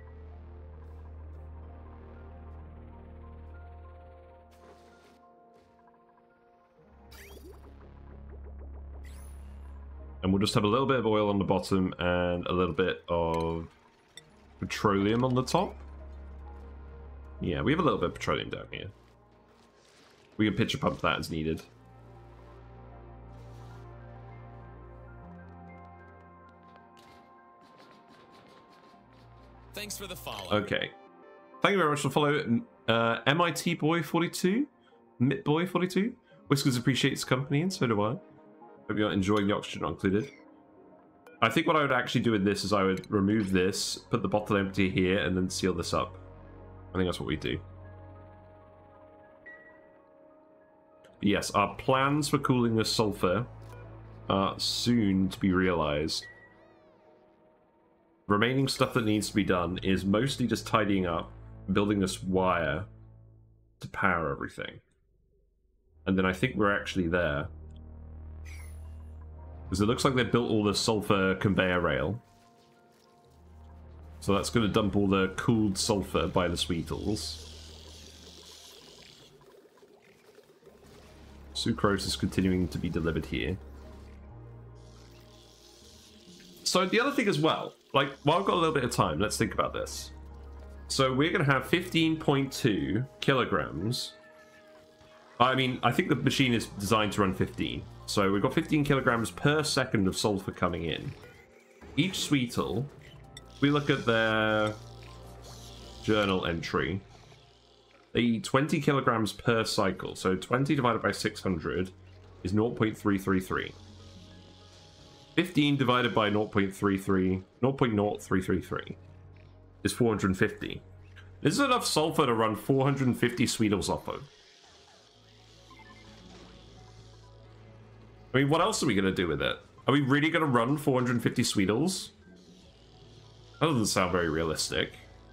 And we'll just have a little bit of oil on the bottom and a little bit of petroleum on the top. Yeah, we have a little bit of petroleum down here. We can pitcher pump that as needed. Thanks for the follow. Okay. Thank you very much for the follow. Uh, M I T Boy forty-two? Mit Boy forty-two? Whiskers appreciates company, and so do I. Hope you're enjoying the oxygen not included. I think what I would actually do with this is I would remove this, put the bottle empty here, and then seal this up. I think that's what we do. But yes, our plans for cooling the sulfur are soon to be realized. Remaining stuff that needs to be done is mostly just tidying up, building this wire to power everything. And then I think we're actually there. Because it looks like they've built all the sulfur conveyor rail. So that's going to dump all the cooled sulfur by the Sweetles. Sucrose is continuing to be delivered here. So the other thing as well, like, while I've got a little bit of time, let's think about this. So we're going to have fifteen point two kilograms. I mean, I think the machine is designed to run fifteen. So we've got fifteen kilograms per second of sulfur coming in. Each Sweetle, we look at their journal entry, they eat twenty kilograms per cycle. So twenty divided by six hundred is zero point three three three. fifteen divided by zero point three three, zero point zero three three three is four hundred fifty. This is enough sulfur to run four hundred fifty Sweetles off of. I mean, what else are we going to do with it? Are we really going to run four hundred fifty Sweetles? That doesn't sound very realistic.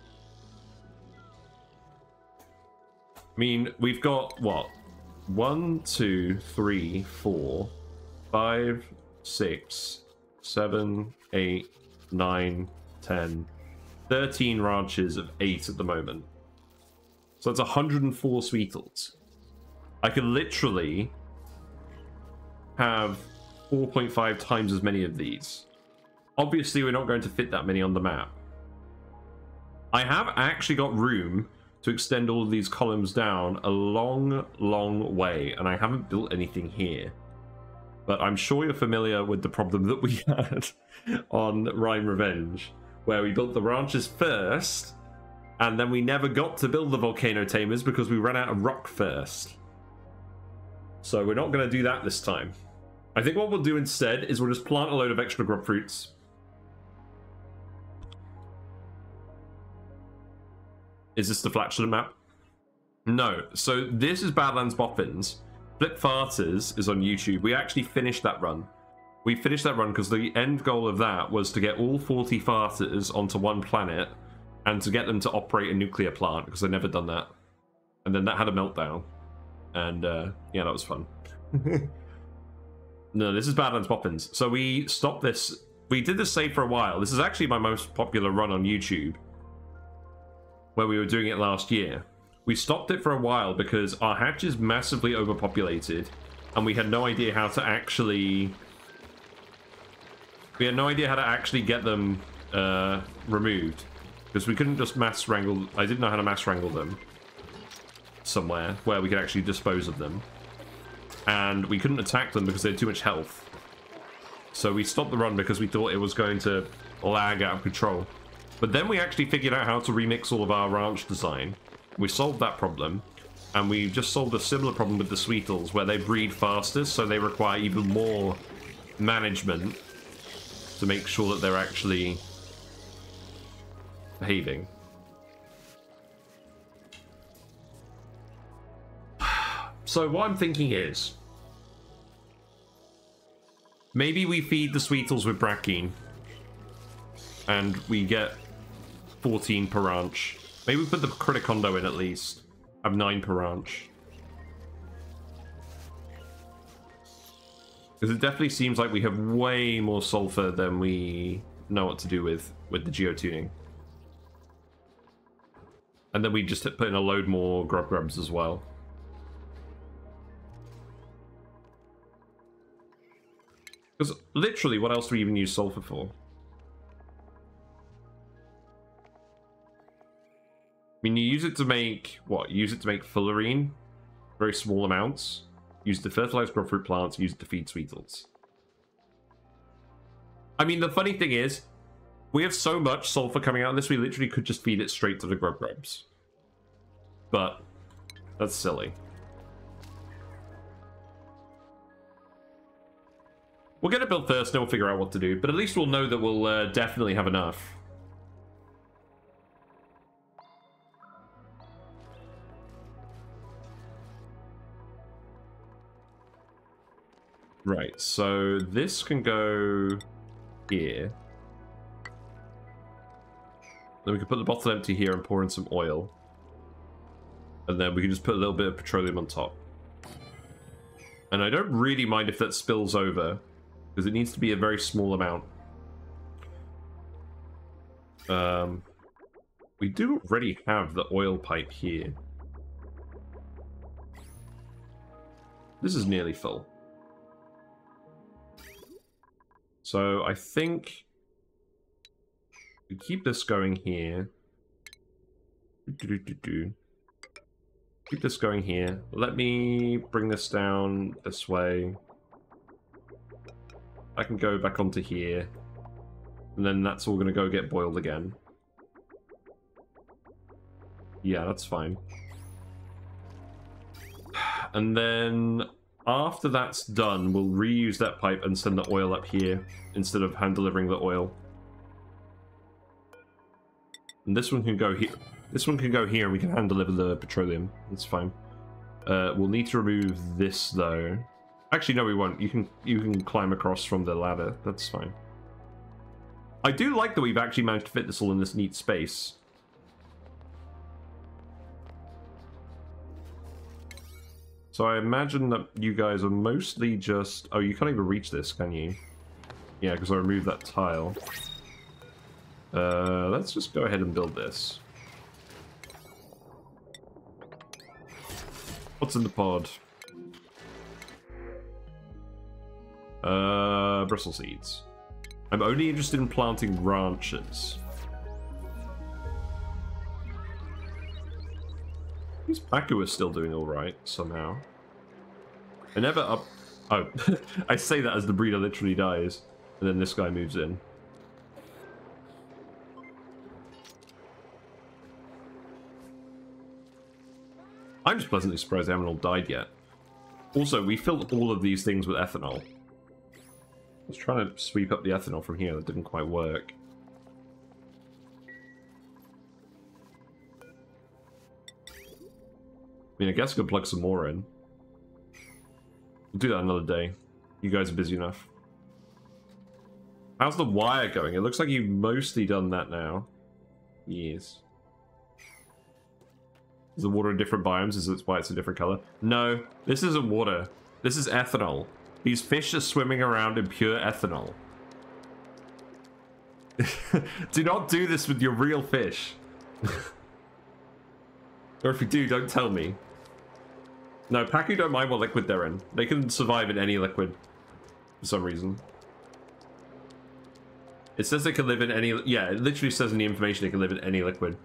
I mean, we've got, what? One, two, three, four, five, six, seven, eight, nine, ten, thirteen ranches of eight at the moment. So that's one hundred four Sweetles. I could literally have four point five times as many of these. Obviously, we're not going to fit that many on the map. I have actually got room to extend all of these columns down a long, long way, and I haven't built anything here. But I'm sure you're familiar with the problem that we had on Rime Revenge, where we built the ranches first, and then we never got to build the volcano tamers because we ran out of rock first. So we're not going to do that this time. I think what we'll do instead is we'll just plant a load of extra grub fruits. Is this the flatulent map? No. So this is Badlands Boffins. Flip Farters is on YouTube. We actually finished that run. We finished that run because the end goal of that was to get all forty farters onto one planet and to get them to operate a nuclear plant, because they'd never done that. And then that had a meltdown. And uh, yeah, that was fun. No, this is Badlands Boffins. So we stopped this. We did this save for a while. This is actually my most popular run on YouTube, where we were doing it last year. We stopped it for a while because our hatch is massively overpopulated, and we had no idea how to actually... We had no idea how to actually get them uh, removed, because we couldn't just mass wrangle... I didn't know how to mass wrangle them somewhere where we could actually dispose of them. And we couldn't attack them because they had too much health. So we stopped the run because we thought it was going to lag out of control. But then we actually figured out how to remix all of our ranch design. We solved that problem, and we just solved a similar problem with the Sweetles, where they breed faster, so they require even more management to make sure that they're actually behaving. So what I'm thinking is, maybe we feed the Sweetles with Brackine, and we get fourteen per ranch. Maybe we put the Criticondo in at least. Have nine per ranch. Because it definitely seems like we have way more sulfur than we know what to do with, with the geotuning. And then we just put in a load more grub grubs as well. Because literally, what else do we even use sulfur for? I mean, you use it to make, what? You use it to make fullerene, very small amounts. Use it to fertilize grub fruit plants, use it to feed Sweetles. I mean, the funny thing is, we have so much sulfur coming out of this, we literally could just feed it straight to the grub grubs. But, that's silly. We'll get it built first, then we'll figure out what to do. But at least we'll know that we'll uh, definitely have enough. Right, so this can go here. Then we can put the bottle empty here and pour in some oil. And then we can just put a little bit of petroleum on top. And I don't really mind if that spills over, because it needs to be a very small amount. Um, we do already have the oil pipe here. This is nearly full. So I think we keep this going here. Do, do, do, do. Keep this going here. Let me bring this down this way. I can go back onto here. And then that's all going to go get boiled again. Yeah, that's fine. And then after that's done, we'll reuse that pipe and send the oil up here instead of hand delivering the oil. And this one can go here. This one can go here and we can hand deliver the petroleum. That's fine. Uh, we'll need to remove this though. Actually, no, we won't. You can you can climb across from the ladder. That's fine. I do like that we've actually managed to fit this all in this neat space. So I imagine that you guys are mostly just... Oh, you can't even reach this, can you? Yeah, because I removed that tile. Uh, let's just go ahead and build this. What's in the pod? Uh, Brussels seeds. I'm only interested in planting ranches. These Pacu are still doing alright, somehow. I never up... Oh, I say that as the breeder literally dies. And then this guy moves in. I'm just pleasantly surprised they haven't all died yet. Also, we filled all of these things with ethanol. I was trying to sweep up the ethanol from here, that didn't quite work. I mean, I guess I could plug some more in. We'll do that another day. You guys are busy enough. How's the wire going? It looks like you've mostly done that now. Yes. Is the water in different biomes? Is that why it's a different color? No, this isn't water. This is ethanol. These fish are swimming around in pure ethanol. Do not do this with your real fish. Or if you do, don't tell me. No, Pacu don't mind what liquid they're in. They can survive in any liquid. For some reason. It says they can live in any... Yeah, it literally says in the information they can live in any liquid.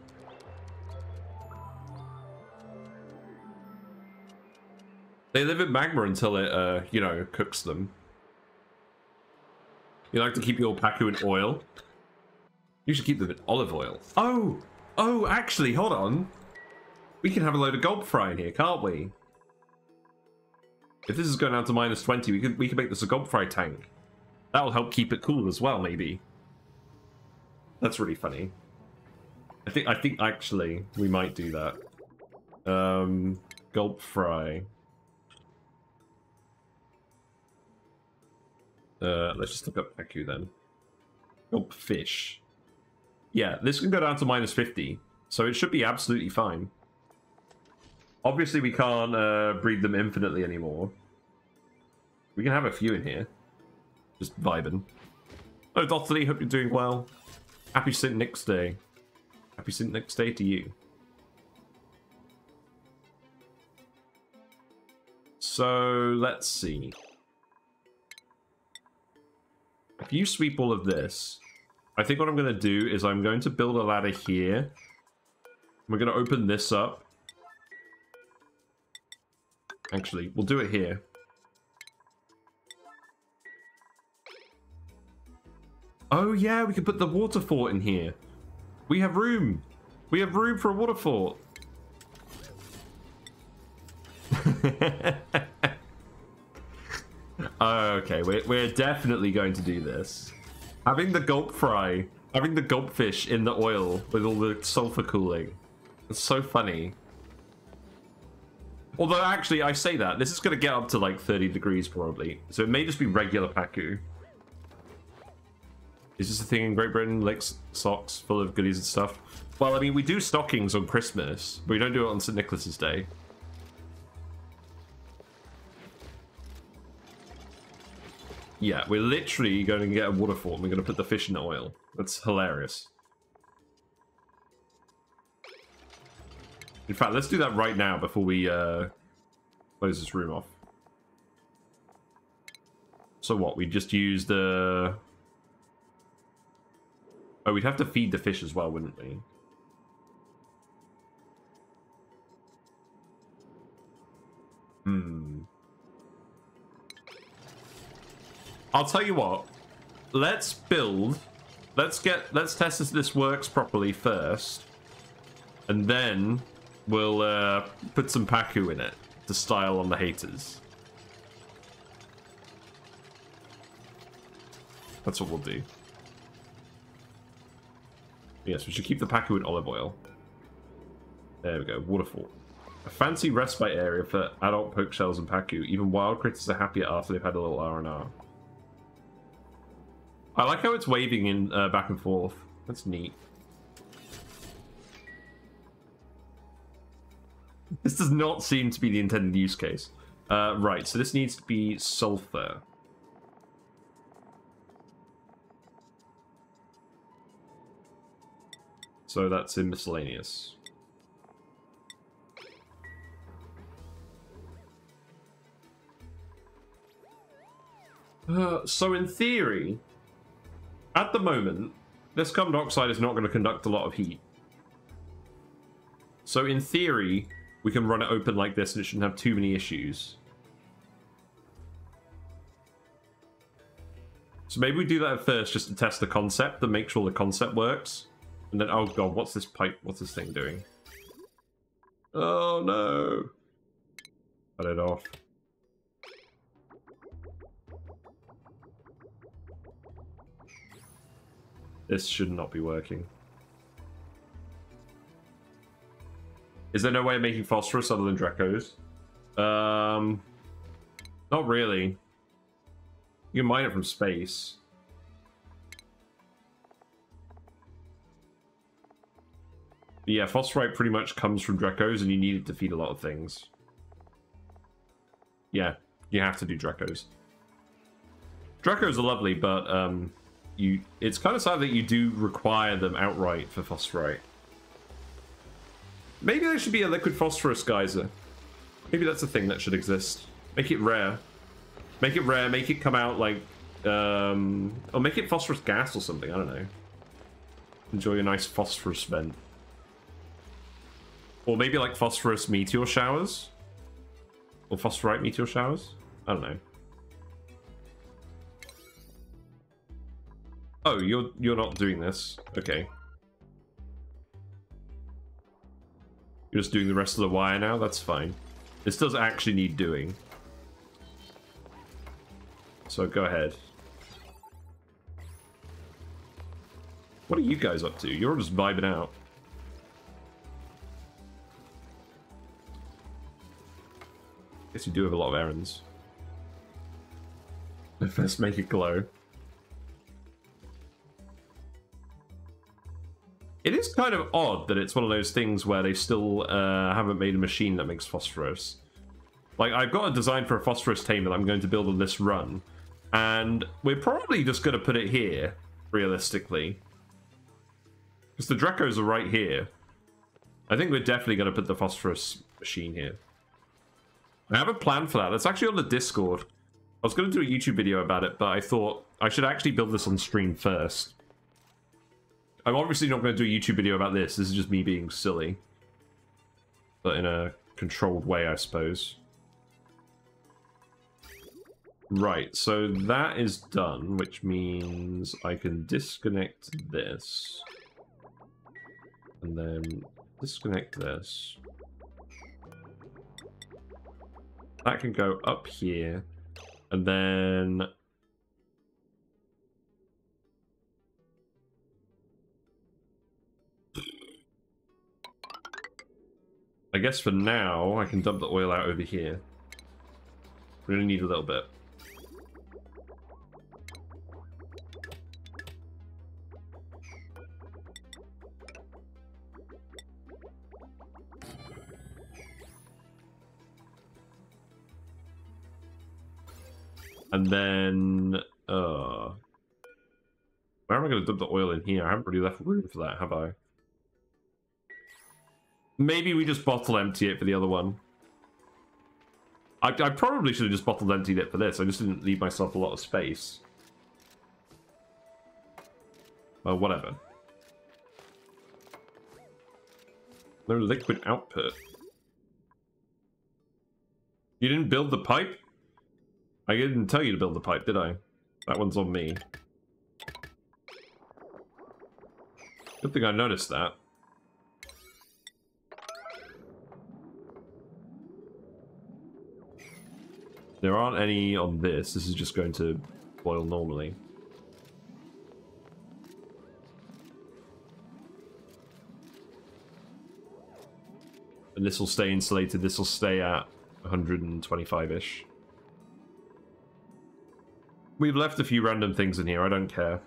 They live in magma until it, uh, you know, cooks them. You like to keep your Pacu in oil? You should keep them in olive oil. Oh! Oh, actually, hold on. We can have a load of gulp fry in here, can't we? If this is going down to minus twenty, we could we could make this a gulp fry tank. That'll help keep it cool as well, maybe. That's really funny. I think I think actually we might do that. Um, gulp fry. Uh, let's just look up Pacu then. Gulp fish. Yeah, this can go down to minus fifty, so it should be absolutely fine. Obviously, we can't uh, breed them infinitely anymore. We can have a few in here. Just vibing. Oh, Dothley, hope you're doing well. Happy Saint Nick's Day. Happy Saint Nick's Day to you. So, let's see. If you sweep all of this, I think what I'm going to do is I'm going to build a ladder here. We're going to open this up. Actually, we'll do it here. Oh yeah, we can put the water fort in here. We have room. We have room for a water fort. Okay, we're, we're definitely going to do this. Having the gulp fry, having the gulp fish in the oil with all the sulfur cooling. It's so funny. Although, actually, I say that. This is going to get up to, like, thirty degrees, probably. So it may just be regular Pacu. Is this a thing in Great Britain? Licks socks full of goodies and stuff? Well, I mean, we do stockings on Christmas, but we don't do it on Saint Nicholas's Day. Yeah, we're literally going to get a water fort and we're going to put the fish in the oil. That's hilarious. In fact, let's do that right now before we uh, close this room off. So what? We just use the... Oh, we'd have to feed the fish as well, wouldn't we? Hmm. I'll tell you what. Let's build. Let's get. Let's test if this works properly first, and then we'll uh, put some Paku in it to style on the haters. That's what we'll do. Yes, we should keep the Paku in olive oil. There we go. Waterfall. A fancy respite area for adult poke shells and Paku. Even wild critters are happier after they've had a little R and R. I like how it's waving in uh, back and forth. That's neat. This does not seem to be the intended use case. Uh, right, so this needs to be sulfur. So that's in miscellaneous. Uh, so in theory, at the moment, this carbon dioxide is not going to conduct a lot of heat. So in theory, we can run it open like this and it shouldn't have too many issues. So maybe we do that at first just to test the concept and make sure the concept works. And then, oh god, what's this pipe? What's this thing doing? Oh no! Cut it off. This should not be working. Is there no way of making phosphorus other than Dracos? Um, not really. You can mine it from space. But yeah, phosphorite pretty much comes from Dracos, and you need it to feed a lot of things. Yeah, you have to do Dracos. Dracos are lovely, but um, you it's kind of sad that you do require them outright for phosphorite. Maybe there should be a liquid phosphorus geyser. Maybe that's a thing that should exist. Make it rare. Make it rare, make it come out like... Um, or make it phosphorus gas or something, I don't know. Enjoy a nice phosphorus vent. Or maybe like phosphorus meteor showers? Or phosphorite meteor showers? I don't know. Oh, you're you're not doing this. Okay. You're just doing the rest of the wire now? That's fine. This does actually need doing. So go ahead. What are you guys up to? You're just vibing out. Guess you do have a lot of errands. Let's make it glow. It is kind of odd that it's one of those things where they still uh, haven't made a machine that makes phosphorus. Like, I've got a design for a phosphorus tamer that I'm going to build on this run. And we're probably just going to put it here, realistically. Because the Dracos are right here. I think we're definitely going to put the phosphorus machine here. I have a plan for that. That's actually on the Discord. I was going to do a YouTube video about it, but I thought I should actually build this on stream first. I'm obviously not going to do a YouTube video about this. This is just me being silly. But in a controlled way, I suppose. Right, so that is done, which means I can disconnect this. And then disconnect this. That can go up here. And then... I guess for now, I can dump the oil out over here. We only need a little bit. And then, uh... where am I going to dump the oil in here? I haven't really left room for that, have I? Maybe we just bottle empty it for the other one. I, I probably should have just bottled emptied it for this. I just didn't leave myself a lot of space. Well, whatever. No liquid output. You didn't build the pipe? I didn't tell you to build the pipe, did I? That one's on me. Good thing I noticed that. There aren't any on this. This is just going to boil normally. And this will stay insulated. This will stay at one hundred twenty-five-ish. We've left a few random things in here. I don't care.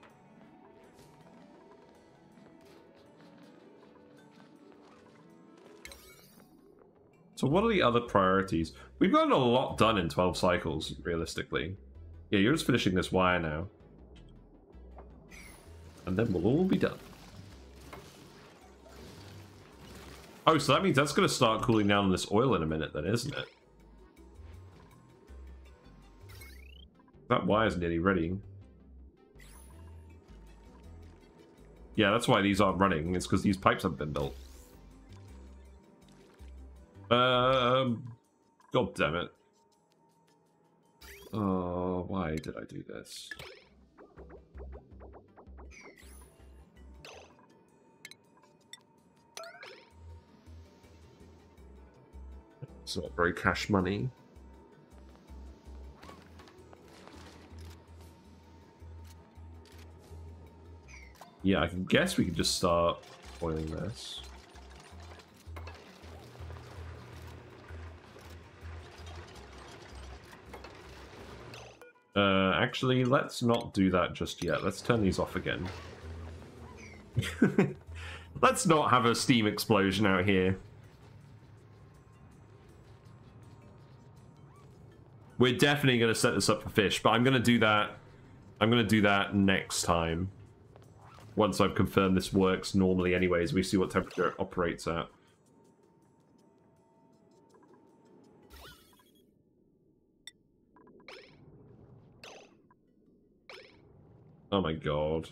So what are the other priorities? We've gotten a lot done in twelve cycles, realistically. Yeah, you're just finishing this wire now. And then we'll all be done. Oh, so that means that's going to start cooling down on this oil in a minute then, isn't it? That wire's nearly ready. Yeah, that's why these aren't running. It's because these pipes haven't been built. Um, God damn it. Oh, why did I do this? It's not very cash money. Yeah, I can guess we could just start boiling this. Uh, actually, let's not do that just yet. Let's turn these off again. Let's not have a steam explosion out here. We're definitely going to set this up for fish, but I'm going to do that. I'm going to do that next time. Once I've confirmed this works normally anyways, we see what temperature it operates at. Oh my god.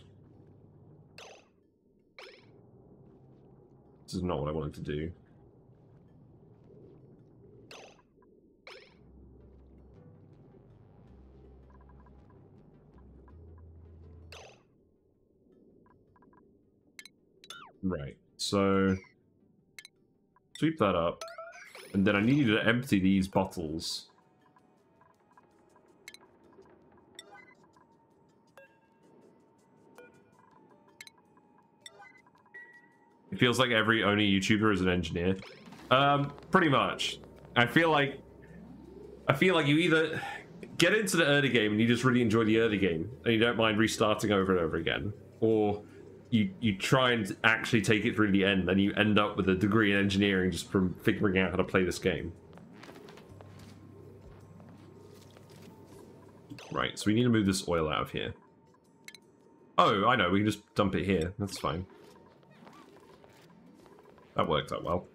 This is not what I wanted to do. Right, so sweep that up, and then I need you to empty these bottles. It feels like every O N I YouTuber is an engineer. Um, pretty much. I feel like I feel like you either get into the early game and you just really enjoy the early game and you don't mind restarting over and over again, or You, you try and actually take it through the end, and you end up with a degree in engineering just from figuring out how to play this game. Right, so we need to move this oil out of here. Oh, I know, we can just dump it here. That's fine. That worked out well.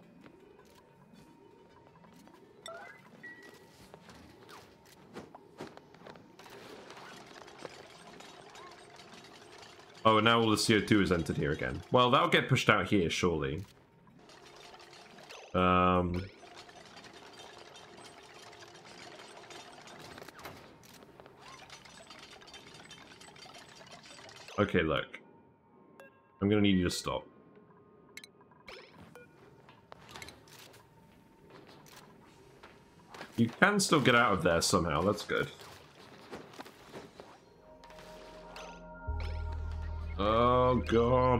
Oh, and now all the C O two is entered here again. Well, that'll get pushed out here, surely. Um... Okay, look. I'm gonna need you to stop. You can still get out of there somehow, that's good. Oh god.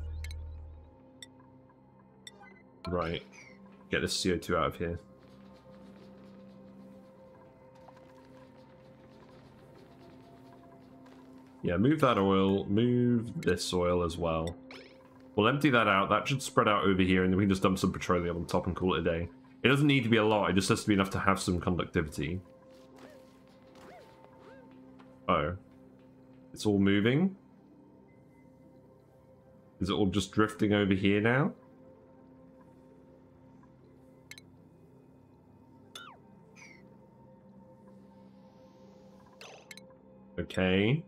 Right. Get this C O two out of here. Yeah, move that oil. Move this oil as well. We'll empty that out. That should spread out over here, and then we can just dump some petroleum on top and call it a day. It doesn't need to be a lot. It just has to be enough to have some conductivity. Oh. It's all moving? Is it all just drifting over here now? Okay.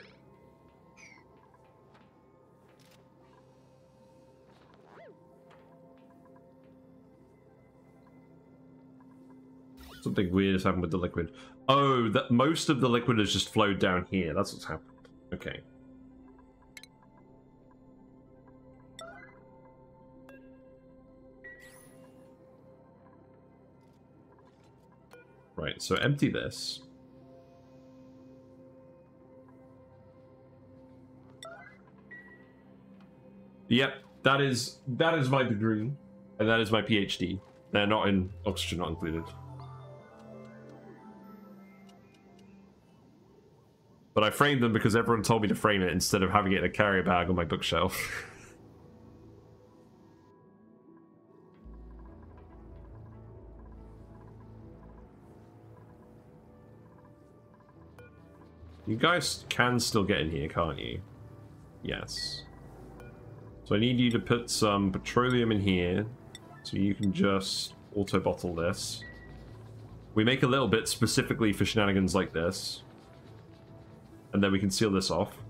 Something weird has happened with the liquid. Oh, that most of the liquid has just flowed down here. That's what's happened. Okay. Right, so empty this. Yep, that is that is my degree, and that is my PhD. They're not in oxygen, not included. But I framed them because everyone told me to frame it instead of having it in a carrier bag on my bookshelf. You guys can still get in here, can't you? Yes. So I need you to put some petroleum in here, so you can just auto-bottle this. We make a little bit specifically for shenanigans like this. And then we can seal this off.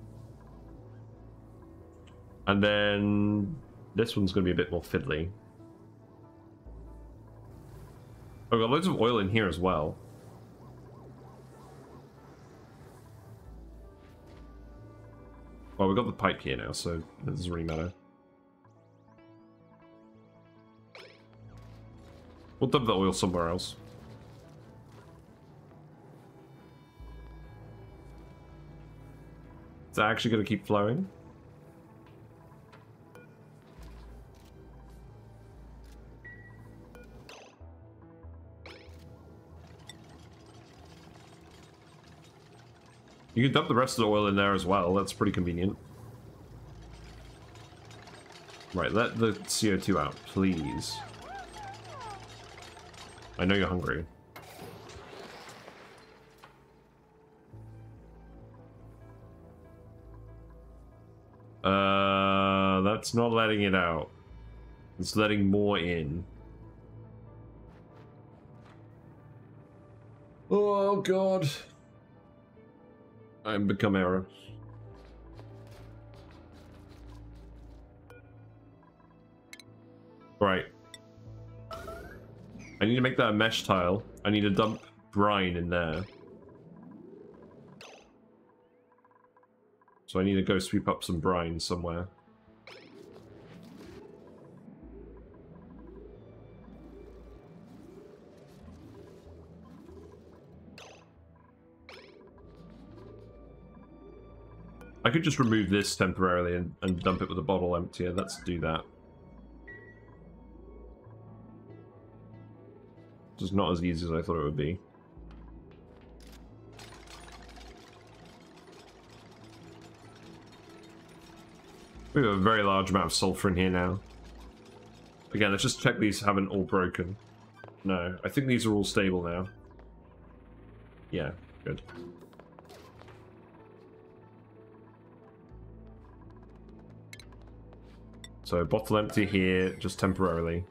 And then this one's going to be a bit more fiddly. Oh, we've got loads of oil in here as well. Well, we've got the pipe here now, so it doesn't really matter. We'll dump the oil somewhere else. Is that actually going to keep flowing? You can dump the rest of the oil in there as well. That's pretty convenient. Right, let the C O two out, please. I know you're hungry. Uh, that's not letting it out. It's letting more in. Oh god. I've become error. Right. I need to make that a mesh tile. I need to dump brine in there. So I need to go sweep up some brine somewhere. I could just remove this temporarily and, and dump it with a bottle emptier. Let's do that. Just not as easy as I thought it would be. We have a very large amount of sulfur in here now. Again, let's just check these haven't all broken. No, I think these are all stable now. Yeah, good. So bottle empty here, just temporarily.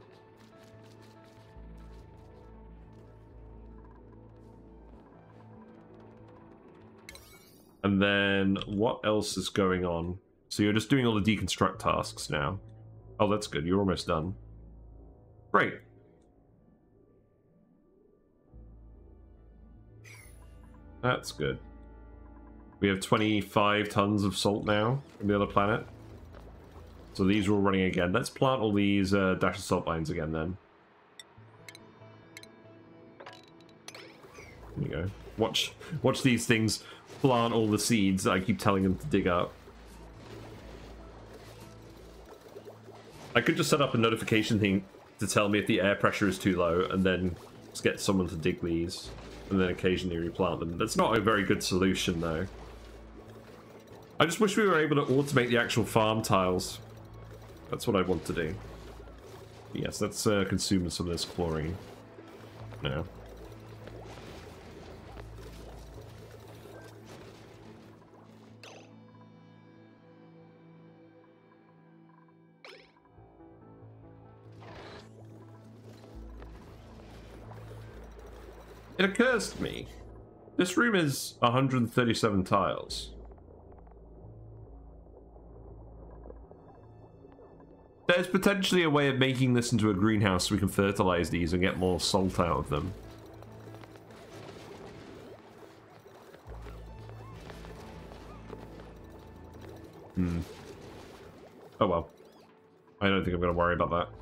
And then what else is going on? So you're just doing all the deconstruct tasks now. Oh, that's good. You're almost done. Great. That's good. We have twenty-five tons of salt now from the other planet. So these are all running again. Let's plant all these uh, dash of salt mines again then. There you go. Watch, watch these things plant all the seeds that I keep telling them to dig up. I could just set up a notification thing to tell me if the air pressure is too low, and then just get someone to dig these, and then occasionally replant them. That's not a very good solution, though. I just wish we were able to automate the actual farm tiles. That's what I want to do. Yes, let's uh, consume some of this chlorine now. It occurs to me This room is one hundred thirty-seven tiles. There's potentially a way of making this into a greenhouse so we can fertilize these and get more salt out of them. Hmm. Oh well. I don't think I'm going to worry about that.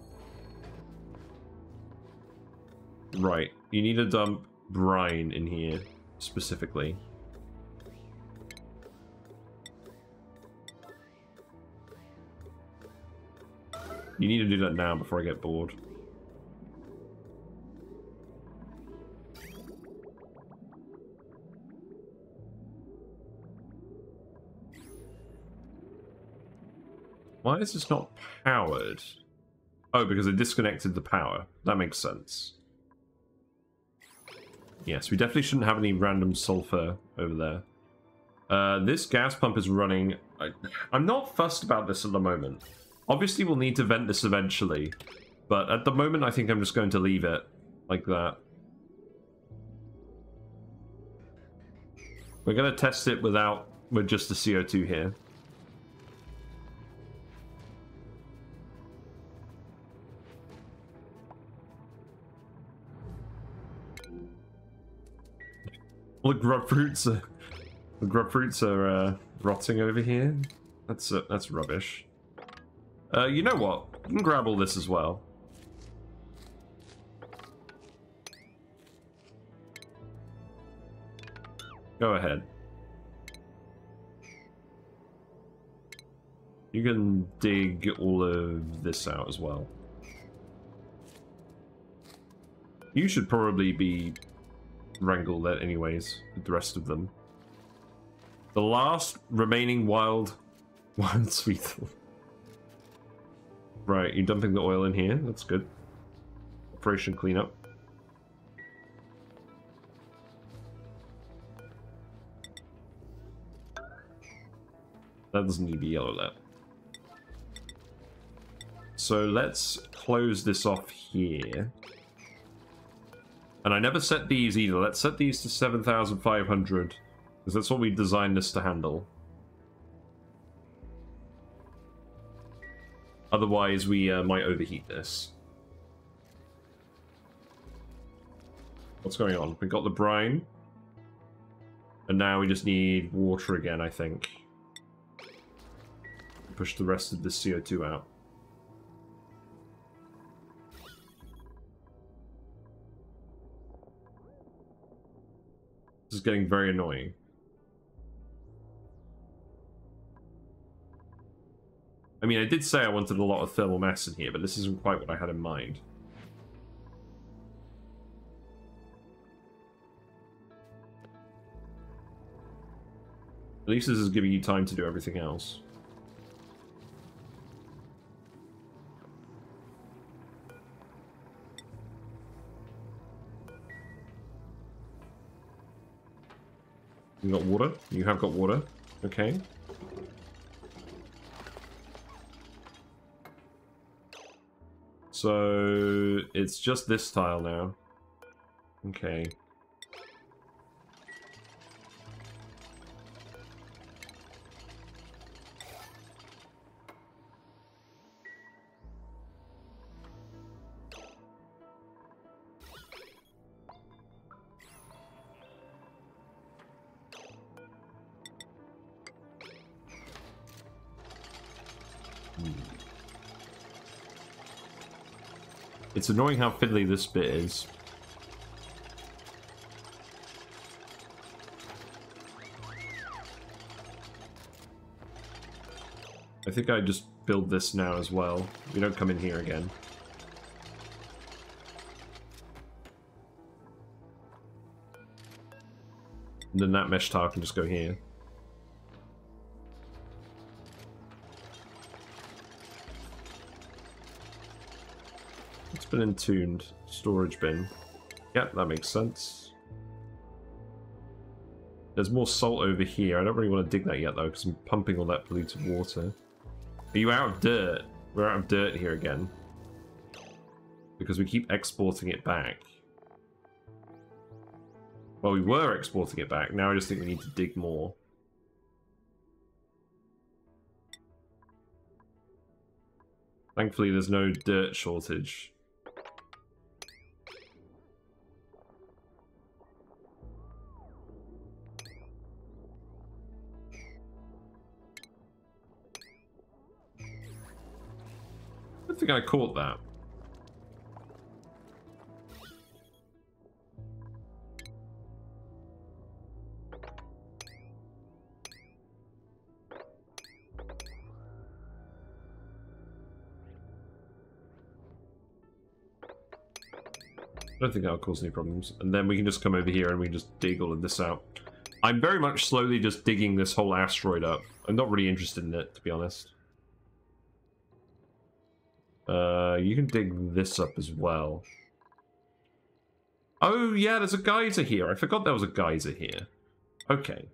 Right. You need to dump brine in here, specifically. You need to do that now before I get bored. Why is this not powered? Oh, because I disconnected the power. That makes sense. Yes, we definitely shouldn't have any random sulfur over there. Uh, this gas pump is running. I, I'm not fussed about this at the moment. Obviously, we'll need to vent this eventually. But at the moment, I think I'm just going to leave it like that. We're going to test it without, with just the C O two here. All the grub fruits are, the grub fruits are uh, rotting over here. That's uh, that's rubbish. Uh, you know what? You can grab all this as well. Go ahead. You can dig all of this out as well. You should probably be wrangled that anyways with the rest of them. The last remaining wild, wild sweet. Right, you're dumping the oil in here. That's good. Operation cleanup. That doesn't need to be yellow there. So let's close this off here. And I never set these either. Let's set these to seven thousand five hundred. Because that's what we designed this to handle. Otherwise, we uh, might overheat this. What's going on? We got the brine. And now we just need water again, I think. Push the rest of the C O two out. This is getting very annoying. I mean, I did say I wanted a lot of thermal mass in here, but this isn't quite what I had in mind. At least this is giving you time to do everything else. You got water? You have got water. Okay. So it's just this tile now. Okay. It's annoying how fiddly this bit is. I think I just build this now as well. We don't come in here again. And then that mesh tile can just go here. It's been entombed. Storage bin. Yep, that makes sense. There's more salt over here. I don't really want to dig that yet, though, because I'm pumping all that polluted water. Are you out of dirt? We're out of dirt here again. Because we keep exporting it back. Well, we were exporting it back. Now I just think we need to dig more. Thankfully, there's no dirt shortage. I don't think I caught that. I don't think that'll cause any problems. And then we can just come over here and we can just dig all of this out. I'm very much slowly just digging this whole asteroid up. I'm not really interested in it, to be honest. Uh, you can dig this up as well. Oh, yeah, there's a geyser here. I forgot there was a geyser here. Okay.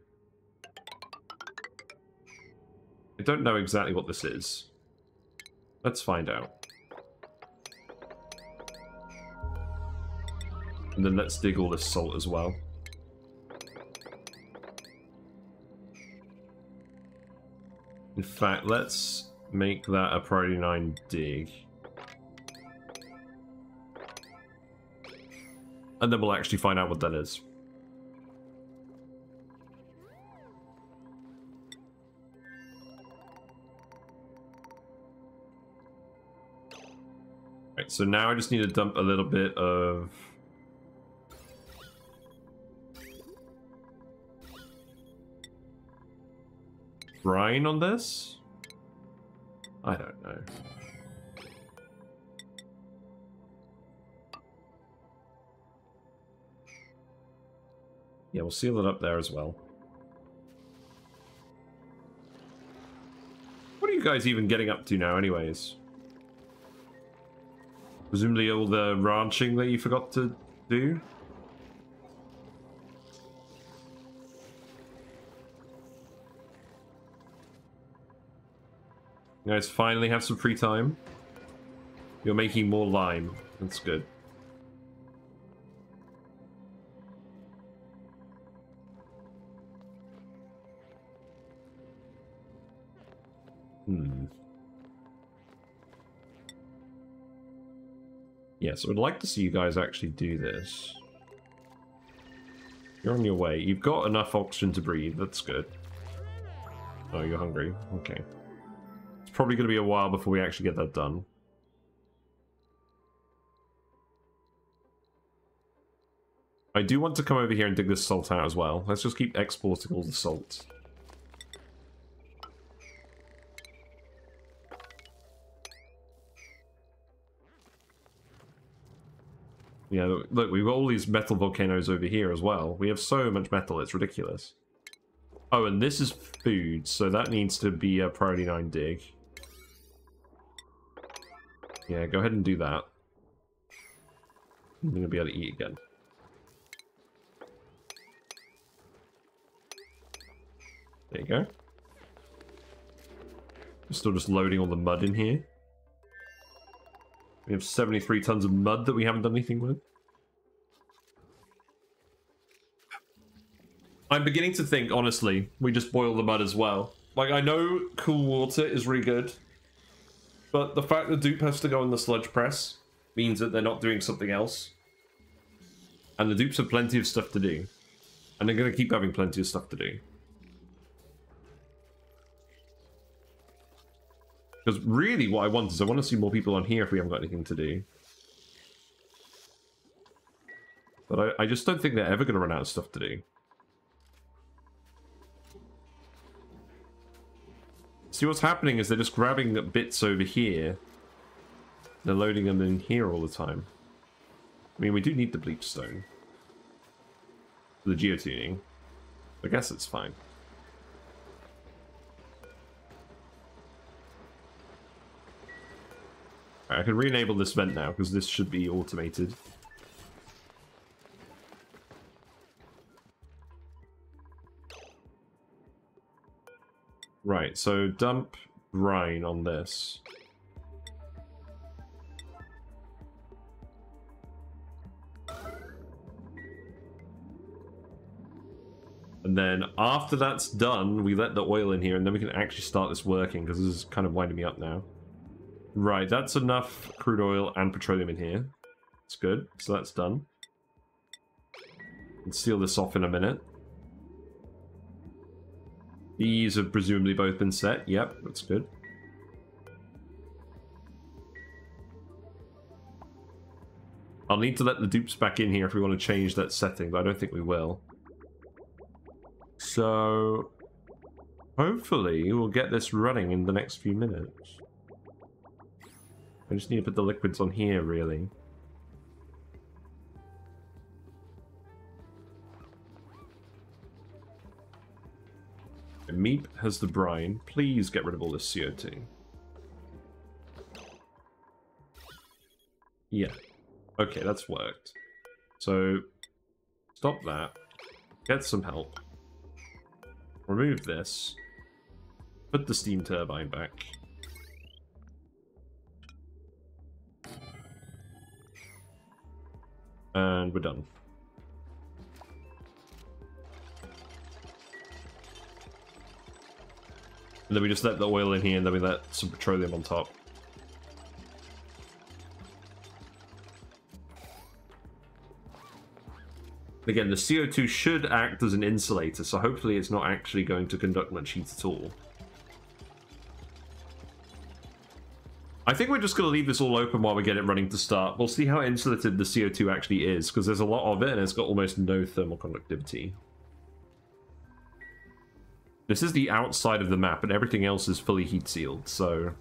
I don't know exactly what this is. Let's find out. And then let's dig all this salt as well. In fact, let's make that a priority nine dig. And then we'll actually find out what that is. Right, so now I just need to dump a little bit of... brine on this? I don't know. Yeah, we'll seal it up there as well. What are you guys even getting up to now anyways? Presumably all the ranching that you forgot to do? You guys finally have some free time. You're making more lime. That's good. Hmm. Yes, I would like to see you guys actually do this. You're on your way. You've got enough oxygen to breathe. That's good. Oh, you're hungry. Okay. It's probably going to be a while before we actually get that done. I do want to come over here and dig this salt out as well. Let's just keep exporting all the salt. Yeah, look, we've got all these metal volcanoes over here as well. We have so much metal, it's ridiculous. Oh, and this is food, so that needs to be a priority nine dig. Yeah, go ahead and do that. I'm going to be able to eat again. There you go. We're still just loading all the mud in here. We have seventy-three tons of mud that we haven't done anything with. I'm beginning to think, honestly, we just boil the mud as well. Like, I know cool water is really good, but the fact that Dupe has to go in the sludge press means that they're not doing something else. And the Dupes have plenty of stuff to do. And they're going to keep having plenty of stuff to do. Because really what I want is I want to see more people on here if we haven't got anything to do. But I, I just don't think they're ever going to run out of stuff to do. See, what's happening is they're just grabbing bits over here. They're loading them in here all the time. I mean, we do need the bleach stone. For the geotuning. I guess it's fine. I can re-enable this vent now, because this should be automated. Right, so dump brine on this. And then after that's done, we let the oil in here, and then we can actually start this working, because this is kind of winding me up now. Right, that's enough crude oil and petroleum in here. It's good, so that's done. Let's seal this off in a minute. These have presumably both been set. Yep, that's good. I'll need to let the dupes back in here if we want to change that setting, but I don't think we will. So, hopefully we'll get this running in the next few minutes. I just need to put the liquids on here, really. Meep has the brine. Please get rid of all this C O two. Yeah. Okay, that's worked. So, stop that. Get some help. Remove this. Put the steam turbine back. And we're done. And then we just let the oil in here, and then we let some petroleum on top. Again, the C O two should act as an insulator, so hopefully it's not actually going to conduct much heat at all. I think we're just going to leave this all open while we get it running to start. We'll see how insulated the C O two actually is, because there's a lot of it, and it's got almost no thermal conductivity. This is the outside of the map, and everything else is fully heat sealed, so...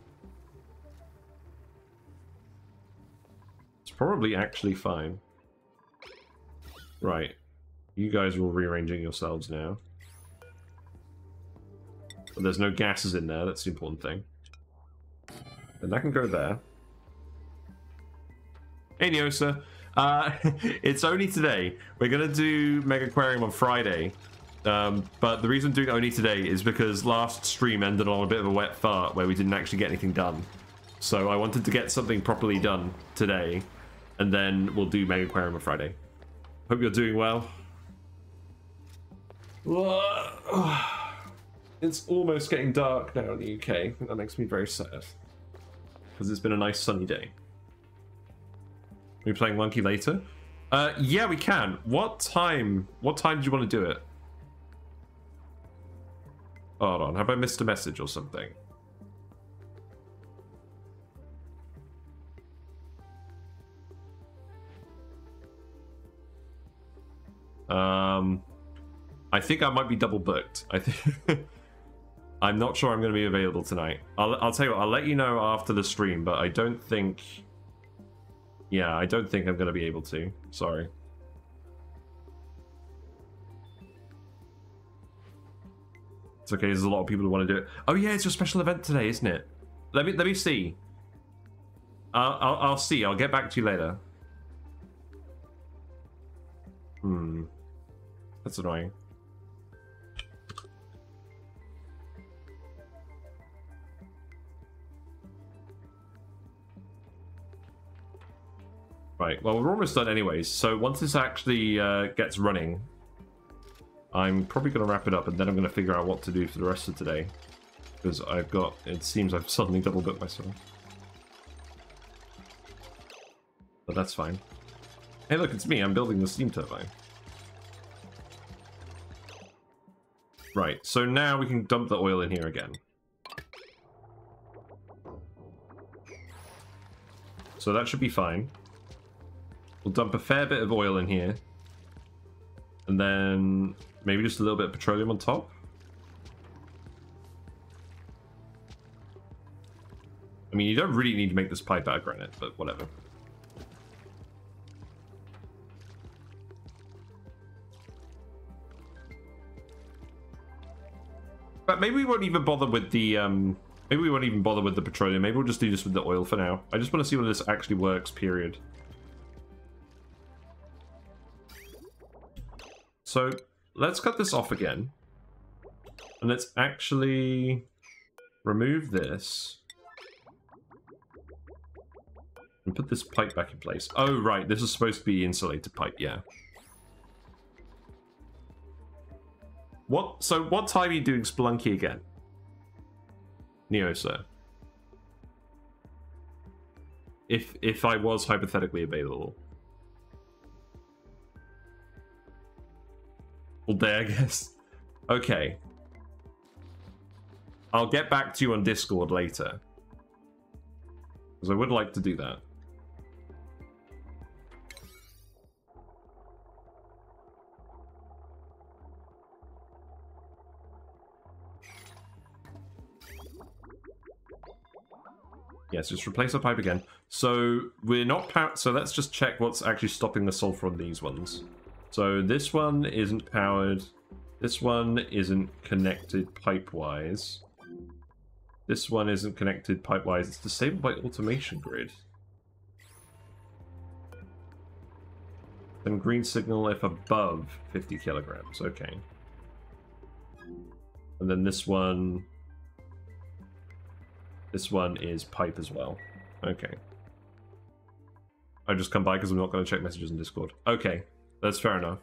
it's probably actually fine. Right. You guys are all rearranging yourselves now. But there's no gases in there, that's the important thing. And that can go there. Hey, Neosa. Uh, it's only today. We're going to do Mega Aquarium on Friday. Um, but the reason I'm doing it only today is because last stream ended on a bit of a wet fart where we didn't actually get anything done. So I wanted to get something properly done today. And then we'll do Mega Aquarium on Friday. Hope you're doing well. It's almost getting dark now in the U K. That makes me very sad. Because it's been a nice sunny day. Are we playing Monkey later? Uh, yeah, we can. What time? What time do you want to do it? Hold on. Have I missed a message or something? Um, I think I might be double booked. I think I'm not sure I'm going to be available tonight. I'll, I'll tell you what, I'll let you know after the stream, but I don't think... Yeah, I don't think I'm going to be able to. Sorry. It's okay, there's a lot of people who want to do it. Oh yeah, it's your special event today, isn't it? Let me let me see. I'll, I'll, I'll see. I'll get back to you later. Hmm. That's annoying. Right, well, we're almost done anyways, so once this actually uh, gets running, I'm probably going to wrap it up, and then I'm going to figure out what to do for the rest of today. Because I've got... it seems I've suddenly double booked myself. But that's fine. Hey look, it's me, I'm building the steam turbine. Right, so now we can dump the oil in here again. So that should be fine. We'll dump a fair bit of oil in here. And then maybe just a little bit of petroleum on top. I mean, you don't really need to make this pipe out of granite, but whatever. But maybe we won't even bother with the, um... maybe we won't even bother with the petroleum. Maybe we'll just do this with the oil for now. I just want to see whether this actually works, period. So, let's cut this off again. And let's actually remove this. And put this pipe back in place. Oh, right. This is supposed to be insulated pipe, yeah. What? So what time are you doing Spelunky again? Neo, sir. If if I was hypothetically available. All day, I guess. Okay. I'll get back to you on Discord later. Because I would like to do that. Yes, just replace the pipe again. So we're not powered. So let's just check what's actually stopping the sulfur on these ones. So this one isn't powered. This one isn't connected pipe-wise. This one isn't connected pipe-wise. It's disabled by automation grid. Then green signal if above fifty kilograms. Okay. And then this one... This one is pipe as well. Okay. I just come by because I'm not going to check messages in Discord. Okay, that's fair enough.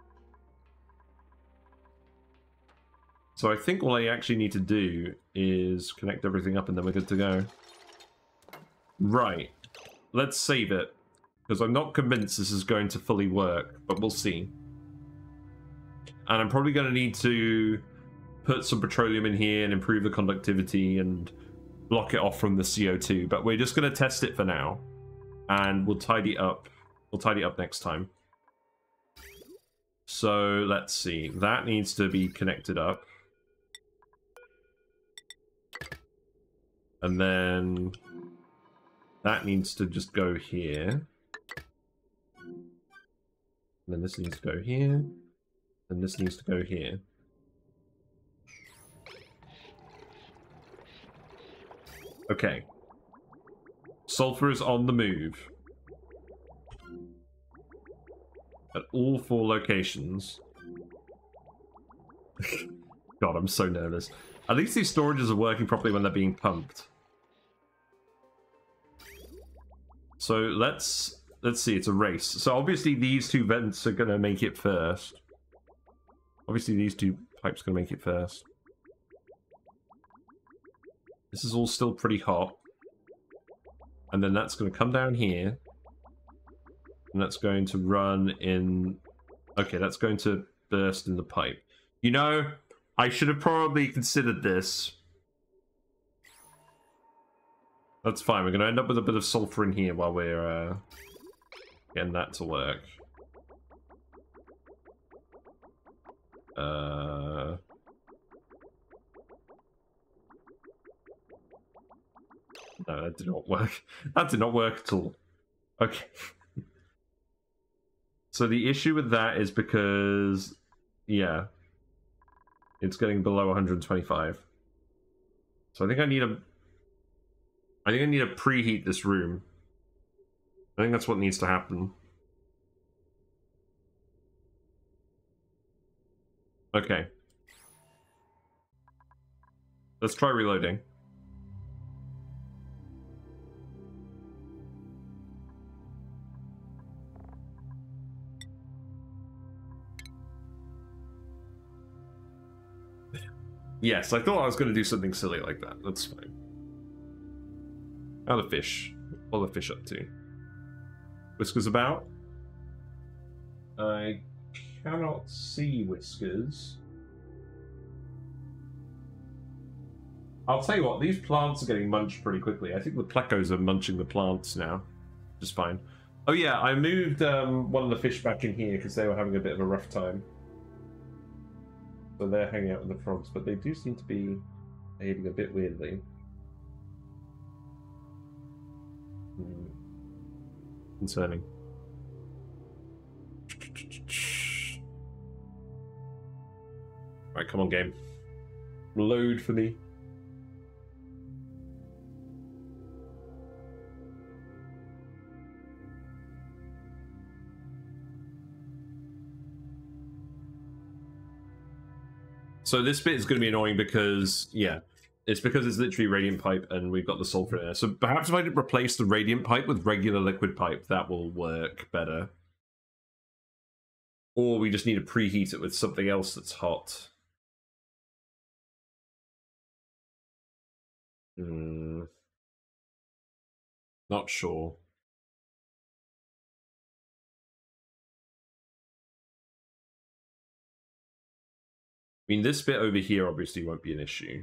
So I think all I actually need to do is connect everything up and then we're good to go. Right. Let's save it. Because I'm not convinced this is going to fully work, but we'll see. And I'm probably going to need to put some petroleum in here and improve the conductivity and block it off from the C O two, but we're just going to test it for now, and we'll tidy up. We'll tidy up next time. So let's see. That needs to be connected up, and then that needs to just go here. And then this needs to go here, and this needs to go here. Okay. Sulfur is on the move. At all four locations. God, I'm so nervous. At least these storages are working properly when they're being pumped. So let's let's see, it's a race. So obviously these two vents are gonna make it first. Obviously these two pipes are gonna make it first. This is all still pretty hot. And then that's going to come down here. And that's going to run in... Okay, that's going to burst in the pipe. You know, I should have probably considered this. That's fine. We're going to end up with a bit of sulfur in here while we're uh, getting that to work. Uh... No, that did not work. That did not work at all. Okay. So the issue with that is because, yeah, it's getting below one hundred twenty-five. So I think I need a... I think I need to preheat this room. I think that's what needs to happen. Okay. Let's try reloading. Yes, I thought I was going to do something silly like that. That's fine. How the fish? What are the fish up to? Whiskers about? I cannot see Whiskers. I'll tell you what, these plants are getting munched pretty quickly. I think the plecos are munching the plants now. Just fine. Oh yeah, I moved um, one of the fish back in here because they were having a bit of a rough time. So they're hanging out with the frogs, but they do seem to be behaving a bit weirdly. Hmm. Concerning. Right, come on, game. Load for me. So this bit is going to be annoying because, yeah, it's because it's literally radiant pipe and we've got the sulfur in there. So perhaps if I could replace the radiant pipe with regular liquid pipe, that will work better. Or we just need to preheat it with something else that's hot. Hmm. Not sure. I mean, this bit over here obviously won't be an issue.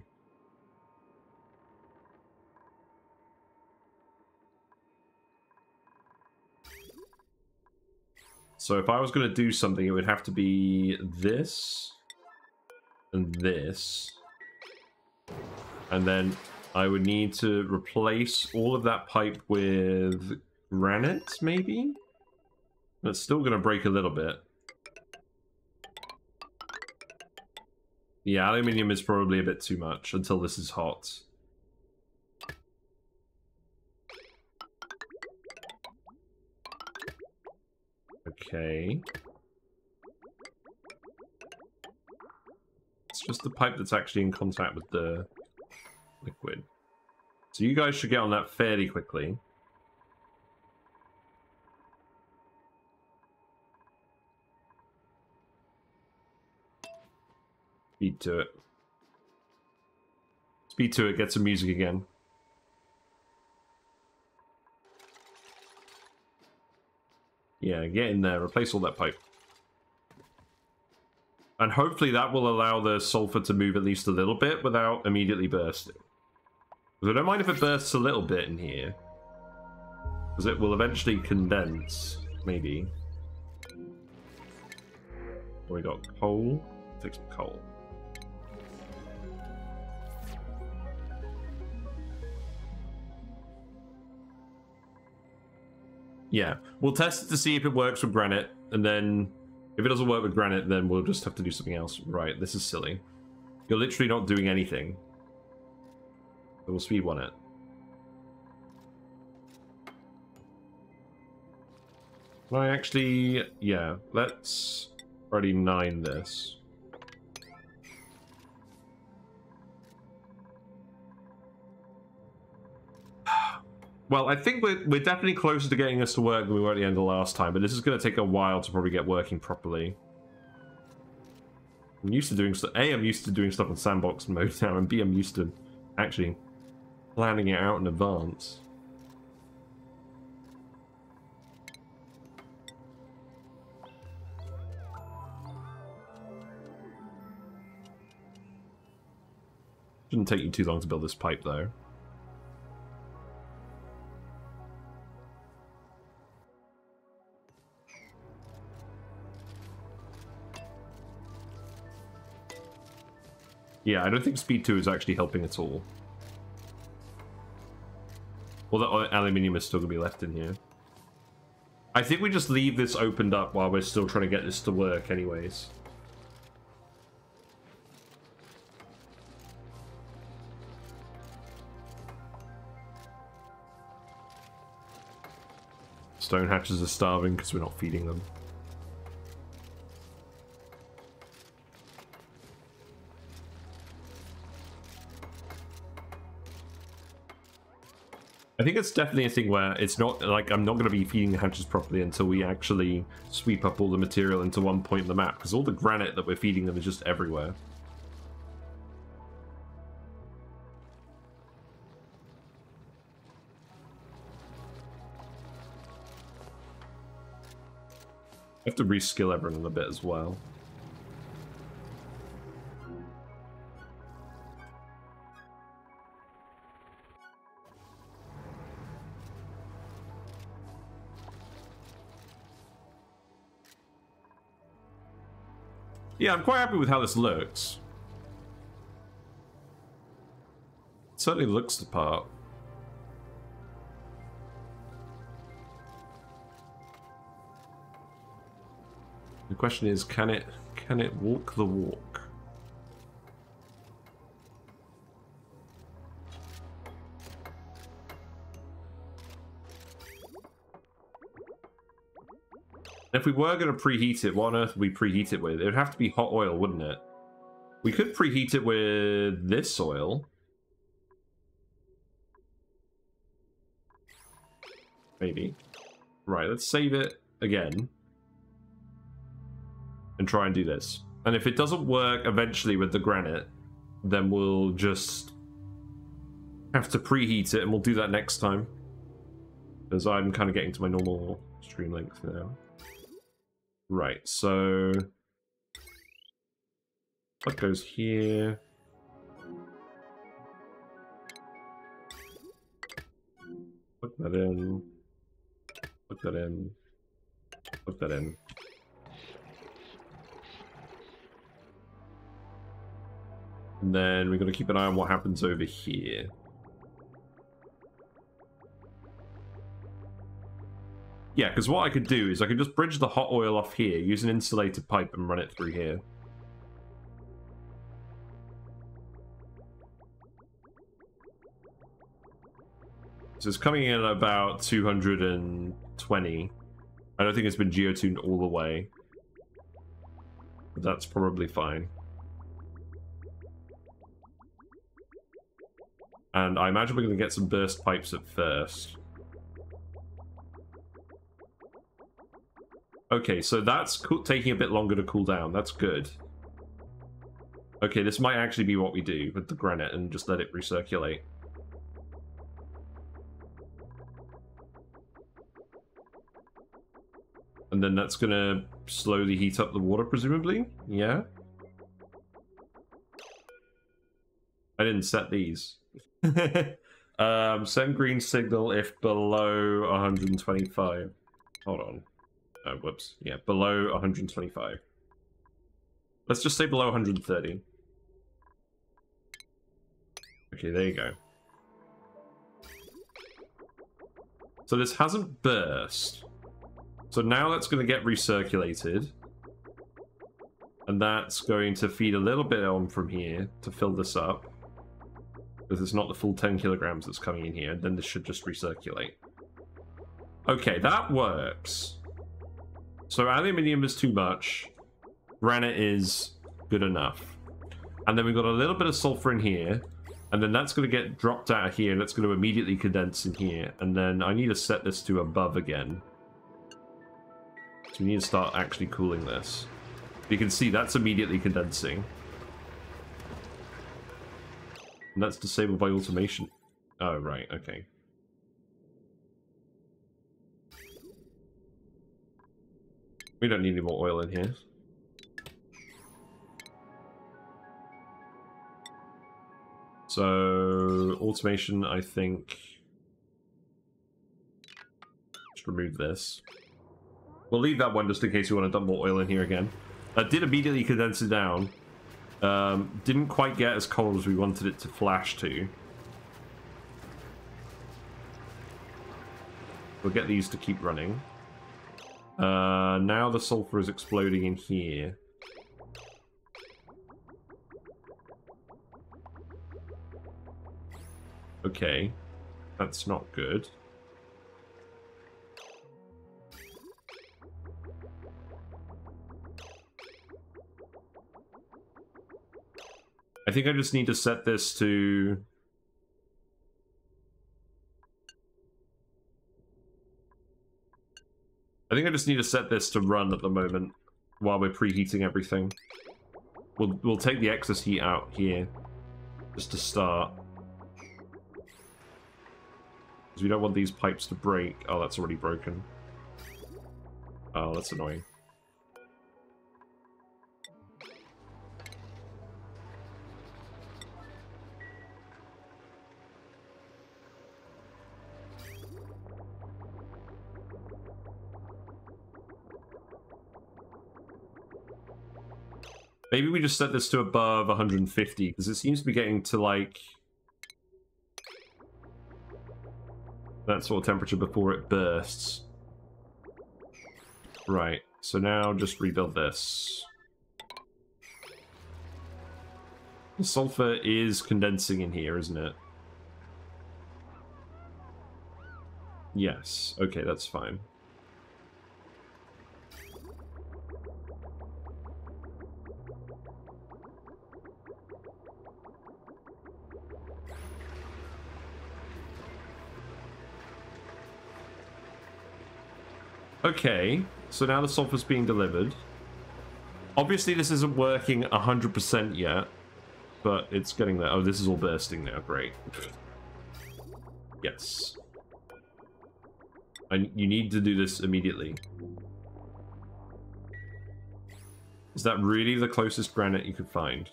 So if I was going to do something, it would have to be this and this. And then I would need to replace all of that pipe with granite, maybe? That's still going to break a little bit. Yeah, aluminium is probably a bit too much until this is hot. Okay. It's just the pipe that's actually in contact with the liquid. So you guys should get on that fairly quickly. Speed to it. Speed to it, get some music again. Yeah, get in there, replace all that pipe. And hopefully that will allow the sulfur to move at least a little bit without immediately bursting. Because I don't mind if it bursts a little bit in here. Because it will eventually condense, maybe. We got coal. Fix the coal. Yeah, we'll test it to see if it works with granite, and then if it doesn't work with granite, then we'll just have to do something else. Right, this is silly. You're literally not doing anything. So we'll speed one it. Can I actually... yeah, let's already nine this. Well, I think we're, we're definitely closer to getting this to work than we were at the end of last time, but this is going to take a while to probably get working properly. I'm used to doing stuff. A, I'm used to doing stuff in sandbox mode now, and B, I'm used to actually planning it out in advance. Shouldn't take you too long to build this pipe, though. Yeah, I don't think speed two is actually helping at all. Well, the aluminium is still going to be left in here. I think we just leave this opened up while we're still trying to get this to work anyways. Stone hatches are starving because we're not feeding them. I think it's definitely a thing where it's not like I'm not going to be feeding the hatches properly until we actually sweep up all the material into one point in the map, because all the granite that we're feeding them is just everywhere. I have to reskill everyone a bit as well. Yeah, I'm quite happy with how this looks. It certainly looks the part. The question is, can it can it walk the walk? If we were going to preheat it, what on earth would we preheat it with? It would have to be hot oil, wouldn't it? We could preheat it with this oil. Maybe. Right, let's save it again. And try and do this. And if it doesn't work eventually with the granite, then we'll just have to preheat it, and we'll do that next time. Because I'm kind of getting to my normal stream length now. Right, so... What goes here? Put that in. Put that in. Put that in. And then we're going to keep an eye on what happens over here. Yeah, because what I could do is I could just bridge the hot oil off here, use an insulated pipe, and run it through here. So it's coming in at about two hundred twenty. I don't think it's been geotuned all the way. But that's probably fine. And I imagine we're going to get some burst pipes at first. Okay, so that's taking a bit longer to cool down. That's good. Okay, this might actually be what we do with the granite and just let it recirculate. And then that's going to slowly heat up the water, presumably? Yeah? I didn't set these. um, send green signal if below one hundred twenty-five. Hold on. Oh, whoops. Yeah, below one hundred twenty-five. Let's just say below one hundred thirty. Okay, there you go. So this hasn't burst. So now that's going to get recirculated. And that's going to feed a little bit on from here to fill this up. Because it's not the full ten kilograms that's coming in here. Then this should just recirculate. Okay, that works. So aluminium is too much. Granite is good enough. And then we've got a little bit of sulfur in here. And then that's going to get dropped out of here. And it's going to immediately condense in here. And then I need to set this to above again. So we need to start actually cooling this. You can see that's immediately condensing. And that's disabled by automation. Oh, right, okay. We don't need any more oil in here. So, automation, I think... Just remove this. We'll leave that one just in case we want to dump more oil in here again. That did immediately condense it down. Um, didn't quite get as cold as we wanted it to flash to. We'll get these to keep running. Uh, now the sulfur is exploding in here. Okay. That's not good. I think I just need to set this to... I think I just need to set this to run at the moment while we're preheating everything. We'll, we'll take the excess heat out here just to start. Because we don't want these pipes to break. Oh, that's already broken. Oh, that's annoying. Maybe we just set this to above one hundred fifty, because it seems to be getting to, like, that sort of temperature before it bursts. Right, so now just rebuild this. The sulfur is condensing in here, isn't it? Yes, okay, that's fine. Okay, so now the sulfur's being delivered. Obviously this isn't working one hundred percent yet, but it's getting there. Oh, this is all bursting now, great. Yes. And you need to do this immediately. Is that really the closest granite you could find?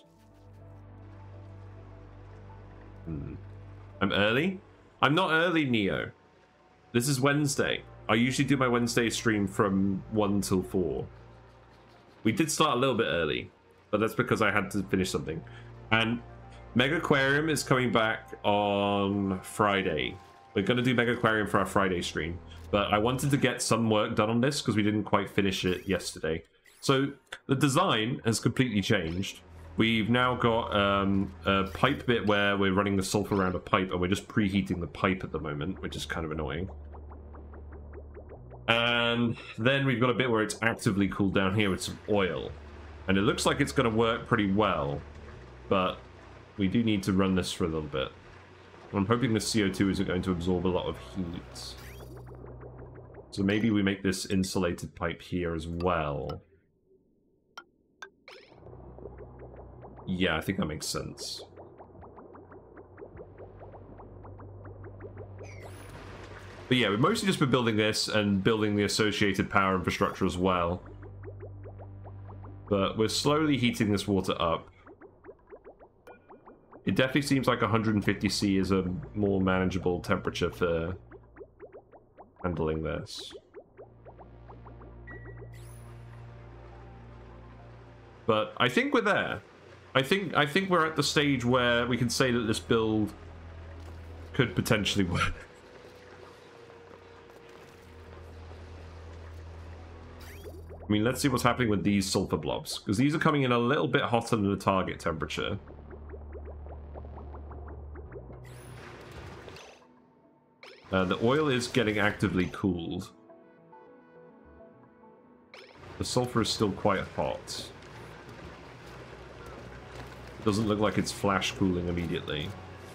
Hmm. I'm early? I'm not early, Neo. This is Wednesday. I usually do my Wednesday stream from one till four. We did start a little bit early, but that's because I had to finish something. And Mega Aquarium is coming back on Friday. We're going to do Mega Aquarium for our Friday stream, but I wanted to get some work done on this because we didn't quite finish it yesterday. So the design has completely changed. We've now got um, a pipe bit where we're running the sulfur around a pipe and we're just preheating the pipe at the moment, which is kind of annoying. And then we've got a bit where it's actively cooled down here with some oil. And it looks like it's going to work pretty well, but we do need to run this for a little bit. I'm hoping the C O two isn't going to absorb a lot of heat. So maybe we make this insulated pipe here as well. Yeah, I think that makes sense. But yeah, we've mostly just been building this and building the associated power infrastructure as well. But we're slowly heating this water up. It definitely seems like one hundred fifty C is a more manageable temperature for handling this. But I think we're there. I think I think we're at the stage where we can say that this build could potentially work. I mean, let's see what's happening with these sulfur blobs, because these are coming in a little bit hotter than the target temperature. Uh, the oil is getting actively cooled. The sulfur is still quite hot. Doesn't look like it's flash cooling immediately.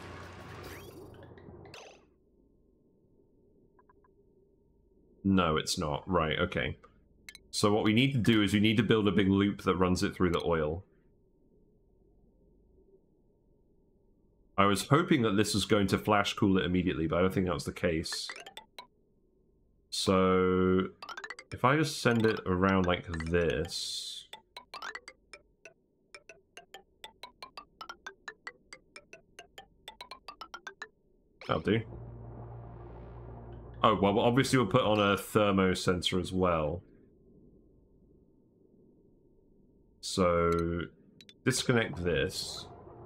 No, it's not. Right, okay. So what we need to do is we need to build a big loop that runs it through the oil. I was hoping that this was going to flash cool it immediately, but I don't think that was the case. So if I just send it around like this... That'll do. Oh, well, obviously we'll put on a thermo sensor as well. So, disconnect this.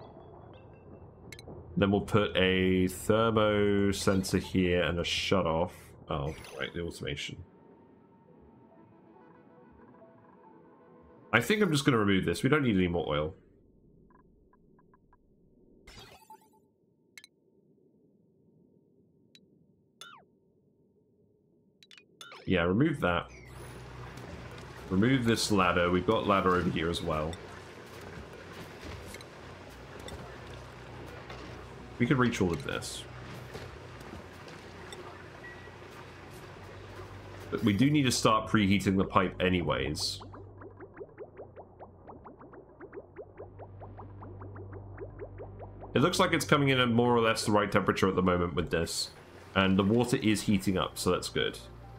Then we'll put a thermo sensor here and a shut-off. Oh, right, the automation. I think I'm just going to remove this. We don't need any more oil. Yeah, remove that. Remove this ladder. We've got ladder over here as well. We can reach all of this. But we do need to start preheating the pipe anyways. It looks like it's coming in at more or less the right temperature at the moment with this. And the water is heating up, so that's good.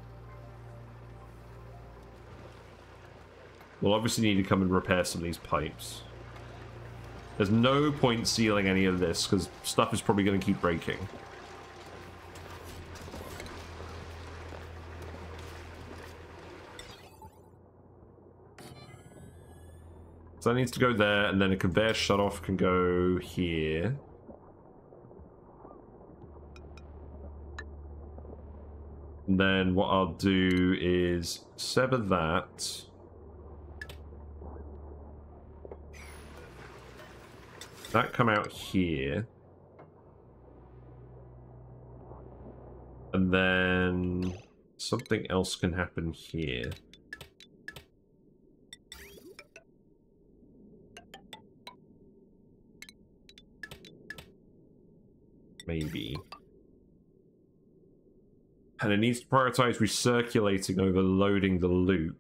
We'll obviously need to come and repair some of these pipes. There's no point sealing any of this, because stuff is probably going to keep breaking. So that needs to go there, and then a conveyor shutoff can go here. And then what I'll do is sever that. That come out here. And then something else can happen here. Maybe. And it needs to prioritize recirculating over loading the loop.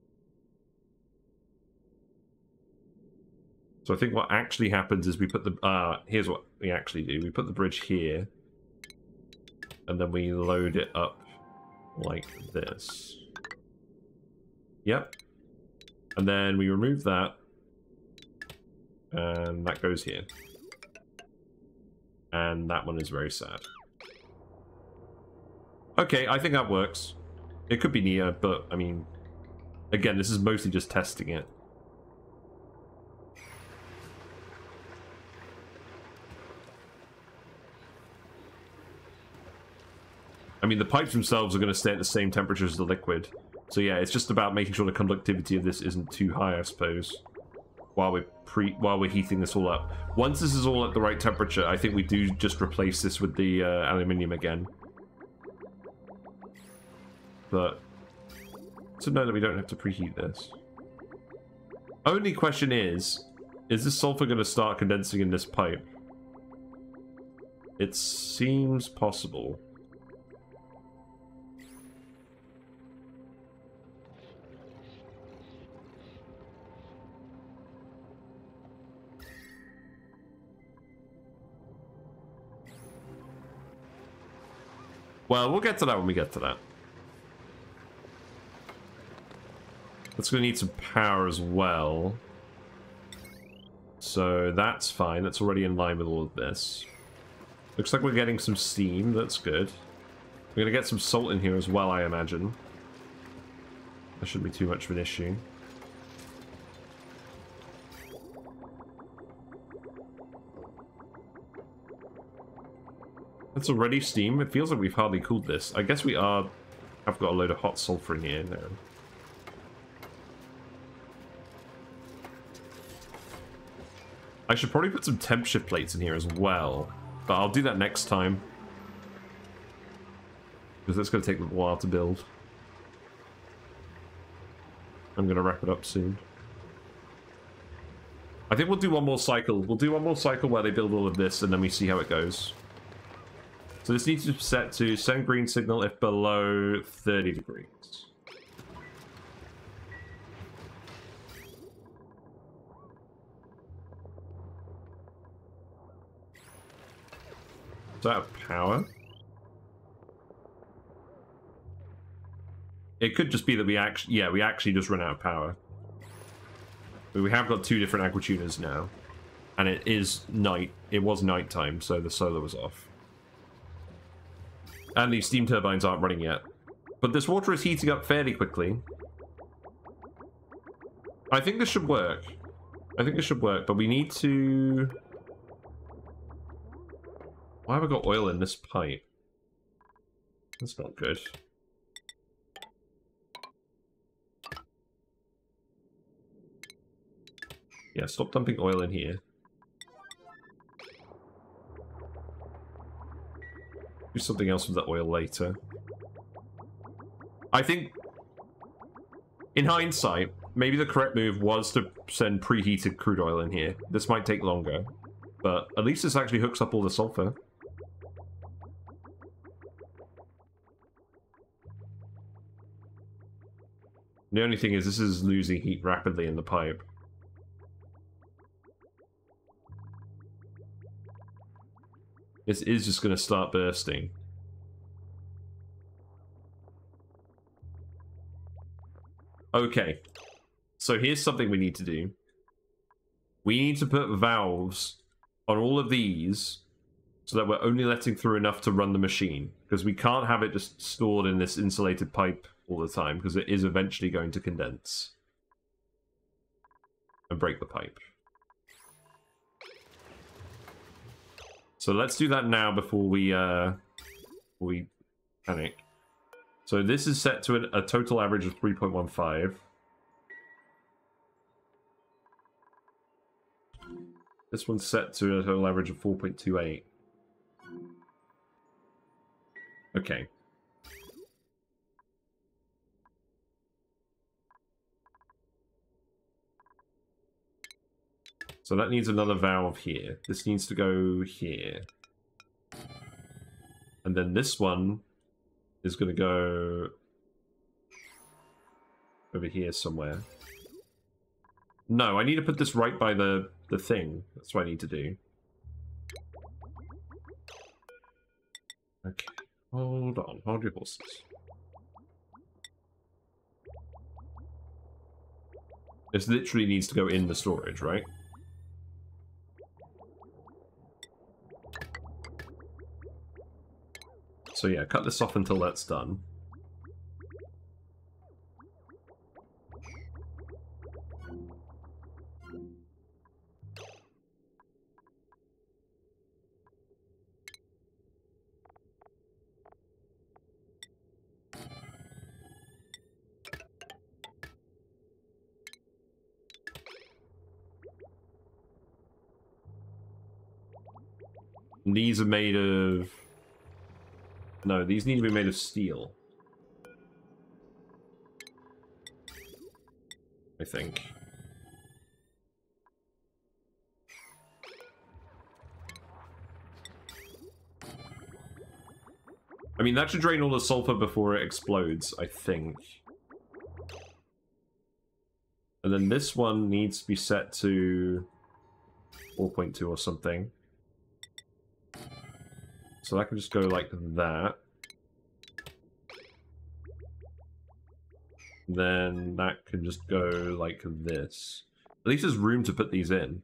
So I think what actually happens is we put the... Ah, uh, here's what we actually do. We put the bridge here. And then we load it up like this. Yep. And then we remove that. And that goes here. And that one is very sad. Okay, I think that works. It could be near, but, I mean... Again, this is mostly just testing it. I mean, the pipes themselves are going to stay at the same temperature as the liquid. So yeah, it's just about making sure the conductivity of this isn't too high, I suppose. While we're pre while we're heating this all up. Once this is all at the right temperature, I think we do just replace this with the uh, aluminium again. But to know that we don't have to preheat this. Only question is, is this sulfur going to start condensing in this pipe? It seems possible. Well, we'll get to that when we get to that. It's going to need some power as well. So that's fine. That's already in line with all of this. Looks like we're getting some steam. That's good. We're going to get some salt in here as well, I imagine. That shouldn't be too much of an issue. It's already steam. It feels like we've hardly cooled this. I guess we are... I've got a load of hot sulfur in here now. I should probably put some temp shift plates in here as well. But I'll do that next time. Because that's going to take a while to build. I'm going to wrap it up soon. I think we'll do one more cycle. We'll do one more cycle where they build all of this and then we see how it goes. So this needs to be set to send green signal if below thirty degrees. Is that power? It could just be that we actually, yeah, we actually just run out of power. But we have got two different aquatuners now. And it is night. It was nighttime, so the solar was off. And these steam turbines aren't running yet. But this water is heating up fairly quickly. I think this should work. I think this should work, but we need to... Why have I got oil in this pipe? That's not good. Yeah, stop dumping oil in here. Do something else with that oil later. I think, in hindsight, maybe the correct move was to send preheated crude oil in here. This might take longer, but at least this actually hooks up all the sulfur. The only thing is, this is losing heat rapidly in the pipe. This is just going to start bursting. Okay. So here's something we need to do. We need to put valves on all of these so that we're only letting through enough to run the machine. Because we can't have it just stored in this insulated pipe all the time, because it is eventually going to condense. And break the pipe. So let's do that now before we, uh, before we panic. So this is set to a, a total average of three point one five. This one's set to a total average of four point two eight. Okay. So that needs another valve here. This needs to go here. And then this one is going to go over here somewhere. No, I need to put this right by the, the thing. That's what I need to do. Okay. Hold on, hold your horses. This literally needs to go in the storage, right? So yeah, cut this off until that's done. And these are made of... No, these need to be made of steel. I think. I mean, that should drain all the sulfur before it explodes, I think. And then this one needs to be set to four point two or something. So that can just go like that. Then that can just go like this. At least there's room to put these in.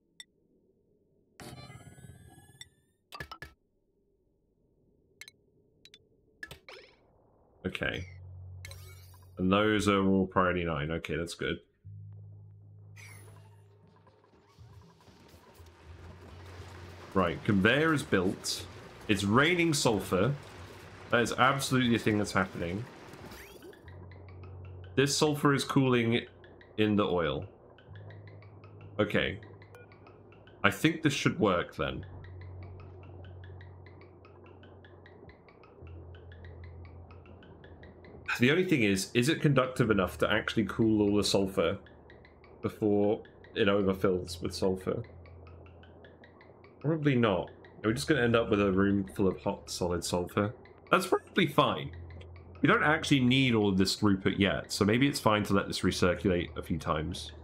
Okay. And those are all priority nine. Okay, that's good. Right, conveyor is built. It's raining sulfur. That is absolutely a thing that's happening. This sulfur is cooling in the oil. Okay. I think this should work then. The only thing is, is it conductive enough to actually cool all the sulfur before it overfills with sulfur? Probably not. We're just going to end up with a room full of hot, solid sulfur. That's probably fine. We don't actually need all of this throughput yet, so maybe it's fine to let this recirculate a few times.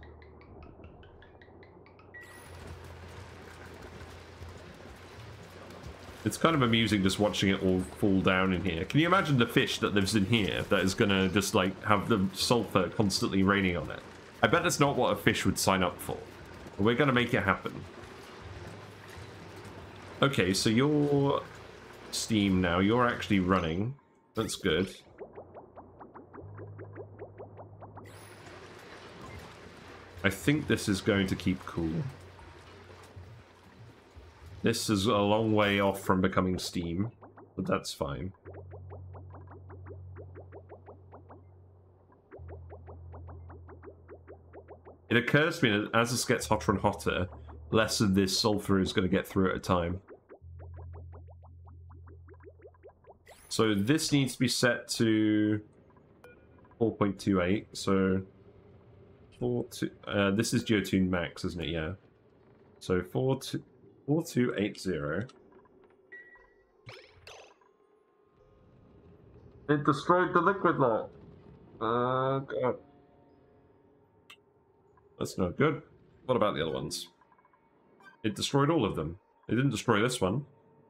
It's kind of amusing just watching it all fall down in here. Can you imagine the fish that lives in here that is going to just, like, have the sulfur constantly raining on it? I bet that's not what a fish would sign up for. But we're going to make it happen. Okay, so you're steam now. You're actually running. That's good. I think this is going to keep cool. This is a long way off from becoming steam, but that's fine. It occurs to me that as this gets hotter and hotter, less of this sulfur is going to get through at a time. So this needs to be set to four point two eight, so four two, uh, this is Geotune max, isn't it? Yeah. So four two four two eight zero. It destroyed the liquid lot. Uh, God. That's not good. What about the other ones? It destroyed all of them. It didn't destroy this one.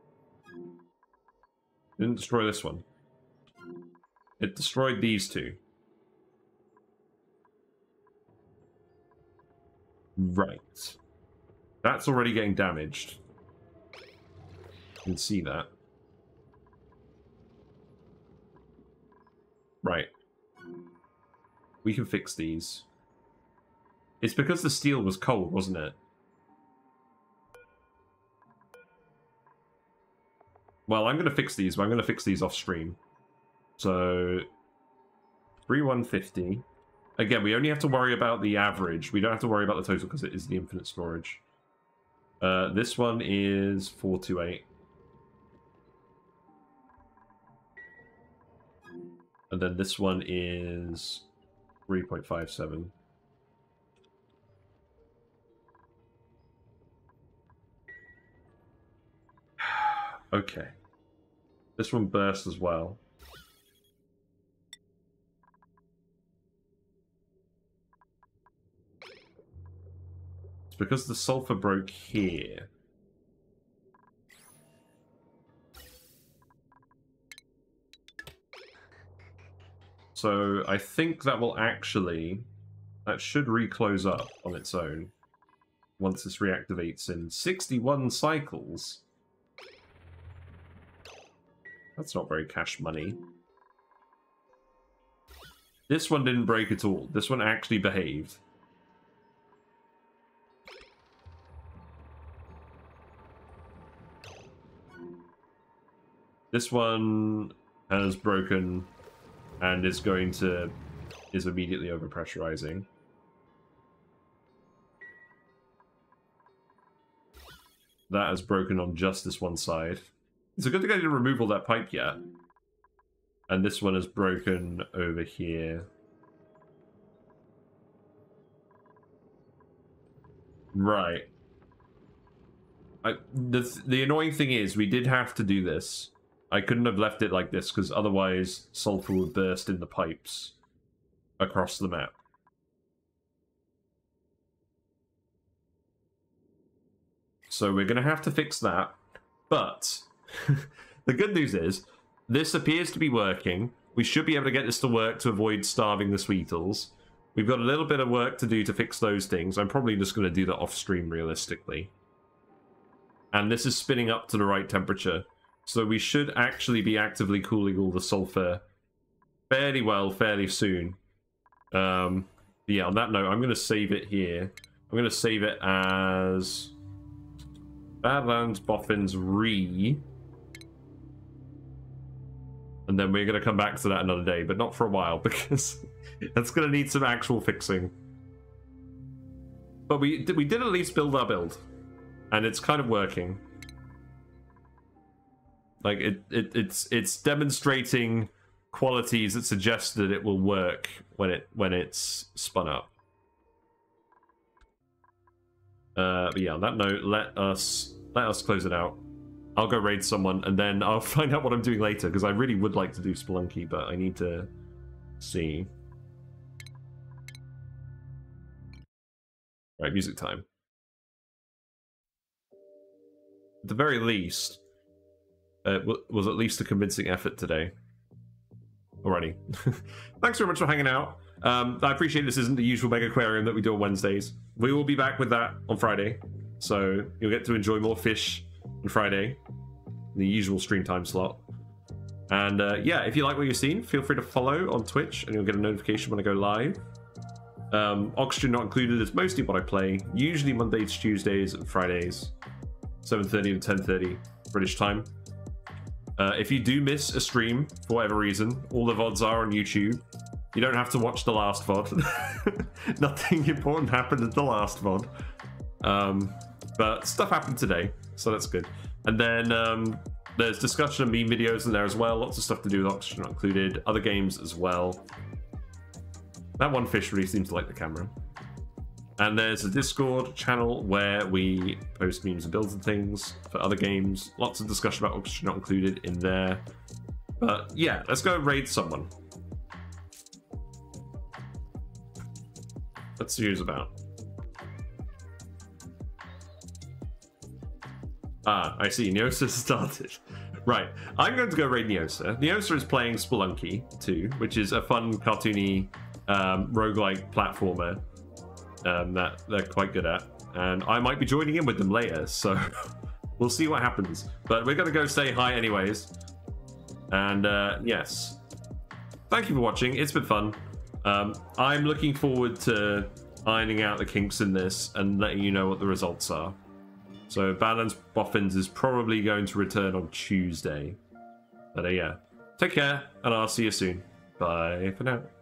It didn't destroy this one. It destroyed these two. Right. That's already getting damaged. You can see that. Right. We can fix these. It's because the steel was cold, wasn't it? Well, I'm going to fix these, but I'm going to fix these off stream. So, three one fifty. Again, we only have to worry about the average. We don't have to worry about the total because it is the infinite storage. Uh, this one is four two eight. And then this one is three point five seven. Okay. This one burst as well. It's because the sulfur broke here. So I think that will actually... That should reclose up on its own once this reactivates in sixty-one cycles. That's not very cash money. This one didn't break at all. This one actually behaved. This one has broken and is going to... is immediately overpressurizing. That has broken on just this one side. It's a good thing I didn't remove all that pipe yet. And this one has broken over here. Right. I, the, the annoying thing is, we did have to do this. I couldn't have left it like this, because otherwise sulfur would burst in the pipes across the map. So we're going to have to fix that. But the good news is, this appears to be working. We should be able to get this to work to avoid starving the Sweetles. We've got a little bit of work to do to fix those things. I'm probably just going to do that off stream realistically. And this is spinning up to the right temperature. So we should actually be actively cooling all the sulfur fairly well, fairly soon. Um, yeah, on that note, I'm going to save it here. I'm going to save it as Badlands Boffins Re. And then we're going to come back to that another day, but not for a while, because that's going to need some actual fixing. But we, we did at least build our build. And it's kind of working. Like, it, it it's it's demonstrating qualities that suggest that it will work when it when it's spun up. Uh, but yeah, on that note, let us let us close it out. I'll go raid someone, and then I'll find out what I'm doing later, because I really would like to do Spelunky, but I need to see. Right, music time. At the very least, it uh, was at least a convincing effort today. Alrighty. Thanks very much for hanging out. Um, I appreciate this isn't the usual Mega Aquarium that we do on Wednesdays. We will be back with that on Friday. So you'll get to enjoy more fish on Friday, in the usual stream time slot. And uh, yeah, if you like what you've seen, feel free to follow on Twitch and you'll get a notification when I go live. Um, Oxygen Not Included is mostly what I play, usually Mondays, Tuesdays, and Fridays. seven thirty to ten thirty British time. Uh, if you do miss a stream, for whatever reason, all the V O Ds are on YouTube. You don't have to watch the last V O D. Nothing important happened at the last V O D. Um, but stuff happened today, so that's good. And then um, there's discussion of meme videos in there as well. Lots of stuff to do with Oxygen Not Included. Other games as well. That one fish really seems to like the camera. And there's a Discord channel where we post memes and builds and things for other games. Lots of discussion about Oxygen Not Included in there. But yeah, let's go raid someone. Let's see who's about. Ah, I see. Neosa started. Right. I'm going to go raid Neosa. Neosa is playing Spelunky two, which is a fun, cartoony, um, roguelike platformer. Um, that they're quite good at, and I might be joining in with them later, so we'll see what happens. But we're gonna go say hi anyways, and uh, yes, thank you for watching. It's been fun. um, I'm looking forward to ironing out the kinks in this and letting you know what the results are. So Badlands Boffins is probably going to return on Tuesday, but uh, yeah, take care and I'll see you soon. Bye for now.